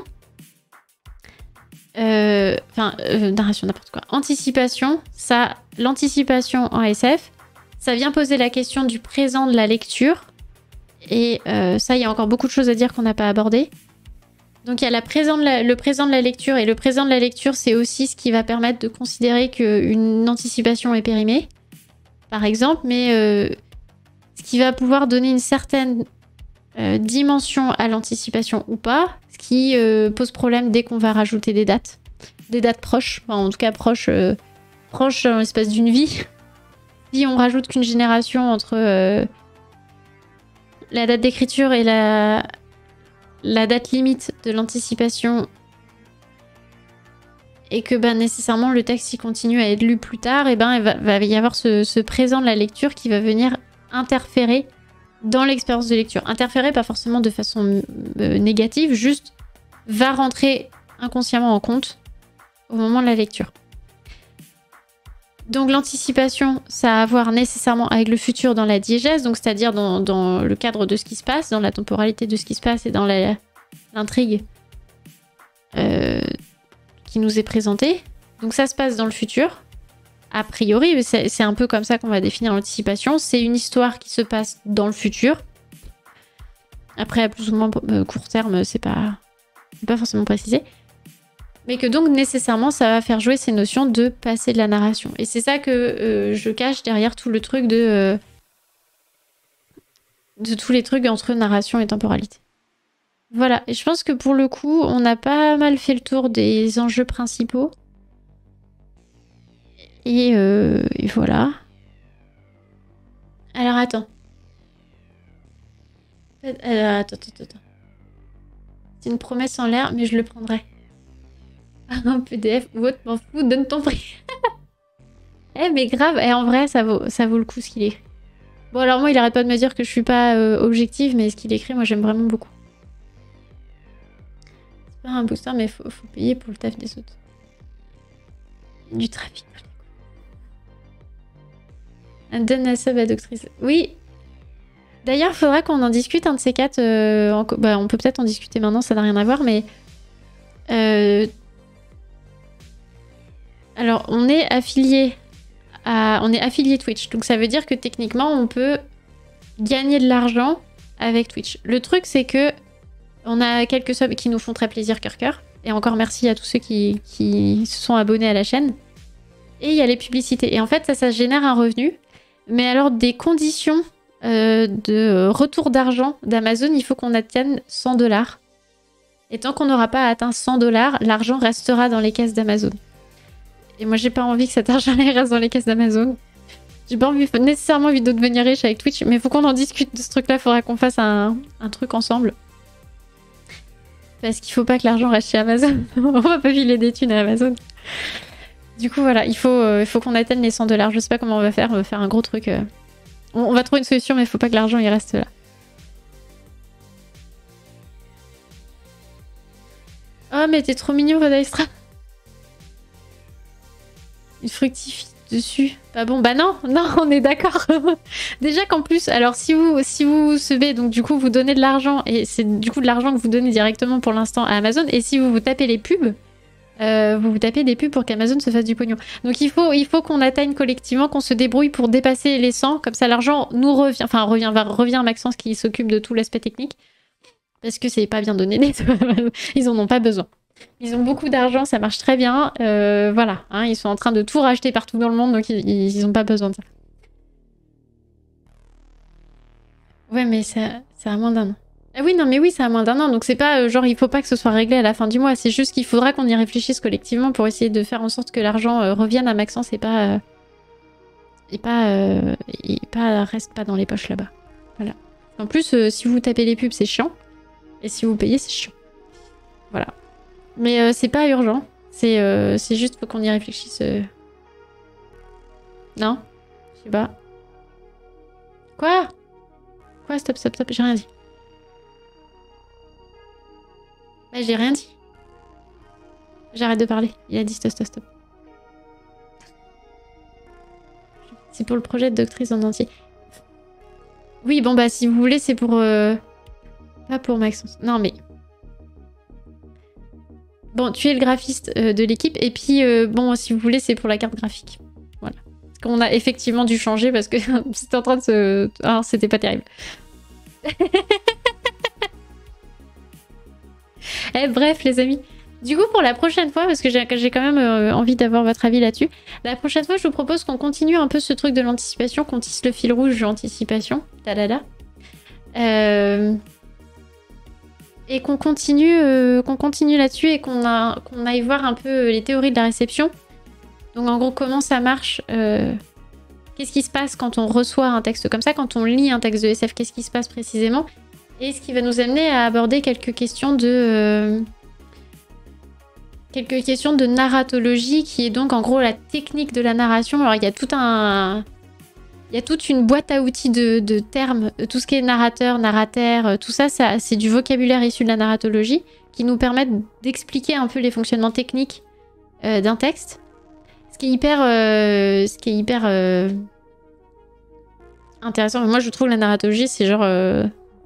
enfin euh, euh, narration n'importe quoi, anticipation, ça, l'anticipation en S F, ça vient poser la question du présent de la lecture et euh, ça il y a encore beaucoup de choses à dire qu'on n'a pas abordé. Donc il y a la présent de la, le présent de la lecture, et le présent de la lecture, c'est aussi ce qui va permettre de considérer qu'une anticipation est périmée, par exemple, mais euh, ce qui va pouvoir donner une certaine euh, dimension à l'anticipation ou pas, ce qui euh, pose problème dès qu'on va rajouter des dates, des dates proches, enfin, en tout cas proches, euh, proches dans l'espace d'une vie. Si on rajoute qu'une génération entre euh, la date d'écriture et la... la date limite de l'anticipation et que ben, nécessairement le texte il continue à être lu plus tard, et ben il va, va y avoir ce, ce présent de la lecture qui va venir interférer dans l'expérience de lecture. Interférer pas forcément de façon euh, négative, juste va rentrer inconsciemment en compte au moment de la lecture. Donc l'anticipation, ça a à voir nécessairement avec le futur dans la diégèse, donc c'est-à-dire dans, dans le cadre de ce qui se passe, dans la temporalité de ce qui se passe et dans l'intrigue euh, qui nous est présentée. Donc ça se passe dans le futur. A priori, c'est un peu comme ça qu'on va définir l'anticipation. C'est une histoire qui se passe dans le futur. Après, à plus ou moins euh, court terme, c'est pas, pas forcément précisé. Mais que donc nécessairement ça va faire jouer ces notions de passé de la narration. Et c'est ça que euh, je cache derrière tout le truc de, euh, de tous les trucs entre narration et temporalité. Voilà, et je pense que pour le coup, on a pas mal fait le tour des enjeux principaux. Et, euh, et voilà. Alors attends. Euh, attends, attends, attends. C'est une promesse en l'air, mais je le prendrai. Un P D F ou autre, m'en fous, donne ton prix. Eh mais grave, et en vrai ça vaut, ça vaut le coup ce qu'il écrit. Bon alors moi il arrête pas de me dire que je suis pas euh, objective, mais ce qu'il écrit moi j'aime vraiment beaucoup. C'est pas un booster mais faut, faut payer pour le taf des autres. Du trafic. Donne la sub à Doctrice. Oui. D'ailleurs faudra qu'on en discute un de ces quatre. Euh, en... bah, on peut peut-être en discuter maintenant, ça n'a rien à voir, mais... Euh... Alors on est affilié à... on est affilié Twitch, donc ça veut dire que techniquement on peut gagner de l'argent avec Twitch. Le truc c'est que on a quelques subs qui nous font très plaisir, cœur cœur. Et encore merci à tous ceux qui, qui se sont abonnés à la chaîne. Et il y a les publicités. Et en fait ça, ça génère un revenu. Mais alors des conditions euh, de retour d'argent d'Amazon, il faut qu'on atteigne cent dollars. Et tant qu'on n'aura pas atteint cent dollars, l'argent restera dans les caisses d'Amazon. Et moi, j'ai pas envie que cet argent reste dans les caisses d'Amazon. J'ai pas envie, nécessairement envie de devenir riche avec Twitch, mais faut qu'on en discute de ce truc-là. Il faudra qu'on fasse un, un truc ensemble. Parce qu'il faut pas que l'argent reste chez Amazon. On va pas filer des thunes à Amazon. Du coup, voilà, il faut, euh, il faut qu'on atteigne les cent dollars. Je sais pas comment on va faire. On va faire un gros truc. Euh... On, on va trouver une solution, mais il faut pas que l'argent il reste là. Oh, mais t'es trop mignon, Vodaistra. Il fructifie dessus. Pas bon, bah non, non, on est d'accord. Déjà qu'en plus, alors si vous si vous sebez, donc du coup vous donnez de l'argent, et c'est du coup de l'argent que vous donnez directement pour l'instant à Amazon, et si vous vous tapez les pubs, euh, vous vous tapez des pubs pour qu'Amazon se fasse du pognon. Donc il faut, il faut qu'on atteigne collectivement, qu'on se débrouille pour dépasser les cent, comme ça l'argent nous revient, enfin revient, va, revient à Maxence qui s'occupe de tout l'aspect technique, parce que c'est pas bien donné, ils en ont pas besoin. Ils ont beaucoup d'argent, ça marche très bien. Euh, voilà, hein, ils sont en train de tout racheter partout dans le monde, donc ils, ils ont pas besoin de ça. Ouais, mais c'est à moins d'un an. Ah oui, non, mais oui, c'est à moins d'un an, donc c'est pas euh, genre il faut pas que ce soit réglé à la fin du mois, c'est juste qu'il faudra qu'on y réfléchisse collectivement pour essayer de faire en sorte que l'argent euh, revienne à Maxence et pas... Euh, et pas... Euh, et pas reste pas dans les poches là-bas. Voilà. En plus, euh, si vous tapez les pubs, c'est chiant. Et si vous payez, c'est chiant. Voilà. Mais euh, c'est pas urgent. C'est euh, juste faut qu'on y réfléchisse. Euh... Non? Je sais pas. Quoi? Quoi? Stop, stop, stop. J'ai rien dit. Bah, j'ai rien dit. J'arrête de parler. Il a dit stop, stop, stop. C'est pour le projet de Doctrice en entier. Oui, bon, bah, si vous voulez, c'est pour... Euh... Pas pour Maxence. Non, mais... Bon, tu es le graphiste euh, de l'équipe, et puis, euh, bon, si vous voulez, c'est pour la carte graphique. Voilà. Parce qu'on a effectivement dû changer, parce que c'était en train de se... Ah, c'était pas terrible. Eh, bref, les amis. Du coup, pour la prochaine fois, parce que j'ai quand même euh, envie d'avoir votre avis là-dessus, la prochaine fois, je vous propose qu'on continue un peu ce truc de l'anticipation, qu'on tisse le fil rouge de l'anticipation. Tadada. Euh... Et qu'on continue, euh, qu'on continue là-dessus et qu'on qu'on aille voir un peu les théories de la réception. Donc en gros, comment ça marche, euh, qu'est-ce qui se passe quand on reçoit un texte comme ça, quand on lit un texte de S F, qu'est-ce qui se passe précisément, et ce qui va nous amener à aborder quelques questions de... Euh, quelques questions de narratologie, qui est donc en gros la technique de la narration. Alors il y a tout un... Il y a toute une boîte à outils de, de termes, tout ce qui est narrateur, narrateur, tout ça, ça c'est du vocabulaire issu de la narratologie qui nous permettent d'expliquer un peu les fonctionnements techniques euh, d'un texte. Ce qui est hyper, euh, ce qui est hyper euh, intéressant. Moi, je trouve la narratologie, c'est genre euh,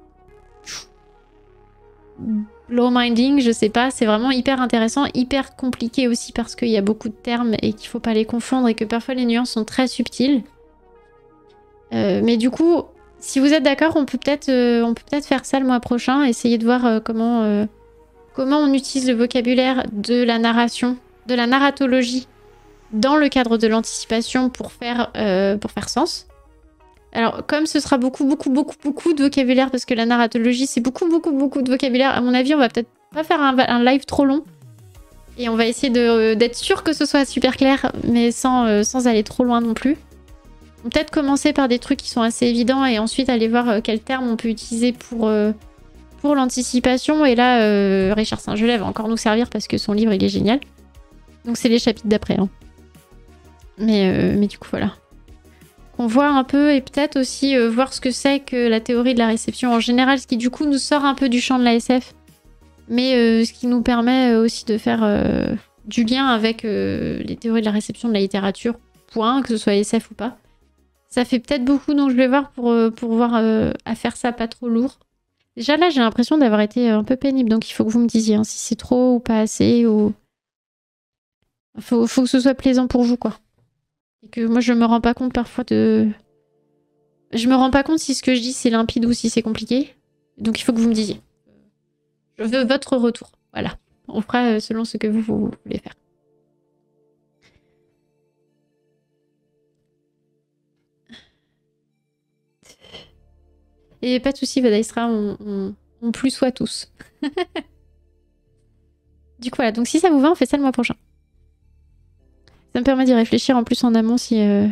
low-minding, je sais pas. C'est vraiment hyper intéressant, hyper compliqué aussi parce qu'il y a beaucoup de termes et qu'il faut pas les confondre et que parfois les nuances sont très subtiles. Euh, mais du coup, si vous êtes d'accord, on peut peut-être euh, on peut peut-être faire ça le mois prochain, essayer de voir euh, comment, euh, comment on utilise le vocabulaire de la narration, de la narratologie dans le cadre de l'anticipation pour faire, euh, pour faire sens. Alors, comme ce sera beaucoup, beaucoup, beaucoup, beaucoup de vocabulaire, parce que la narratologie, c'est beaucoup, beaucoup, beaucoup de vocabulaire, à mon avis, on va peut-être pas faire un, un live trop long. Et on va essayer d'être sûr que ce soit super clair, mais sans, euh, sans aller trop loin non plus. Peut-être commencer par des trucs qui sont assez évidents et ensuite aller voir euh, quel terme on peut utiliser pour, euh, pour l'anticipation. Et là, euh, Richard Saint-Gelais va encore nous servir parce que son livre, il est génial. Donc c'est les chapitres d'après. Hein. Mais, euh, mais du coup, voilà. On voit un peu et peut-être aussi euh, voir ce que c'est que la théorie de la réception en général, ce qui du coup nous sort un peu du champ de la S F. Mais euh, ce qui nous permet aussi de faire euh, du lien avec euh, les théories de la réception de la littérature, point, que ce soit S F ou pas. Ça fait peut-être beaucoup, donc je vais voir pour, euh, pour voir euh, à faire ça pas trop lourd. Déjà là, j'ai l'impression d'avoir été un peu pénible, donc il faut que vous me disiez hein, si c'est trop ou pas assez. Ou... Faut, faut que ce soit plaisant pour vous, quoi. Et que moi, je me rends pas compte parfois de... Je me rends pas compte si ce que je dis, c'est limpide ou si c'est compliqué. Donc il faut que vous me disiez. Je veux votre retour. Voilà. On fera selon ce que vous, vous voulez faire. Et pas de soucis, Vadaistra, on, on, on plus soit tous. Du coup, voilà. Donc si ça vous va, on fait ça le mois prochain. Ça me permet d'y réfléchir en plus en amont si, euh,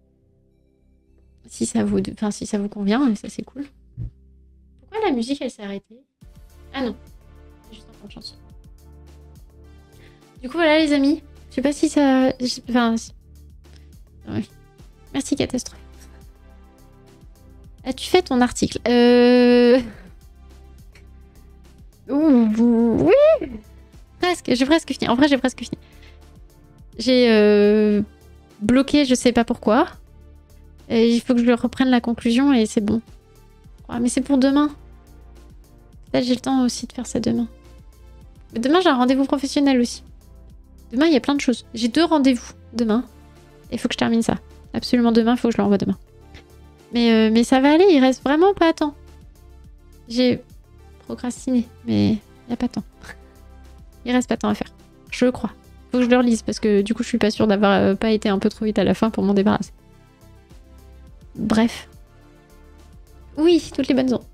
si, ça vous, enfin, si ça vous convient. Et ça, c'est cool. Pourquoi la musique, elle s'est arrêtée? Ah non. C'est juste un point de chance. Du coup, voilà, les amis. Je sais pas si ça... Enfin... Ouais. Merci, Catastrophe. As-tu fait ton article? Euh... Ouh, oui. Presque, j'ai presque fini. En vrai, j'ai presque fini. J'ai euh, bloqué, je sais pas pourquoi. Et il faut que je reprenne la conclusion et c'est bon. Ah, mais c'est pour demain. Là, j'ai le temps aussi de faire ça demain. Mais demain, j'ai un rendez-vous professionnel aussi. Demain, il y a plein de choses. J'ai deux rendez-vous demain. Il faut que je termine ça. Absolument demain, il faut que je l'envoie demain. Mais, euh, mais ça va aller, il reste vraiment pas tant. J'ai procrastiné, mais il n'y a pas tant. Il reste pas tant à faire. Je le crois. Faut que je le relise parce que du coup, je suis pas sûre d'avoir euh, pas été un peu trop vite à la fin pour m'en débarrasser. Bref. Oui, toutes les bonnes ondes.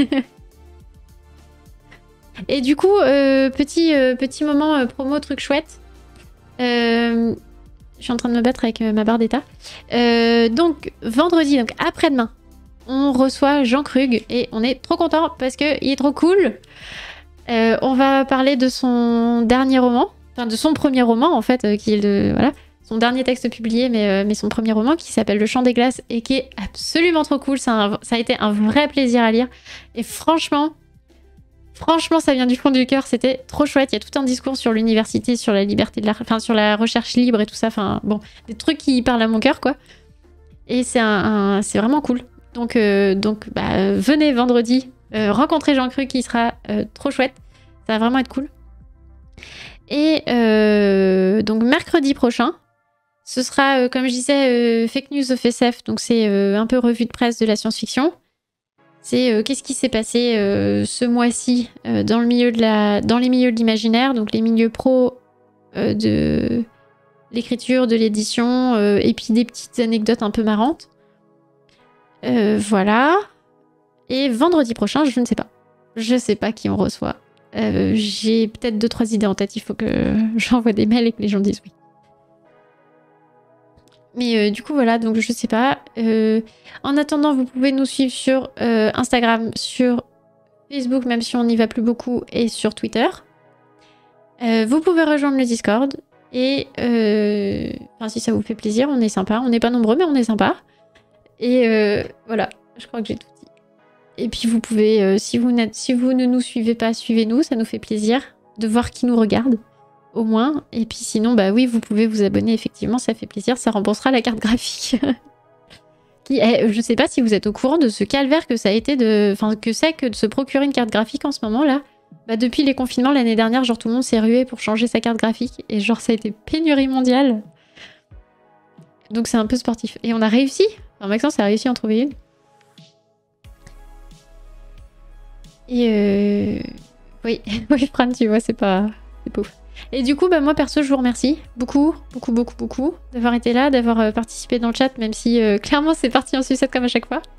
Et du coup, euh, petit, euh, petit moment euh, promo, truc chouette. Euh, je suis en train de me battre avec euh, ma barre d'état. Euh, donc, vendredi, donc après-demain, on reçoit Jean Krug et on est trop content parce qu'il est trop cool. Euh, on va parler de son dernier roman, enfin de son premier roman en fait, euh, qui est le, voilà, son dernier texte publié, mais, euh, mais son premier roman qui s'appelle Le Chant des Glaces et qui est absolument trop cool. Ça a, ça a été un vrai plaisir à lire. Et franchement, franchement, ça vient du fond du cœur. C'était trop chouette. Il y a tout un discours sur l'université, sur la liberté de la, enfin sur la recherche libre et tout ça. Enfin bon, des trucs qui parlent à mon cœur quoi. Et c'est un, un c'est vraiment cool. Donc euh, donc bah, venez vendredi. Euh, rencontrer Jean Krug qui sera euh, trop chouette. Ça va vraiment être cool. Et euh, donc mercredi prochain, ce sera, euh, comme je disais, euh, Fake News of S F. Donc c'est euh, un peu revue de presse de la science-fiction. C'est euh, qu'est-ce qui s'est passé euh, ce mois-ci euh, dans, le milieu de la, dans les milieux de l'imaginaire, donc les milieux pro euh, de l'écriture, de l'édition, euh, et puis des petites anecdotes un peu marrantes. Euh, voilà. Et vendredi prochain, je ne sais pas. Je ne sais pas qui on reçoit. Euh, j'ai peut-être deux, trois idées en tête. Il faut que j'envoie des mails et que les gens disent oui. Mais euh, du coup, voilà. Donc, je ne sais pas. Euh, en attendant, vous pouvez nous suivre sur euh, Instagram, sur Facebook, même si on n'y va plus beaucoup, et sur Twitter. Euh, vous pouvez rejoindre le Discord. Et euh, enfin, si ça vous fait plaisir, on est sympa. On n'est pas nombreux, mais on est sympa. Et euh, voilà. Je crois que j'ai tout. Et puis vous pouvez, euh, si, vous si vous ne nous suivez pas, suivez-nous, ça nous fait plaisir de voir qui nous regarde, au moins. Et puis sinon, bah oui, vous pouvez vous abonner, effectivement, ça fait plaisir, ça remboursera la carte graphique. qui est, je sais pas si vous êtes au courant de ce calvaire que ça a été de... Enfin, que c'est que de se procurer une carte graphique en ce moment-là. Bah depuis les confinements, l'année dernière, genre tout le monde s'est rué pour changer sa carte graphique. Et genre, ça a été pénurie mondiale. Donc c'est un peu sportif. Et on a réussi. Enfin, Maxence a réussi à en trouver une. Et euh... oui, oui, Fran, tu vois, c'est pas... c'est pas ouf. Et du coup, bah, moi, perso, je vous remercie beaucoup, beaucoup, beaucoup, beaucoup d'avoir été là, d'avoir euh, participé dans le chat, même si, euh, clairement, c'est parti en sucette comme à chaque fois.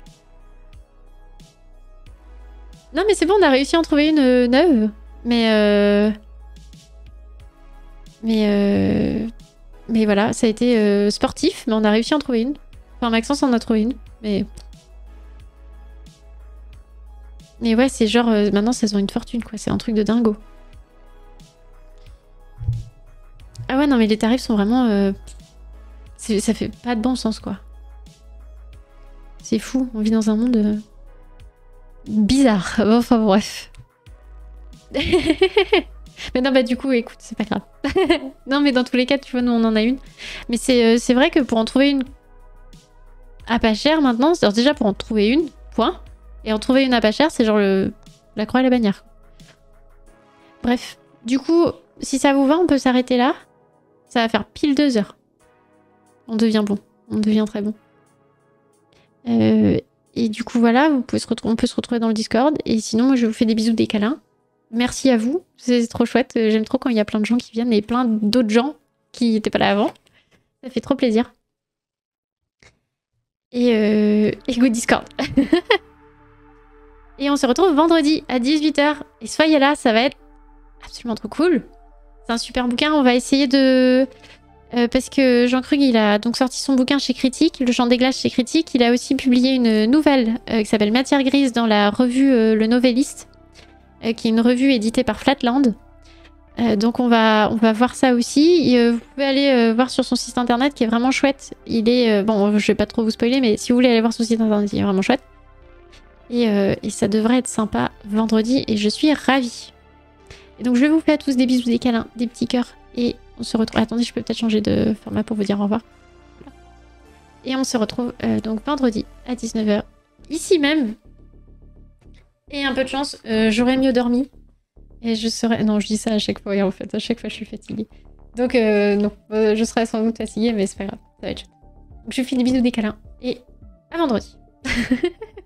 Non, mais c'est bon, on a réussi à en trouver une euh, neuve. Mais... Euh... Mais... Euh... Mais voilà, ça a été euh, sportif, mais on a réussi à en trouver une. Enfin, Maxence en a trouvé une, mais... Mais ouais, c'est genre... Euh, maintenant, ça se vend une fortune, quoi. C'est un truc de dingo. Ah ouais, non, mais les tarifs sont vraiment... Euh... Ça fait pas de bon sens, quoi. C'est fou. On vit dans un monde... Euh... bizarre. Enfin, bref. Mais non, bah du coup, écoute, c'est pas grave. Non, mais dans tous les cas, tu vois, nous, on en a une. Mais c'est euh, vrai que pour en trouver une à pas cher, maintenant... Alors déjà, pour en trouver une, point... Et en trouver une à pas cher, c'est genre le... la croix et la bannière. Bref. Du coup, si ça vous va, on peut s'arrêter là. Ça va faire pile deux heures. On devient bon. On devient très bon. Euh, et du coup, voilà, vous pouvez se on peut se retrouver dans le Discord. Et sinon, moi, je vous fais des bisous, des câlins. Merci à vous. C'est trop chouette. J'aime trop quand il y a plein de gens qui viennent et plein d'autres gens qui n'étaient pas là avant. Ça fait trop plaisir. Et, euh, et go Discord. Et on se retrouve vendredi à dix-huit heures. Et soyez là, ça va être absolument trop cool. C'est un super bouquin. On va essayer de... Euh, parce que Jean Krug, il a donc sorti son bouquin chez Critique, Le Chant des Glaces chez Critique. Il a aussi publié une nouvelle euh, qui s'appelle Matière Grise dans la revue euh, Le Novelliste, euh, qui est une revue éditée par Flatland. Euh, donc on va, on va voir ça aussi. Et, euh, vous pouvez aller euh, voir sur son site internet qui est vraiment chouette. Il est... Euh, bon, je vais pas trop vous spoiler, mais si vous voulez aller voir son site internet, il est vraiment chouette. Et, euh, et ça devrait être sympa vendredi et je suis ravie. Et donc je vous fais à tous des bisous, des câlins, des petits cœurs et on se retrouve... Attendez, je peux peut-être changer de format pour vous dire au revoir. Voilà. Et on se retrouve euh, donc vendredi à dix-neuf heures, ici même. Et un peu de chance, euh, j'aurais mieux dormi. Et je serai... Non, je dis ça à chaque fois et en fait, à chaque fois je suis fatiguée. Donc euh, non, euh, je serai sans doute fatiguée mais c'est pas grave, ça va être chouette. Donc je vous fais des bisous, des câlins et à vendredi.